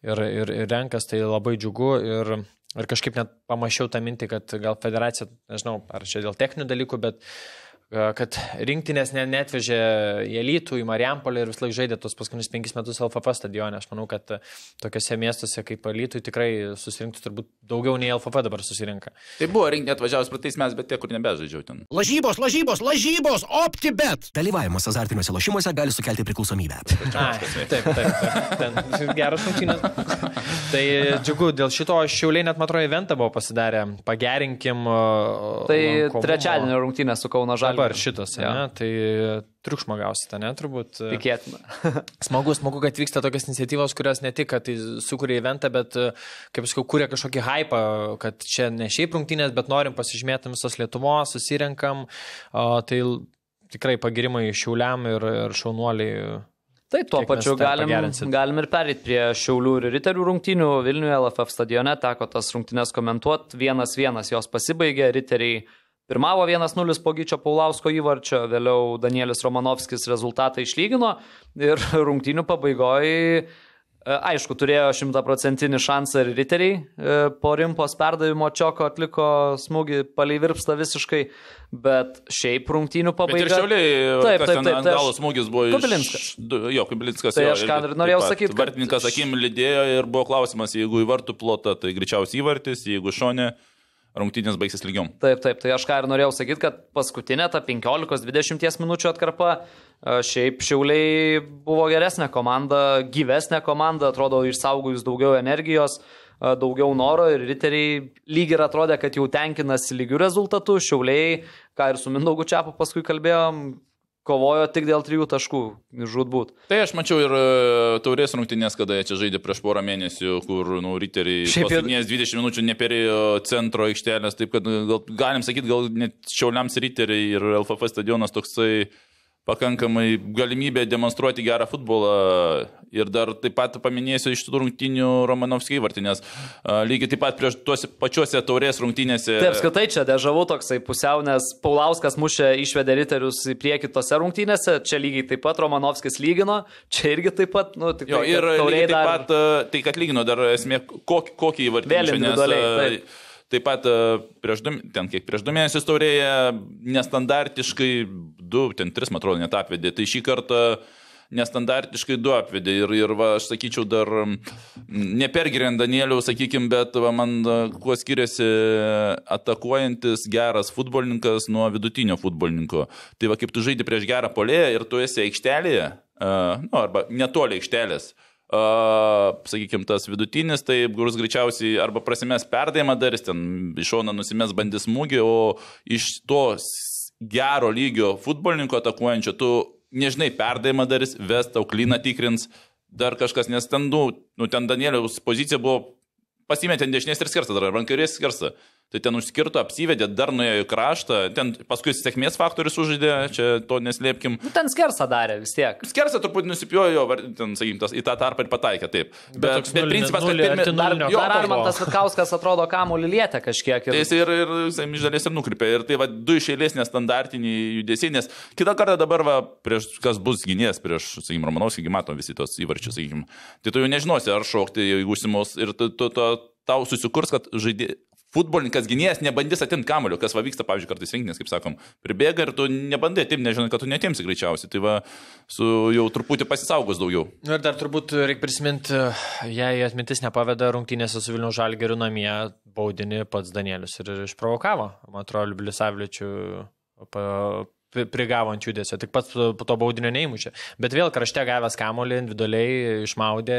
renkas, tai labai džiugu ir kažkaip net pamačiau tą mintį, kad gal federacija, nežinau, ar čia dėl techninių dalykų, bet kad rinktinės netvežė į Alytų, į Marijampolę ir vis laik žaidė tos paskutinius 5 metus LFF stadione. Aš manau, kad tokiuose miestuose kaip Alytui tikrai susirinktų turbūt daugiau nei LFF dabar susirinka. Tai buvo rinktinė atvažiavus praeitais metais, bet tie, kur nebežaidžiau ten. Lažybos, OptiBet. Dalyvavimas azartiniuose lošimuose gali sukelti priklausomybę. Taip. Geras rungtynės. Tai džiugu, dėl šito Šiauliai net, man atrodo, eventą buvo pasidarę. Pagerinkim. Tai trečiadienio rungtynės su Kauno Žalgiriu. Dabar šitas, ne? Tai triukšmo gausite, ne? Turbūt. Tikėtina. Smagu, kad vyksta tokias iniciatyvos, kurios ne tik, kad tai sukuria eventą, bet, kaip sakau, kuria kažkokį hypą, kad čia ne šiaip rungtynės, bet norim pasižymėti visos Lietuvos, susirenkam. Tai tikrai pagirimai Šiauliam ir šaunuoliai. Tai tuo pačiu galim ir perėti prie Šiaulių ir Riterių rungtynių. Vilniuje LFF stadione teko tas rungtynės komentuoti. 1-1 jos pasibaigė, Riteriai pirmavo 1-0 po Gyčio Paulausko įvarčio, vėliau Danielis Romanovskis rezultatą išlygino ir rungtynių pabaigoje, aišku, turėjo 100% šansą ir Riteriai, po Rimpos perdavimo Čioko atliko smūgį palei virpstą visiškai, bet šiaip rungtynių pabaiga. Bet ir Šiauliai, kas ten galo smūgis buvo Kubilinskas. Kubilinskas. Tai aš ką norėjau sakyti. Vartininkas akim lydėjo ir buvo klausimas, jeigu į vartų plotą, tai greičiausiai įvartis, jeigu šone, rungtynės baigsis lygiom. Taip, tai aš ką ir norėjau sakyti, kad paskutinė ta 15-20 minučių atkarpa, šiaip Šiauliai buvo geresnė komanda, gyvesnė komanda, atrodo išsaugojus daugiau energijos, daugiau noro ir Riteriai lyg ir atrodė, kad jau tenkinasi lygių rezultatų, Šiauliai, ką ir su Mindaugu Čiapu paskui kalbėjom, kovojo tik dėl 3 taškų, žūtbūt. Tai aš mačiau ir taurės rungtynės, kada jie čia žaidė prieš porą mėnesių, kur Riteriai paskutinės 20 minučių neperėjo centro aikštelės, taip kad galim sakyti, gal net Šiauliams Riteriai ir LFF stadionas toksai pakankamai galimybė demonstruoti gerą futbolą ir dar taip pat paminėsiu iš tų rungtynių Romanovskį įvartį, nes lygiai taip pat prieš tuose pačiuose taurės rungtynėse. Taip, apskritai čia dežavu toksai pusiau, nes Paulauskas išvedė Riterius į priekį tose rungtynėse, čia lygiai taip pat Romanovskis lygino, čia irgi taip pat, tikrai. Jo, ir lygiai taip pat, tai kad lygino dar esmė, kokį įvartį, nes taip pat prieš 2 mėnesius taurėje nestandartiškai 3 man atrodo net apvedė, tai šį kartą nestandartiškai 2 apvedė ir aš sakyčiau dar nepergiriant Danielių, sakykim, bet man kuo skiriasi atakuojantis geras futbolininkas nuo vidutinio futbolininko. Tai kaip tu žaidži prieš gerą puolėją ir tu esi aikštelėje, arba netoli aikštelės, sakykime, tas vidutinis, tai kuris greičiausiai arba prasimės perdavimą darys, ten iš šono nusimės bandys smūgį, o iš to gero lygio futbolininko atakuojančio tu nežinai perdavimą darys, ves tau klyną tikrins, dar kažkas, nes ten, ten Danieliaus pozicija buvo pasimetė ant dešinės ir skersą, dar rankairės skersą. Tai ten užskirto, apsivedė, dar nuėjo į kraštą, ten paskui sėkmės faktorius užžaidė, čia to neslėpkim. Ten skersą darė vis tiek. Skersą truputį nusipjojo, ten, sakykim, į tą tarpą ir pataikė, taip. Bet principas, kad dar Armantas Vitkauskas atrodo kamuolį lietė kažkiek. Ir iš dalies ir nukrypė. Ir tai va, 2 iš eilės nestandartiniai judesiai, nes kitą kartą dabar, va, prieš kas bus gynėjas, prieš, sakykim, Romanovskį, matom visi tos įvarčius, sakykim. Tai tu jau nežinosi, ar šokti, jeigu užsimos ir tau susikurs, kad futbolininkas gynėjas nebandys atimti kamuolio, kas va vyksta, pavyzdžiui, kartais rinkinės, kaip sakom, pribėga ir tu nebandai atimti, nežinai, kad tu netimsi greičiausiai. Tai va, jau truputį pasisaugos daugiau. Ir dar turbūt reikia prisiminti, jei atmintis nepaveda rungtynėse su Vilniaus Žalgiriu namie, baudinį pats Danielius ir išprovokavo. Man atrodo, Bilisavliečių prigavo ant judesio, tik pats po to baudinio neįmušė. Bet vėl krašte gavęs kamuolį, individualiai išmaudė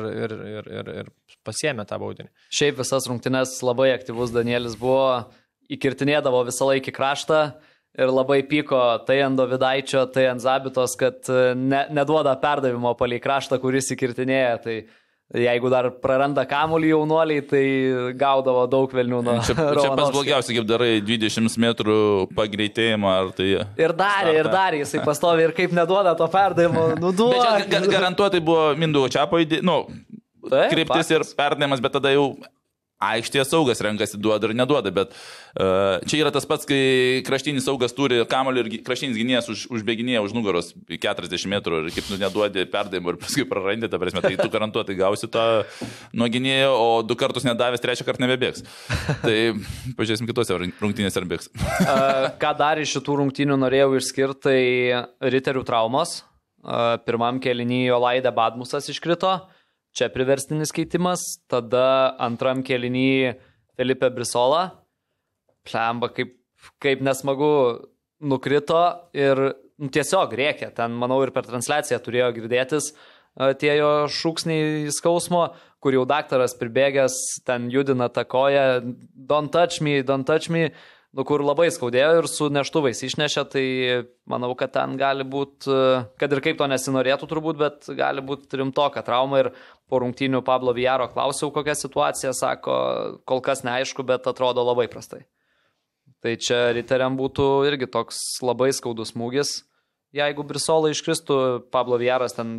ir pasiėmė tą baudinį. Šiaip visas rungtynes labai aktyvus Danielis buvo, įkirtinėdavo visą laikį kraštą ir labai pyko tai ant Dovidaičio, tai ant Zabitos, kad neduoda perdavimo palei kraštą, kuris įkirtinėja. Tai jeigu dar praranda kamuolį jaunuoliai, tai gaudavo daug velnių nuo Romanovskio. Čia pas blogiausia, kaip darai 20 metrų pagreitėjimą. Tai ir darė, jisai pastovi ir kaip neduoda to perdavimo, nuduoda. Bet garantuotai buvo Mindaugo Čiapo kryptis ir perdavimas, bet tada jau aikštėje saugas renkasi, duoda ir neduoda, bet čia yra tas pats, kai kraštinis saugas turi kamuolį ir kraštinis gynėjas užbėginėja už nugaros 40 metrų ir kaip neduodi perdavimą ir paskui prarandi, ta prasme, tai tu garantuotai gausi tą nuo gynėjo, o 2 kartus nedavęs, 3 kartą nebebėgs. Tai pažiūrėsim kitose rungtynėse ar bėgs. Ką dar iš šitų rungtynių norėjau išskirti, tai riterių traumos. Pirmam kėlinyje Olaidė Badmusas iškrito. Čia priverstinis keitimas, tada antram kėlinyje Felipe Brisola. Plemba, kaip nesmagu nukrito ir tiesiog rėkė. Ten, manau, ir per transliaciją turėjo girdėtis tie jo šūksniai skausmo, kur jau daktaras pribėgęs, ten judina tą koją, don't touch me, kur labai skaudėjo ir su neštuvais išnešė, tai manau, kad ten gali būti, kad ir kaip to nesinorėtų turbūt, bet gali būti rimtoka trauma ir po rungtynių Pablo Vijaro klausiau, kokia situacija, sako, kol kas neaišku, bet atrodo labai prastai. Tai čia riteriam būtų irgi toks labai skaudus smūgis. Jeigu Brisola iškristų, Pablo Vijaras ten,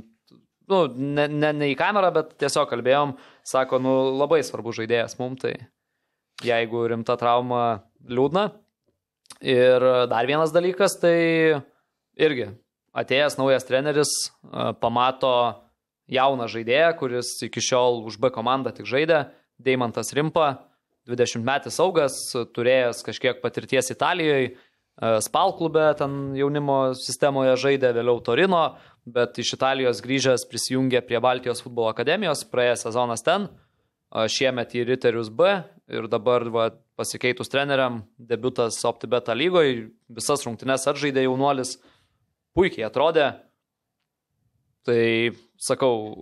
ne į kamerą, bet tiesiog kalbėjom, sako, labai svarbu žaidėjas mums, tai jeigu rimta trauma liūdna. Ir dar vienas dalykas, tai irgi atėjęs naujas treneris pamato jauną žaidėją, kuris iki šiol už B komandą tik žaidė, Deimantas Rimpa, 20-metis saugas, turėjęs kažkiek patirties Italijoje, Spal klube, ten jaunimo sistemoje žaidė, vėliau Torino, bet iš Italijos grįžęs prisijungė prie Baltijos futbolo akademijos, praėjęs sezonas ten, šiemet į Riterius B ir dabar pasikeitus treneriam, debiutas OptiBet lygoje, visas rungtynes atžaidė jaunuolis, puikiai atrodė. Tai, sakau,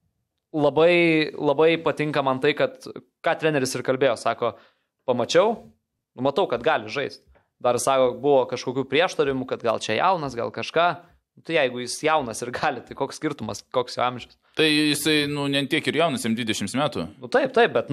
labai patinka man tai, kad, ką treneris ir kalbėjo, sako, pamačiau, matau, kad gali žaisti. Dar, sako, buvo kažkokių prieštarimų, kad gal čia jaunas, gal kažką. Tai jeigu jis jaunas ir gali, tai koks skirtumas, koks jo amžius? Tai jisai, ne tiek ir jaunas, 20 metų. Taip, bet,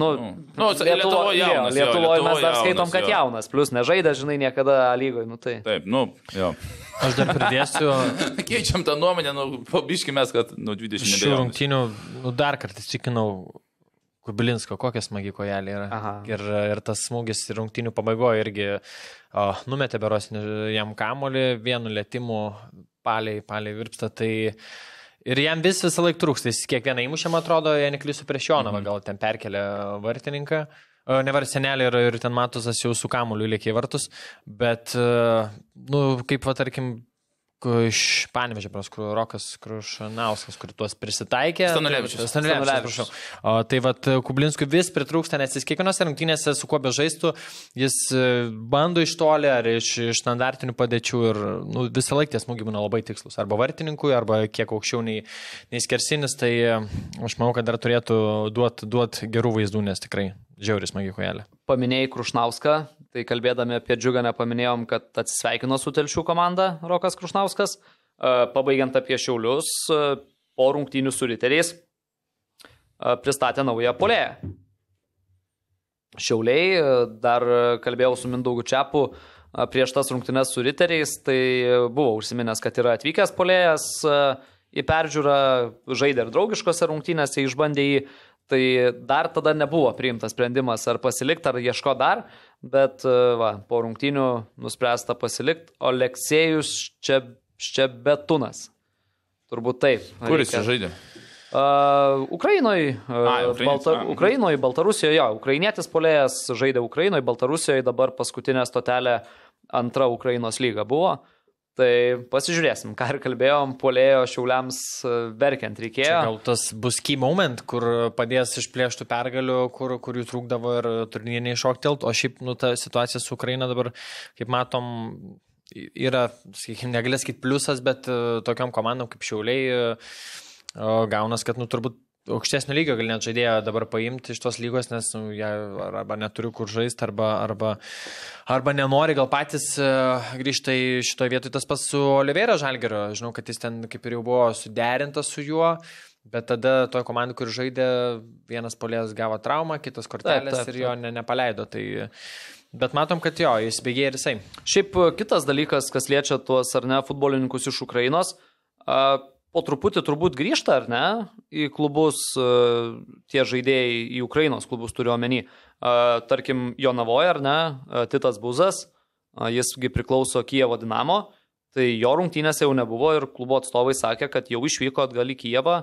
Lietuvoje mes dar skaitom, kad jaunas, plus nežaidė, žinai, niekada lygoje, tai. Taip, jo. Aš dar pridėsiu. Keičiam tą nuomonę, pabiškimės, kad 20 metų. Šių rungtynių, dar kartą įsitikinau Kubilinsko, kokia smagi kojelė yra. Aha. Ir tas smūgis rungtynių pabaigoje irgi numetė beros jam kamuolį, vienu lėtimu paliai virpsta, tai ir jam visą laiką trūksta, jis kiekvieną įmušėm atrodo, jei neklysiu prieš Jonavą, gal ten perkelė vartininką, ne varsenelį ir ten Matusas jau su kamuoliu lėkė į vartus, bet, kaip tarkim, iš Panevėžio, kur Rokas Krušanauskas, kur tuos prisitaikė. Stanulevičius, prašau. Tai Kublinskui vis pritrūksta, nes jis kiekvienose rungtynėse su kuo bežaistų, jis bando iš toli ar iš standartinių padėčių ir visą laiką tie smūgiai būna labai tikslus. Arba vartininkui, arba kiek aukščiau nei skersinis, tai aš manau, kad dar turėtų duot gerų vaizdų, nes tikrai žiauriai smagi kojelė. Paminėjai Krušnauską, tai kalbėdami apie Džiuganą paminėjom, kad atsisveikino su Telšių komanda Rokas Krušnauskas. Pabaigiant apie Šiaulius, po rungtynių su riteriais pristatė naują puolėją. Šiauliai, dar kalbėjau su Mindaugu Čiapu prieš tas rungtynes su riteriais, tai buvo užsiminęs, kad yra atvykęs puolėjas į peržiūrą, žaidė ir draugiškose rungtynėse, išbandė jį, tai dar tada nebuvo priimtas sprendimas ar pasilikti, ar ieško dar, bet po rungtynių nuspręsta pasilikti Oleksėjus Ščebetūnas. Turbūt taip. Kuris čia žaidė? Ukrainoje, Baltarusijoje, ukrainietis puolėjas žaidė Ukrainoje, Baltarusijoje, dabar paskutinė stotelė antra Ukrainos lyga buvo. Tai pasižiūrėsim, ką ir kalbėjom, puolėjo Šiauliams verkiant reikėjo. Čia gal tas bus key moment, kur padės išplėštų pergalių, kur jų trūkdavo ir turnyriniai šoktelt, o šiaip ta situacija su Ukraina dabar, kaip matom, yra, sakykime, negalės sakyti pliusas, bet tokiam komandom kaip Šiauliai gaunas, kad turbūt aukštesnio lygio gal net žaidėjo dabar paimti iš tos lygos, nes jie arba neturiu kur žaisti, arba nenori gal patys grįžta į šitoje vietoje. Tas pas su Oliveira Žalgirio, žinau, kad jis ten kaip ir jau buvo suderintas su juo, bet tada toje komandai, kur žaidė, vienas puolėjas gavo traumą, kitas kortelės ir jo nepaleido. Tai, bet matom, kad jo, jis bėgė ir jisai. Šiaip kitas dalykas, kas liečia tuos ar ne futbolininkus iš Ukrainos, po truputį turbūt grįžta, ar ne, į klubus, tie žaidėjai į Ukrainos klubus turiu omeny. Tarkim, Jonavoje, ar ne, Titas Buzas, jisgi priklauso Kijevo Dinamo, tai jo rungtynėse jau nebuvo ir klubo atstovai sakė, kad jau išvyko atgal į Kijevą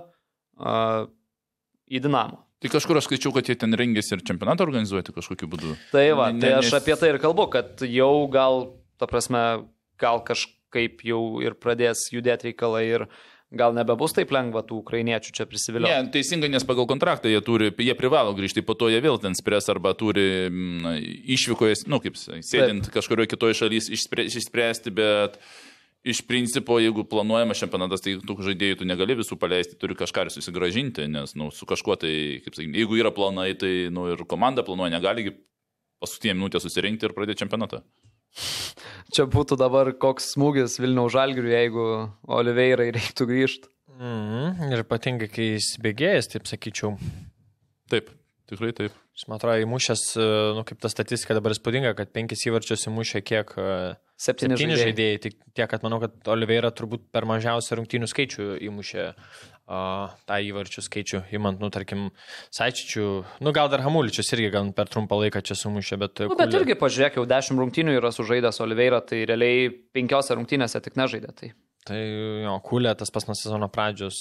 į Dinamo. Tai kažkur aš skaičiau, kad jie ten rengėsi ir čempionatą organizuoti kažkokiu būdu. Tai tai aš apie tai ir kalbu, kad jau gal, ta prasme, gal kažkaip jau ir pradės judėti reikalai ir gal nebebus taip lengva tų ukrainiečių čia prisivilioti. Ne, teisingai, nes pagal kontraktą jie privalo grįžti, po to jie vėl ten spręs arba turi išvykoje, kaip sėdint kažkurioje kitoje šalys išspręsti, bet iš principo, jeigu planuojamas čempionatas, tai tų žaidėjų tu negali visų paleisti, turi kažką ir susigražinti, nes su kažkuo tai, kaip sakyti, jeigu yra planai, tai ir komanda planuoja, negali paskutinę minutę susirinkti ir pradėti čempionatą. Čia būtų dabar koks smūgis Vilniaus Žalgiriui, jeigu Oliveirai reiktų grįžti. Ir ypatingai, kai jis bėgėjas, taip sakyčiau. Taip, tikrai taip. Aš man atrodo, įmušęs, kaip ta statistika dabar įspūdinga, kad 5 įvarčius įmušė kiek 7 žaidėjai. Tik tiek, kad manau, kad Oliveira turbūt per mažiausią rungtynių skaičių įmušė tą įvarčių skaičių, įmant, tarkim, Saičičių, gal dar Hamuličius irgi gal per trumpą laiką čia sumušė, bet... Bet irgi, pažiūrėk, jau 10 rungtynių yra sužaidęs Oliveira, tai realiai 5 rungtynėse tik nežaidė. Tai jo, Kulė, tas pas nuo sezono pradžios,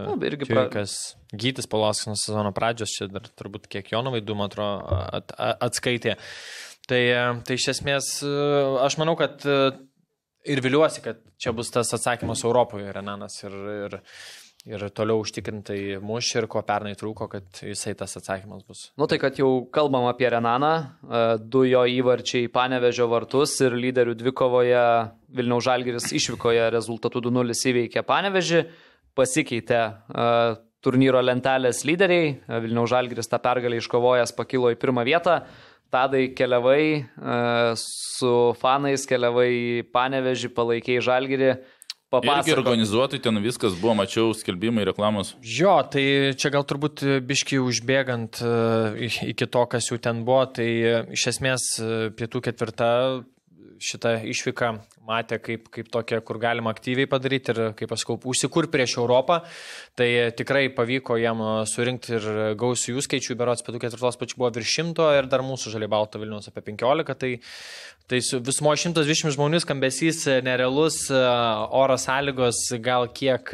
Gytis Paulauskas nuo sezono pradžios, čia dar turbūt kiek Jonovai du, man atrodo, atskaitė. Tai iš esmės, aš manau, kad ir viliuosi, kad čia bus tas atsakymas Europoje, Renanas, ir toliau užtikrintai muš ir ko pernai trūko, kad jisai tas atsakymas bus. Tai kad jau kalbam apie Renaną, 2 jo įvarčiai Panevėžio vartus ir lyderių dvikovoje Vilniaus Žalgiris išvykoje rezultatų 2-0 įveikė Panevėžį, pasikeitė turnyro lentelės lyderiai, Vilniaus Žalgiris tą pergalę iškovojęs pakilo į 1 vietą. Tadai, keliavai su fanais, keliavai į Panevėžį, palaikiai Žalgirį. Irgi organizuotai ten viskas buvo, mačiau skelbimai, reklamos. Jo, tai čia gal turbūt biškiai užbėgant iki to, kas jau ten buvo, tai iš esmės pietų ketvirta šitą išvyką matė kaip tokia, kur galima aktyviai padaryti ir, kaip aš sakau, užsikur prieš Europą. Tai tikrai pavyko jam surinkti ir gausių jų skaičių, berods pietų ketvirtos pačių buvo virš 100 ir dar mūsų Žaliai Balto Vilniaus apie 15. Tai visumo 120 žmonių skambesys nerealus, oro sąlygos gal kiek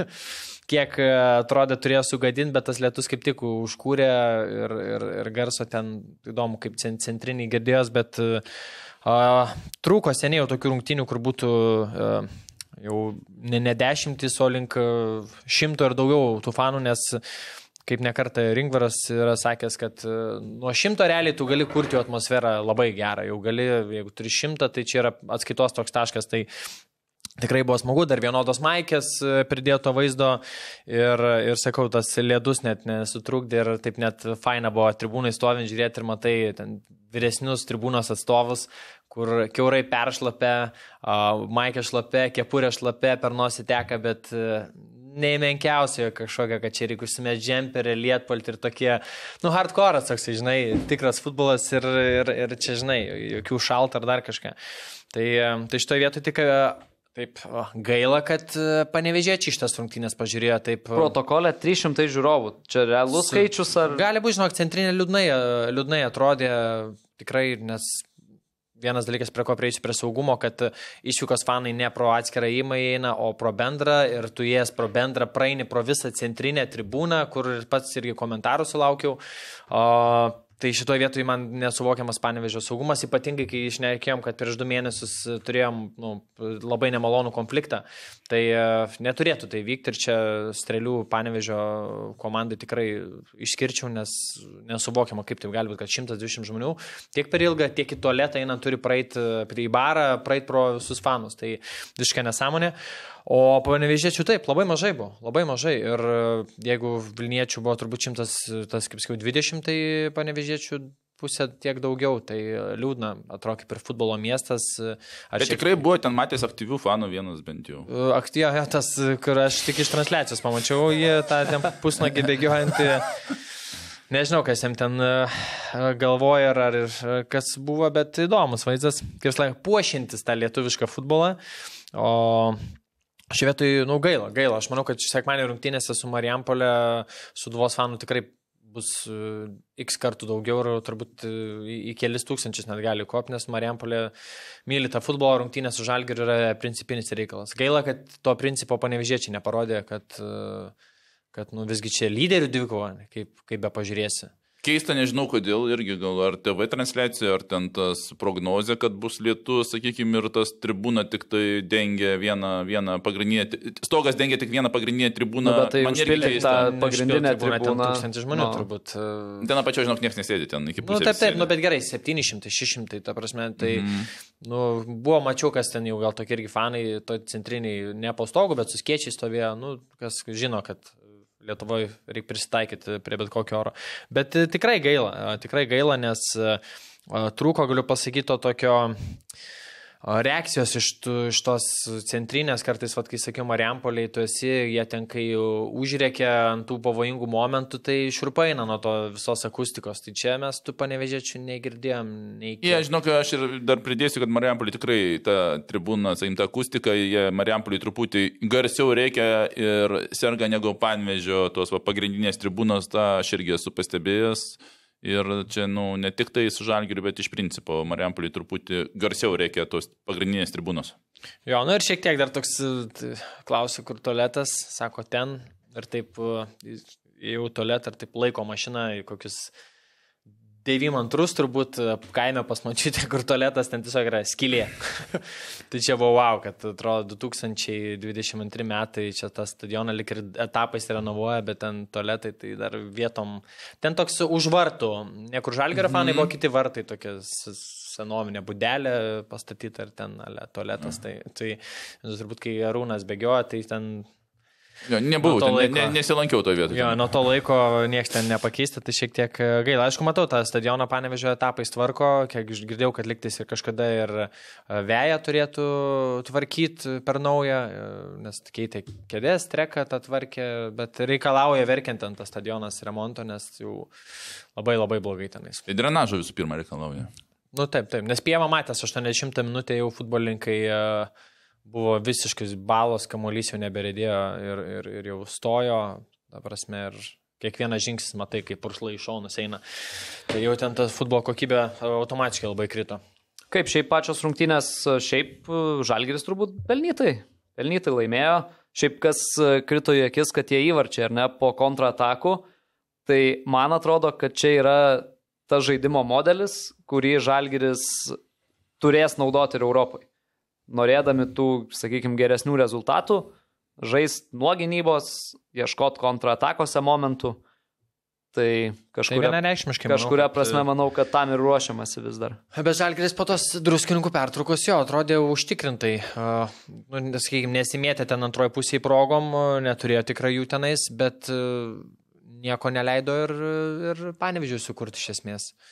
atrodė turėjo sugadinti, bet tas lietus kaip tik užkūrė ir garso ten įdomu, kaip centriniai girdėjos, bet trūko seniai jau tokių rungtynių, kur būtų jau ne 10, o link 100 ir daugiau tų fanų, nes kaip nekartą Ringvaras yra sakęs, kad nuo 100 realiai tu gali kurti atmosferą labai gerą, jau gali, jeigu turi 100, tai čia yra atskaitos toks taškas, tai tikrai buvo smagu, dar vienodos maikės pridėto vaizdo ir sakau, tas ledus net nesutrukdė ir taip net faina buvo tribūnai stovint žiūrėti ir matai ten vyresnius tribūnos atstovus, kur kiaurai peršlapė, maikė šlapė, kepurė šlapė, per nosį teka, bet neįmenkiausia kažkokia, kad čia reikia užsimės džemperį, lietpolti ir tokie, hardcore'as toks, žinai, tikras futbolas ir čia, žinai, jokių šaltą ar dar kažką. Tai šitoje vietoje tik taip gaila, kad Panevėžiečiai šitas rungtynės pažiūrėjo taip. Protokolė 300 žiūrovų. Čia realus skaičius ar... Gali būti, žinok, centrinė liūdnai atrodė tikrai, nes vienas dalykas, prie ko prieisiu prie saugumo, kad išvykos fanai ne pro atskirą įmą eina, o pro bendrą ir tu jas pro bendrą praeini pro visą centrinę tribūną, kur pats irgi komentarų sulaukiau. Tai šitoje vietoje man nesuvokiamas Panevėžio saugumas, ypatingai kai išnekėjom, kad prieš 2 mėnesius turėjom labai nemalonų konfliktą. Tai neturėtų tai vykti ir čia Strėlių Panevėžio komandai tikrai išskirčiau, nes nesuvokiama, kaip tai gali būti, kad 120 žmonių tiek per ilgą, tiek į tualetą einant turi praeiti į barą, praeiti pro visus fanus. Tai visiškai nesąmonė. O Panevėžiečių taip, labai mažai buvo, labai mažai. Ir jeigu Vilniečių buvo turbūt 120, tai Panevėžiečių pusė tiek daugiau, tai liūdna, atrodo kaip ir futbolo miestas. Bet tikrai buvo ten matęs aktyvių fanų vienas bent jau. Aktyviai, tas, kur aš tik iš transliacijos pamačiau, jie tą pusnagį bėgiojantį. Nežinau, kas jam ten galvoja ar kas buvo, bet įdomus vaizdas, kaip sakė, puošintis tą lietuvišką futbolą. O šioje vietoje, gaila. Aš manau, kad sekmadienio rungtynėse su Marijampolė, Sūduvos fanų tikrai bus x kartų daugiau ir turbūt į kelis tūkstančius net gali kopti, nes Marijampolė myli tą futbolo rungtynę su Žalgiriu yra principinis reikalas. Gaila, kad to principo Panevėžiečiai neparodė, kad visgi čia lyderių dvikova, kaip be pažiūrėsi. Keista, nežinau kodėl, irgi gal ar TV transliacija, ar ten tas prognozė, kad bus lietus, sakykime, ir tas tribūna tik tai dengia vieną pagrindinę, stogas dengia tik vieną pagrindinę tribūną. Bet tai užpildyti tą pagrindinę tribūną. 1000 žmonių turbūt. Ten apačio, žinok, niekas nesėdi ten iki pusės. Taip, bet gerai, 700, 600, ta prasme, tai buvo, mačiau, kas ten jau gal tokie irgi fanai, to centriniai ne po stogu, bet su skėčiais stovėjo, kas žino, kad Lietuvoje reikia prisitaikyti prie bet kokio oro. Bet tikrai gaila, nes trūko, galiu pasakyti, to tokio reakcijos iš tos centrinės, kartais, kai sakiau, Marijampolėje tu esi, jie ten, kai užrėkia ant tų pavojingų momentų, tai šiurpaina nuo to visos akustikos. Tai čia mes tų Panevėžiečių negirdėjom. Žinok, aš ir dar pridėsiu, kad Marijampolėje tikrai ta tribūna, sakykim, ta akustika, Marijampolėje truputį garsiau reikia ir serga negu Panevėžio tos pagrindinės tribūnos, tą aš irgi esu pastebėjęs. Ir čia, ne tik tai su Žalgiriu, bet iš principo Marijampolėje truputį garsiau reikia tos pagrindinės tribūnos. Jo, ir šiek tiek dar toks klausiu, kur tualetas, sako ten, ir taip jau tualetą, ir taip laiko mašiną į kokius 92 turbūt kaime pas mačiutę, kur tualetas ten tiesiog yra skylė. Tai čia buvo wow, kad atrodo 2022 metai, čia tas stadioną lik ir etapais renovuoja, bet ten tualetai tai dar vietom, ten toks už vartų, ne kur Žalgirio fanai, buvo kiti vartai, tokia senovinė budelė pastatyta ir ten tualetas. Tai turbūt kai Arūnas bėgioja, tai ten... Jo, nebuvau, nesilankiau to vietoje. Jo, nuo to laiko nieks ten nepakeisti, tai šiek tiek gaila. Aišku, matau, tą stadioną Panevėžio etapais tvarko, kiek girdėjau, kad liktais ir kažkada ir Veja turėtų tvarkyti per naują, nes keitė kėdės, treką tą tvarkė, bet reikalauja verkiant ant tą stadionas remonto, nes jau labai labai blogai tenais. Tai drenažo visų pirma reikalauja. Taip, nes pieva matęs 80 minutę jau futbolininkai... Buvo visiškai balos, kamuolys jau neberedėjo ir jau stojo, ta prasme, ir kiekvienas žingsnis matai, kaip purslai iš šonus eina. Tai jau ten ta futbolo kokybė automatiškai labai krito. Kaip šiaip pačios rungtynės, šiaip Žalgiris turbūt pelnytai laimėjo. Šiaip kas krito į akis, kad jie įvarčiai, ar ne, po kontratakų. Tai man atrodo, kad čia yra tas žaidimo modelis, kurį Žalgiris turės naudoti ir Europai. Norėdami tų, sakykime, geresnių rezultatų, žaist nuo gynybos, ieškot kontratakose momentų, tai kažkuria prasme manau, kad tam ir ruošiamasi vis dar. Bet Žalgiris po tos Druskininkų pertraukos atrodė užtikrintai, sakykime, nesimėtė ten antroje pusėje progom, neturėjo tikrai jų tenais, bet nieko neleido ir Panevėžiui sukurti iš esmės.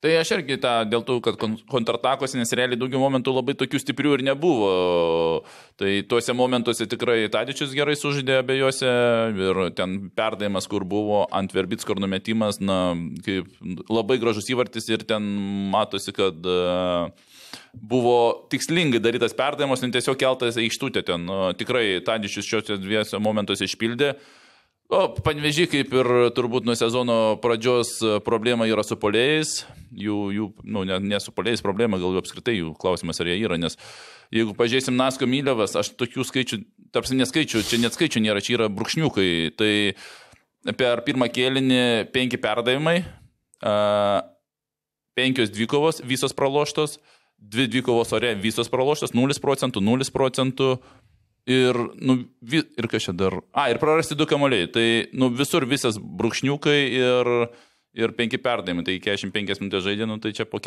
Tai aš irgi dėl to, kad kontratakose, nes realiai daugiau momentų labai tokių stiprių ir nebuvo. Tai tuose momentuose tikrai Tadičius gerai sužaidė abiejose ir ten perdavimas, kur buvo ant Verbitsko numetimas, kaip labai gražus įvartis ir ten matosi, kad buvo tikslingai darytas perdavimas, nes tiesiog keltas aikštutė ten. Tikrai Tadičius šiuose dviejose momentuose išpildė. Panevėžį, kaip ir turbūt nuo sezono pradžios, problema yra su puolėjais. Ne su puolėjais problema, gal apskritai jų klausimas, ar jie yra, nes jeigu pažiūrėsim Nasko Mylevas, aš tokių skaičių, tarsi neskaičių, čia net skaičių nėra, čia yra brūkšniukai. Tai per pirmą kėlinį 5 perdavimai, 5 dvikovos, visos praloštos, 2 dvikovos ore, visos praloštos, 0%, 0%. Ir kas čia dar? Ir prarasti 2 kamuoliai. Tai visur visas brūkšniukai ir 5 perdavimai. Tai 45 minutės žaidė, tai čia po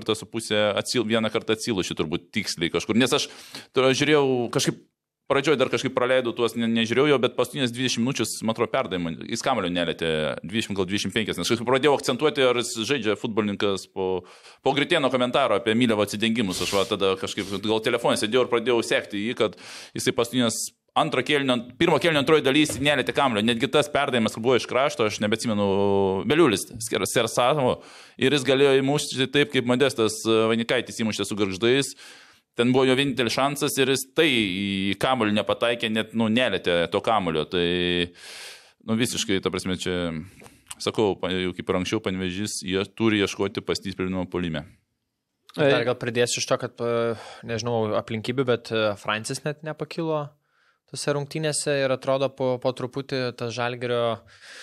4,5 vieną kartą atsiluši turbūt tiksliai kažkur. Nes aš žiūrėjau kažkaip, pradžioje dar kažkaip praleidau tuos, nežiūrėjau jo, bet paskutinės 20 minučius, man atrodo, perdavimą. Jis kamuolio nelėtė 20, gal 25. Nes kažkaip pradėjau akcentuoti, ar jis žaidžia futbolininkas po Gritėno komentaro apie Mylevo atsidengimus. Aš tada kažkaip gal telefonė sėdėjau ir pradėjau sekti jį, kad jisai paskutinės pirmo kėlinio antroji dalys nelėtė kamuolio. Netgi tas perdavimas buvo iš krašto, aš nebeatsimenu, Beliulis Sersavo. Ir jis galėjo įmušti taip, kaip Modestas Vainikaitis įmušė su Gargždais. Ten buvo jo vienintelis šansas ir jis tai į kamuolį nepataikė, net nelėtė to kamuolio. Tai visiškai, ta prasme, čia, sakau, jau kaip ir anksčiau, Panevėžys, jie turi ieškoti pastiprinimo puolime. Dar gal pridėsiu iš to, kad, nežinau, aplinkybių, bet Francis net nepakilo tose rungtynėse ir atrodo po truputį tas Žalgirio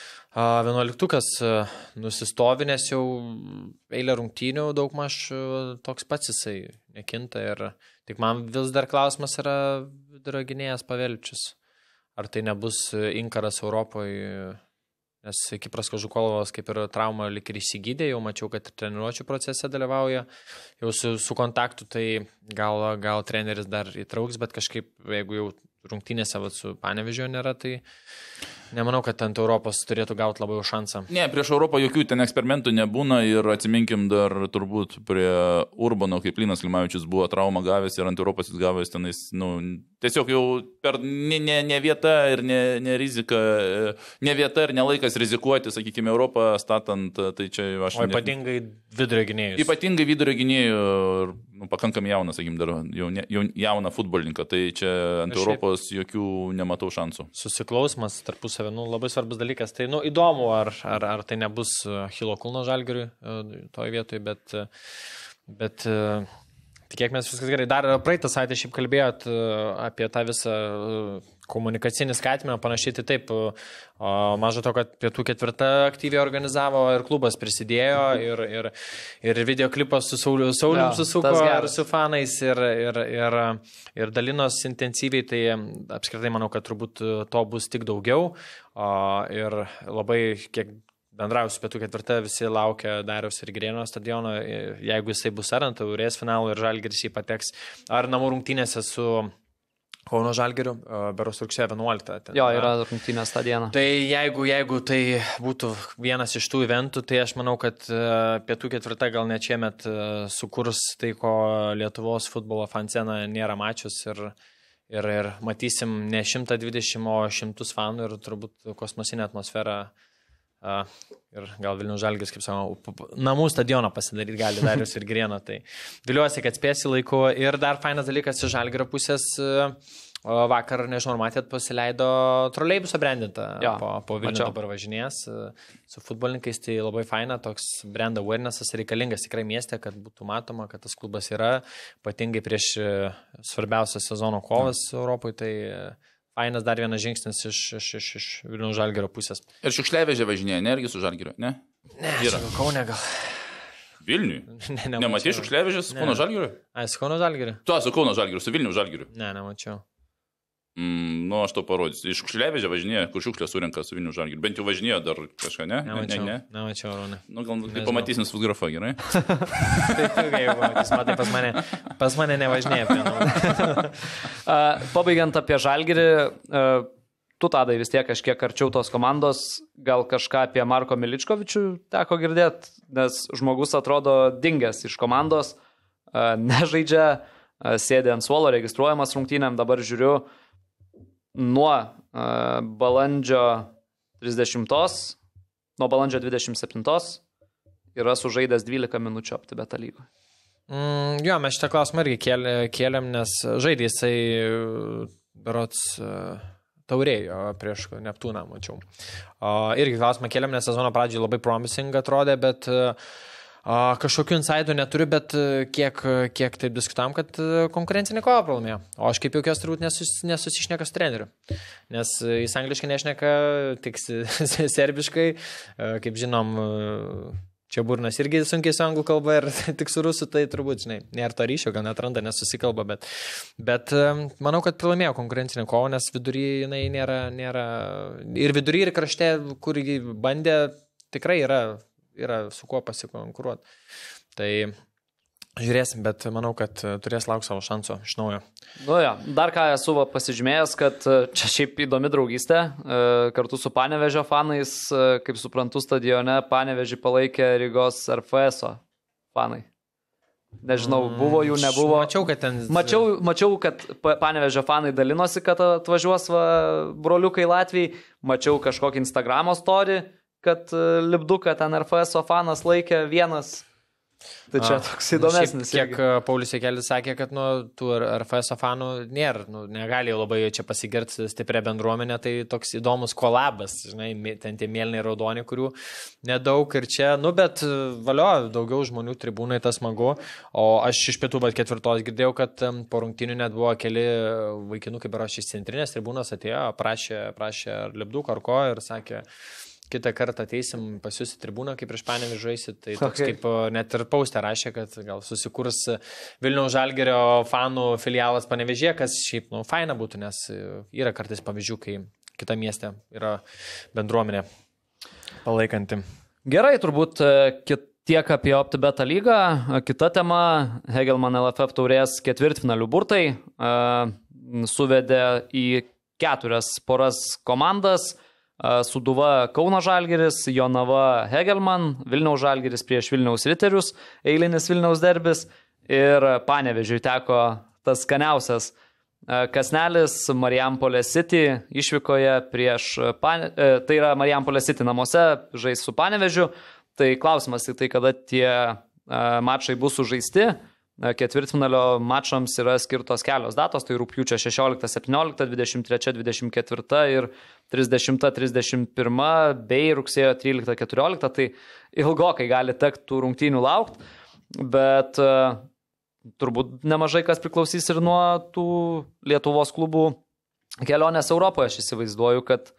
11-ukas nusistovi, nes jau eilė rungtynių daugmaž toks pats jisai nekinta ir tik man vis dar klausimas yra vidurio gynėjas Paveličius. Ar tai nebus inkaras Europoje, nes Kipras Kožukolovas kaip ir traumą lik ir įsigydė, jau mačiau, kad treniruočių procese dalyvauja, jau su kontaktu, tai gal treneris dar įtrauks, bet kažkaip, jeigu jau rungtynėse su Panevėžiu nėra, tai nemanau, kad ant Europos turėtų gauti labai šansą. Ne, prieš Europą jokių ten eksperimentų nebūna ir atsiminkim dar turbūt prie Urbano, kaip Linas Klimavičius buvo traumą gavęs ir ant Europos jis gavęs tenais, tiesiog jau per ne vieta ir ne rizika, ne vieta ir nelaikas rizikuoti, sakykime, Europą statant, tai čia aš... O ypatingai vidurio gynėjus. Ypatingai vidurio gynėjų, pakankamai jauną, sakykime, dar jauną futbolininką, tai čia ant Europos jokių nematau šansų. Susiklausimas tarpusavį, labai svarbus dalykas. Tai įdomu, ar tai nebus Achilo kulno Žalgiriui toje vietoje, bet tikėkime viskas gerai. Dar praeitą savaitę šiaip kalbėjot apie tą visą komunikacinį skatimą, panašiai tai taip, maža to, kad Pietų ketvirta aktyviai organizavo ir klubas prisidėjo ir videoklipas su Saulium susuko ir su fanais ir dalinos intensyviai, tai apskritai manau, kad turbūt to bus tik daugiau ir labai kiek bendrauju su Pietų ketvirta, visi laukia Dariaus ir Girėno stadiono, jeigu jisai bus ar ant taurės finalo ir Žalgiris jį pateks, ar namų rungtynėse su Kauno Žalgiriu, beros rugsėjo 11. Jo, yra rungtynės tą dieną. Tai jeigu tai būtų vienas iš tų eventų, tai aš manau, kad Pietų ketvirta gal net šiemet sukurs tai, ko Lietuvos futbolo fanscena nėra mačius ir matysim ne 120, o 100 fanų ir turbūt kosmosinę atmosferą. Ir gal Vilniaus Žalgiris, kaip sakoma, namų stadioną pasidaryti gali Darius ir Girėno, tai viliuosi, kad spėsi laiku. Ir dar fainas dalykas iš Žalgirio pusės, vakar, nežinau, ar matėt, pasileido troleibusą brandintą po Vilnių dabar važinės su futbolininkais, tai labai faina, toks brand awarenessas reikalingas tikrai mieste, kad būtų matoma, kad tas klubas yra, ypatingai prieš svarbiausias sezono kovas Europoje, tai fainas dar vienas žingsnis iš Vilniaus Žalgirio pusės. Ir šiukšliavežė važinėja, ne, irgi su Žalgiriu, ne? Ne, Kaune gal. Vilniui? Nematei šiukšliavežės su Kauno Žalgiriu? Su Kauno Žalgiriu. Tu, su Kauno Žalgiriu, su Vilniaus Žalgiriu. Ne, nemačiau. Aš to parodysiu. Iš šiukšliavežė važinėja, kur šiukšlė surenka su Vilniaus Žalgiriu. Bent jau važinėjo dar kažką, ne? Nemačiau, Arūne. Gal tai pamatysim su fotografą, gerai? Tai jau pamatys, matai, pas mane nevažinėja. Pabaigiant apie Žalgirį, tu Tadai vis tiek kažkiek arčiau tos komandos, gal kažką apie Marko Miličkovičių teko girdėti, nes žmogus atrodo dingęs iš komandos, nežaidžia, sėdė ant suolo, registruojamas rungtynėm, dabar žiūriu nuo balandžio 30, nuo balandžio 27 yra sužaidęs 12 minučių OptiBet lygoje. Jo, mes šitą klausimą irgi kėlėm, nes žaidė jisai berods taurėjo prieš Neptūną, mačiau. Irgi klausimą kėlėm, nes sezono pradžiai labai promising atrodė, bet kažkokių insidų neturiu, bet kiek taip diskutavom, kad konkurencinį kovą pralaimėjo. O aš kaip jokios turbūt nesusišneka su treneriu. Nes jis angliškai nešneka, tik serbiškai, kaip žinom, čia Burnas irgi sunkiai su anglų kalba ir tik su rusų, tai turbūt, žinai, nėra to ryšio, gal netranda, nesusikalba, bet manau, kad pralaimėjo konkurencinį kovą, nes vidury jinai nėra ir vidury ir krašte, kur jį bandė, tikrai yra su kuo pasikonkuruoti. Tai žiūrėsim, bet manau, kad turės laukti savo šanso iš naujo. Nu jo, dar ką esu pasižymėjęs, kad čia šiaip įdomi draugystė, kartu su Panevėžio fanais, kaip suprantu, stadione Panevėžį palaikė Rygos RFS fanai. Nežinau, buvo jų, nebuvo. Mačiau, kad Panevėžio fanai dalinosi, kad atvažiuos broliukai Latvijai, mačiau kažkokį Instagramo story, kad lipduką ten RFS fanas laikė vienas. Tai čia toks įdomesnis. Kiek Paulius Jekelis sakė, kad tų RFS fanų nėra, negali labai čia pasigirti stiprią bendruomenę, tai toks įdomus kolabas, žinai, ten tie mėlynai raudoni, kurių nedaug ir čia, bet valio, daugiau žmonių tribūnai, tas smagu, o aš iš pietų bet ketvirtos girdėjau, kad po rungtynių net buvo keli vaikinukai beroš iš centrinės tribūnos atėjo, prašė ar lipduko ar ko ir sakė, kitą kartą ateisim pas jūs į tribūną, kaip prieš Panevėžį žaisit, tai toks kaip net ir paustė rašė, kad gal susikurs Vilniaus Žalgirio fanų filialas Panevėžyje, kas šiaip, faina būtų, nes yra kartais pavyzdžių, kai kita mieste yra bendruomenė palaikanti. Gerai, turbūt tiek apie OptiBet lygą. Kita tema, Hegelman LFF taurės ketvirtfinalių burtai, suvedė į 4 poras komandas, Sūduva Kauno Žalgiris, Jonava Hegelman, Vilniaus Žalgiris prieš Vilniaus Riterius, eilinis Vilniaus derbis ir Panevėžiui teko tas skaniausias kasnelis Marijampolės City išvykoje prieš, tai yra Marijampolės City namuose, žais su Panevėžiu, tai klausimas tai kada tie mačai bus sužaisti. Ketvirtfinalio mačams yra skirtos kelios datos, tai rugpjūčio 16, 17, 23, 24 ir 30, 31 bei rugsėjo 13, 14, tai ilgokai gali tekti tų rungtynių laukti, bet turbūt nemažai kas priklausys ir nuo tų Lietuvos klubų kelionės Europoje. Aš įsivaizduoju, kad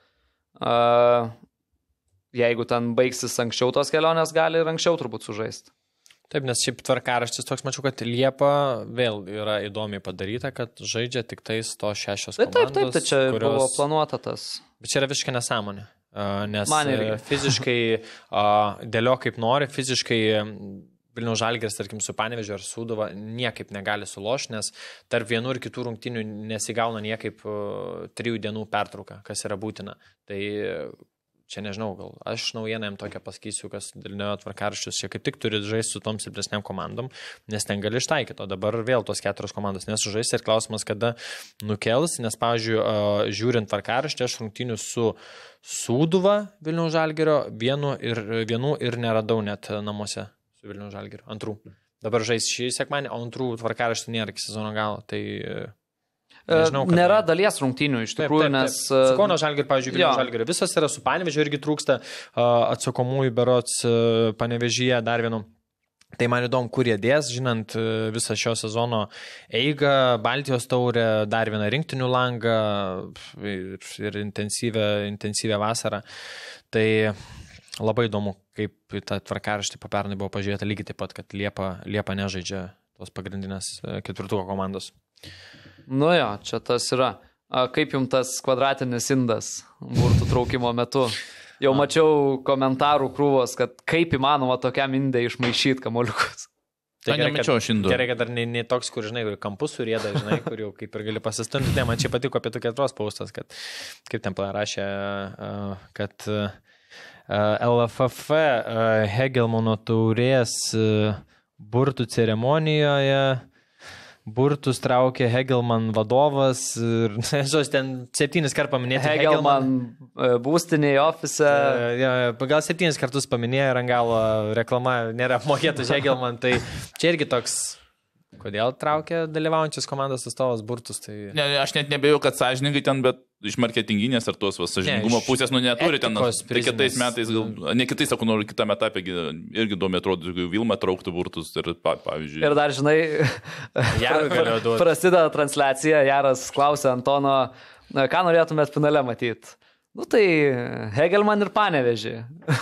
jeigu ten baigsis anksčiau tos kelionės, gali ir anksčiau turbūt sužaisti. Taip, nes šiaip tvarkaraštis toks, mačiau, kad Liepa vėl yra įdomiai padaryta, kad žaidžia tik tais to 6 komandos. Taip, tai čia kurios... buvo planuota tas. Bet čia yra visiškai nesąmonė, nes fiziškai dėlio kaip nori, fiziškai Vilniaus Žalgiris, tarkim, su Panevėžiu ar Sūduva niekaip negali sulošti, nes tarp vienų ir kitų rungtynių nesigauna niekaip 3 dienų pertrauka, kas yra būtina. Tai čia nežinau, gal aš naujieną jam tokią pasakysiu, kas dalinėjo tvarkaraščius, čia kaip tik turi žaisti su tom silpnesniam komandom, nes ten gali ištaikyti, o dabar vėl tos 4 komandos nesužais ir klausimas, kada nukels, nes, pavyzdžiui, žiūrint tvarkaraštį, aš rungtynių su Sūduva Vilniaus Žalgirio vienų ir neradau net namuose su Vilniaus Žalgiriu, antrų. Dabar žais šį sekmanį, o antrų tvarkaraštį nėra iki sezono galo, tai... Nežinau, nėra dalies rungtynių iš tikrųjų, taip. Nes... Su Kauno Žalgiriu, pavyzdžiui, Vilniaus Žalgiriu, visas yra su Panevėžiu, irgi trūksta atsakomųjų berods Panevėžyje dar vienu. Tai man įdomu, kur jie dės, žinant visą šio sezono eigą, Baltijos taurę, dar vieną rinktinių langą ir intensyvę vasarą. Tai labai įdomu, kaip tą tvarkaraštį papernai buvo pažiūrėta lygiai taip pat, kad Liepa nežaidžia tos pagrindinės ketvirtuko komandos. Nu jo, čia tas yra. Kaip jums tas kvadratinis indas burtų traukimo metu? Jau mačiau komentarų krūvos, kad kaip įmanoma tokiam indė išmaišyti kamuoliukus. Tai nemačiau aš indų. Gerai, kad dar ne toks, kur, žinai, kampus surėda, žinai, kur jau kaip ir gali pasistumti. Ne, man čia patiko apie tokia antros paustas, kad kaip ten parašė, kad LFF Hegelmano taurės burtų ceremonijoje burtus traukė Hegelman vadovas ir, nežinau, ten 7 kartus paminėti Hegelman būstinėje ofise. Gal 7 kartus paminėjo ir ant galo reklama nėra apmokėta už Hegelman, tai čia irgi toks, kodėl traukė dalyvaujančios komandos atstovas burtus. Tai... Ne, aš net nebejau, kad sąžininkai ten, bet iš marketinginės ar tos sąžiningumo pusės, neturi ten. Tai kitais metais, ne kitais, sakau, noriu kitame etape irgi įdomi atrodo, jeigu Vilma trauktų burtus ir pavyzdžiui. Ir dar, žinai, prasideda transliacija, Jaras klausia Antono, ką norėtumėt finale matyti. Nu tai Hegelman ir Panevėžį.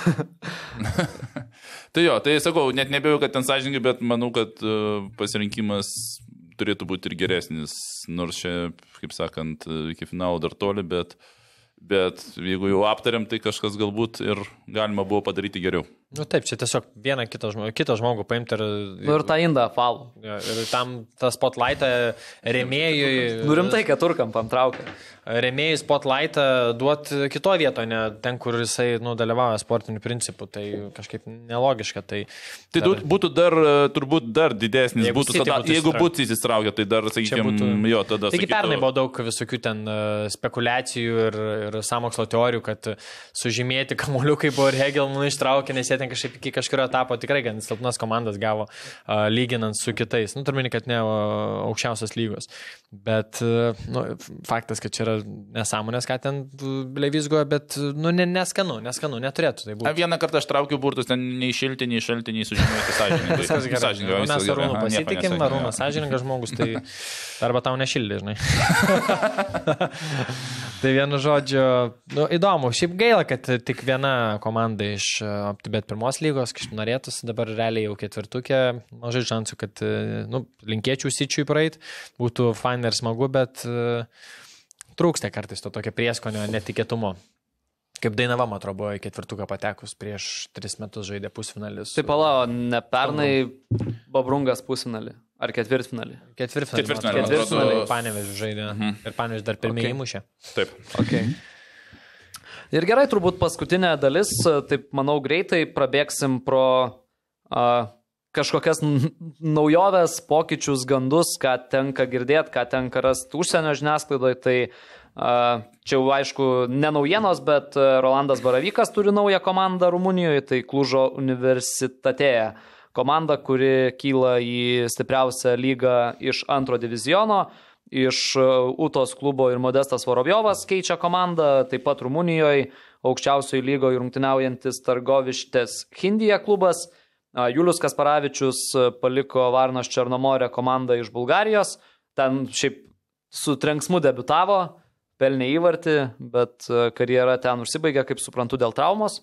Tai jo, tai sakau, net nebejau, kad ten sąžininkai, bet manau, kad pasirinkimas turėtų būti ir geresnis, nors čia, kaip sakant, iki finalo dar toli, bet jeigu jau aptariam, tai kažkas galbūt ir galima buvo padaryti geriau. Nu taip, čia tiesiog vieną kitą žmogų paimti ir... Nu ir tą indą apvalų. Ir tam tą spotlightą rėmėjui... Nu rimtai, keturkampam traukia. Rėmėjui spotlightą duoti kitoje vietoje, ne ten, kur jisai dalyvauja sportinių principų, tai kažkaip nelogiška. Tai būtų dar, turbūt dar didesnis, jeigu būtų įsistraukę, tai dar, sakykime, jo, tada... Taigi pernai buvo daug visokių ten spekulacijų ir sąmokslo teorijų, kad sužymėti kamuoliukai buvo ir Hegelmanų ištraukė, nes jie ten kažkaip iki kažkurio etapo tikrai gan silpnas komandas gavo, lyginant su kitais. Nu, turmini, kad ne aukščiausios lygos. Bet faktas, kad čia yra nesąmonės, ką ten blevizgoja, bet neskanu, neturėtų tai būti. Vieną kartą aš traukiu burtus, ten nei šilti, nei sužinoti sąžininkai. Viskas gerai. Mes Arūnų pasitikim, Arūnas sąžininkas žmogus, tai arba tau nešildė, žinai. Tai vienu žodžiu, įdomu, šiaip gaila, kad tik viena komanda iš OptiBet pirmos lygos, kažkaip norėtųsi, dabar realiai jau ketvirtukė, mažai šansų, kad linkėčiau Sičiui praeit, būtų fain ir smagu, bet trūksta kartais to tokio prieskonio netikėtumo. Kaip Dainava, man atrodo, buvo į ketvirtuką patekus prieš 3 metus žaidė pusfinalis. Taip, ne pernai Bobrungas pusfinalį. Ar ketvirtfinalį? Ketvirtfinalį Panevėžį žaidė. Ir Panevėžį dar pirmieji įmušė. Taip. Okay. Ir gerai, turbūt paskutinė dalis, taip manau greitai prabėgsim pro kažkokias naujoves, pokyčius, gandus, ką tenka girdėti, ką tenka rasti užsienio žiniasklaidoje. Tai čia jau aišku ne naujienos, bet Rolandas Baravykas turi naują komandą Rumunijoje, tai Klužo universitetėje. Komanda, kuri kyla į stipriausią lygą iš 2 diviziono. Iš Utos klubo ir Modestas Vorobjovas keičia komandą, taip pat Rumunijoje aukščiausioje lygoje rungtyniaujantis Targovištės Hindija klubas. Julius Kasparavičius paliko Varnos Černomorė komandą iš Bulgarijos. Ten šiaip su trenksmu debiutavo, pelnė įvartį, bet karjera ten užsibaigė, kaip suprantu, dėl traumos.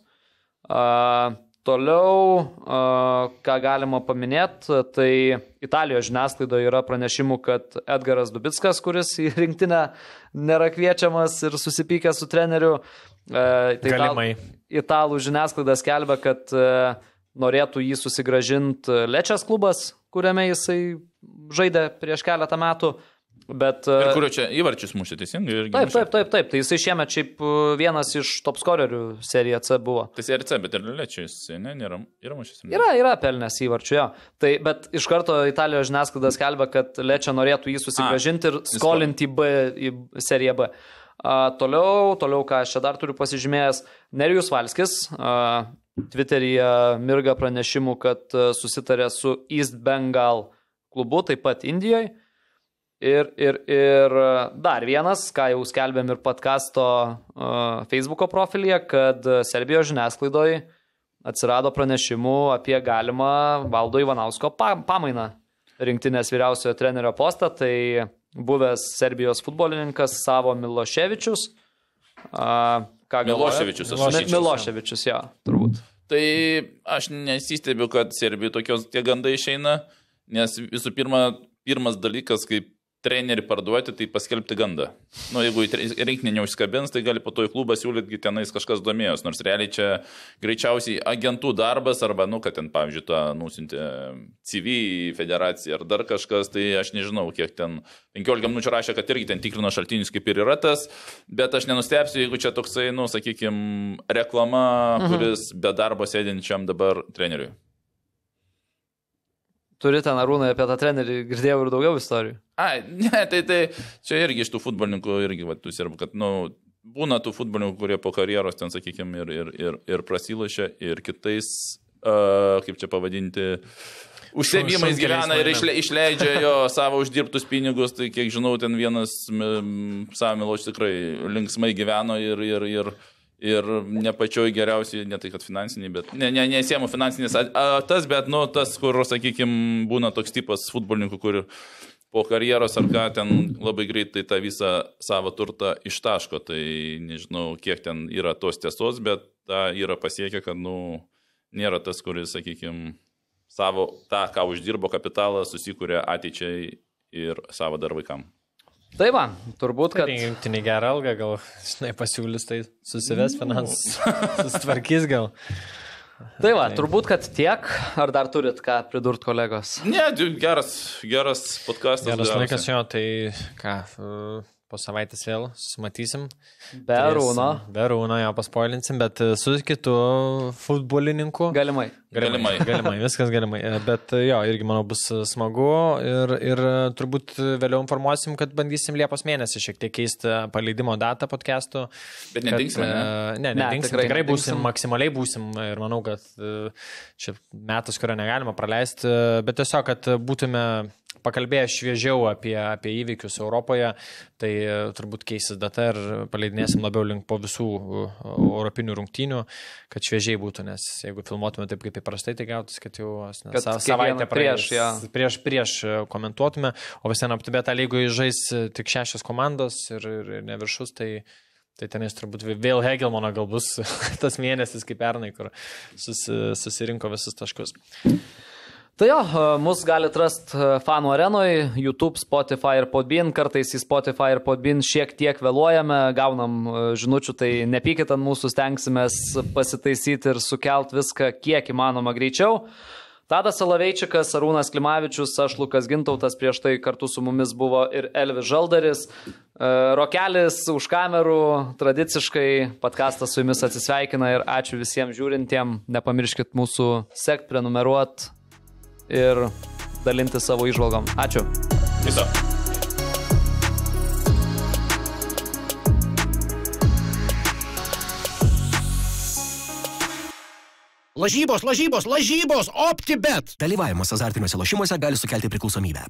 Toliau, ką galima paminėti, tai Italijos žiniasklaidoje yra pranešimų, kad Edgaras Dubickas, kuris į rinktinę nėra kviečiamas ir susipykęs su treneriu, tai italų žiniasklaida skelbia, kad norėtų jį susigrąžinti Lečės klubas, kuriame jisai žaidė prieš keletą metų. Bet, ir kurio čia įvarčius mušė, teisingai? Taip. Tai jisai šiemet šiaip vienas iš top skorerių Serija C buvo. Tai Serija C, bet ir Lečės, ne? Yra mušęs? Yra pelnęs įvarčių, jo. Tai, bet iš karto Italijos žiniasklaida skelbia, kad Lečia norėtų jį susigrąžinti ir skolinti į Seriją B. Toliau, ką aš čia dar turiu pasižymėjęs, Nerijus Valskis Twitteryje mirga pranešimų, kad susitarė su East Bengal klubu, taip pat Indijoje. Ir dar vienas, ką jau skelbėm ir podcasto Facebooko profilyje, kad Serbijos žiniasklaidoje atsirado pranešimų apie galimą Valdo Ivanausko pamainą rinktinės vyriausiojo trenerio postą. Tai buvęs Serbijos futbolininkas Savo Miloševičius. Miloševičius, jo, turbūt. Tai aš nesistebiu, kad Serbijoje tie gandai išeina, nes visų pirmas dalykas, kaip trenerį parduoti, tai paskelbti gandą. Nu, jeigu rinkinį neužskabins, tai gali po to į klubą siūlyti, tenais kažkas domėjos, nors realiai čia greičiausiai agentų darbas, arba, nu, kad ten, pavyzdžiui, tą nusintė CV į federaciją ar dar kažkas, tai aš nežinau, kiek ten 15 minučių rašė, kad irgi ten tikrino šaltinius, kaip ir yra tas, bet aš nenustepsiu, jeigu čia toksai, nu, sakykime, reklama, kuris be darbo sėdinčiam dabar treneriui. Turi ten Arūnai apie tą trenerį, girdėjau ir daugiau istorijų. Ai, ne, tai čia irgi iš tų futbolininkų, irgi, va, tu sirbu, kad, nu, būna tų futbolininkų, kurie po karjeros ten, sakykime, ir prasilašia, ir kitais, kaip čia pavadinti, užsiėmimais gyvena ir išleidžia jo savo uždirbtus pinigus, tai kiek žinau, ten vienas Samiloš tikrai linksmai gyveno ir ne pačioj geriausiai, ne tai kad finansiniai, bet nesiemu finansinės tas, bet, nu, tas, kur, sakykime, būna toks tipas futbolininkų, kur po karjeros ar ką ten labai greitai tą visą savo turtą ištaško, tai nežinau, kiek ten yra tos tiesos, bet tą yra pasiekę, kad, nu, nėra tas, kuris, sakykime, savo tą, ką uždirbo kapitalą, susikūrė ateičiai ir savo dar vaikam. Tai va, turbūt, kad... Rinktinį gerą algą, gal, žinai, pasiūlys, tai susives finansus, susitvarkys gal. Tai va, turbūt, kad tiek, ar dar turit ką pridurt kolegos? Ne, geras podcastas. Geras laikas jo, tai ką, po savaitės vėl susimatysim. Be Arūno. Be Arūno, jo paspoilinsim, bet su kitu futbolininku. Galimai, viskas galimai. Bet jo, irgi manau bus smagu ir turbūt vėliau informuosim, kad bandysim Liepos mėnesį šiek tiek keisti paleidimo datą podcastų. Bet nedingsim, ne, tikrai būsim, maksimaliai būsim ir manau, kad čia metas, kurio negalima praleisti, bet tiesiog, kad būtume pakalbėję šviežiau apie įvykius Europoje, tai turbūt keisis data ir paleidinėsim labiau link po visų europinių rungtynių, kad šviežiai būtų, nes jeigu filmuotume taip kaip įprastai, tai gautus, kad jau savaitę prieš komentuotume, o vis ten aptibėta lygų žais tik 6 komandos ir ne viršus, tai tenais turbūt vėl Hegelmano gal bus tas mėnesis kaip pernai, kur susirinko visus taškus. Tai jo, mus galite rasti Fanų arenoje, YouTube, Spotify ir Podbean. Kartais į Spotify ir Podbean šiek tiek vėluojame, gaunam žinučių, tai nepykit ant mūsų, stengsimės pasitaisyti ir sukelt viską kiek įmanoma greičiau. Tadas Salaveičikas, Arūnas Klimavičius, aš Lukas Gintautas, prieš tai kartu su mumis buvo ir Elvis Žaldaris. Rokelis už kamerų, tradiciškai podcastas su jumis atsisveikina ir ačiū visiems žiūrintiem. Nepamirškit mūsų sekt, prenumeruot ir dalinti savo įžvalgom. Ačiū. Viso. Lažybos, OptiBet. Dalyvavimas azartiniuose lošimuose gali sukelti priklausomybę.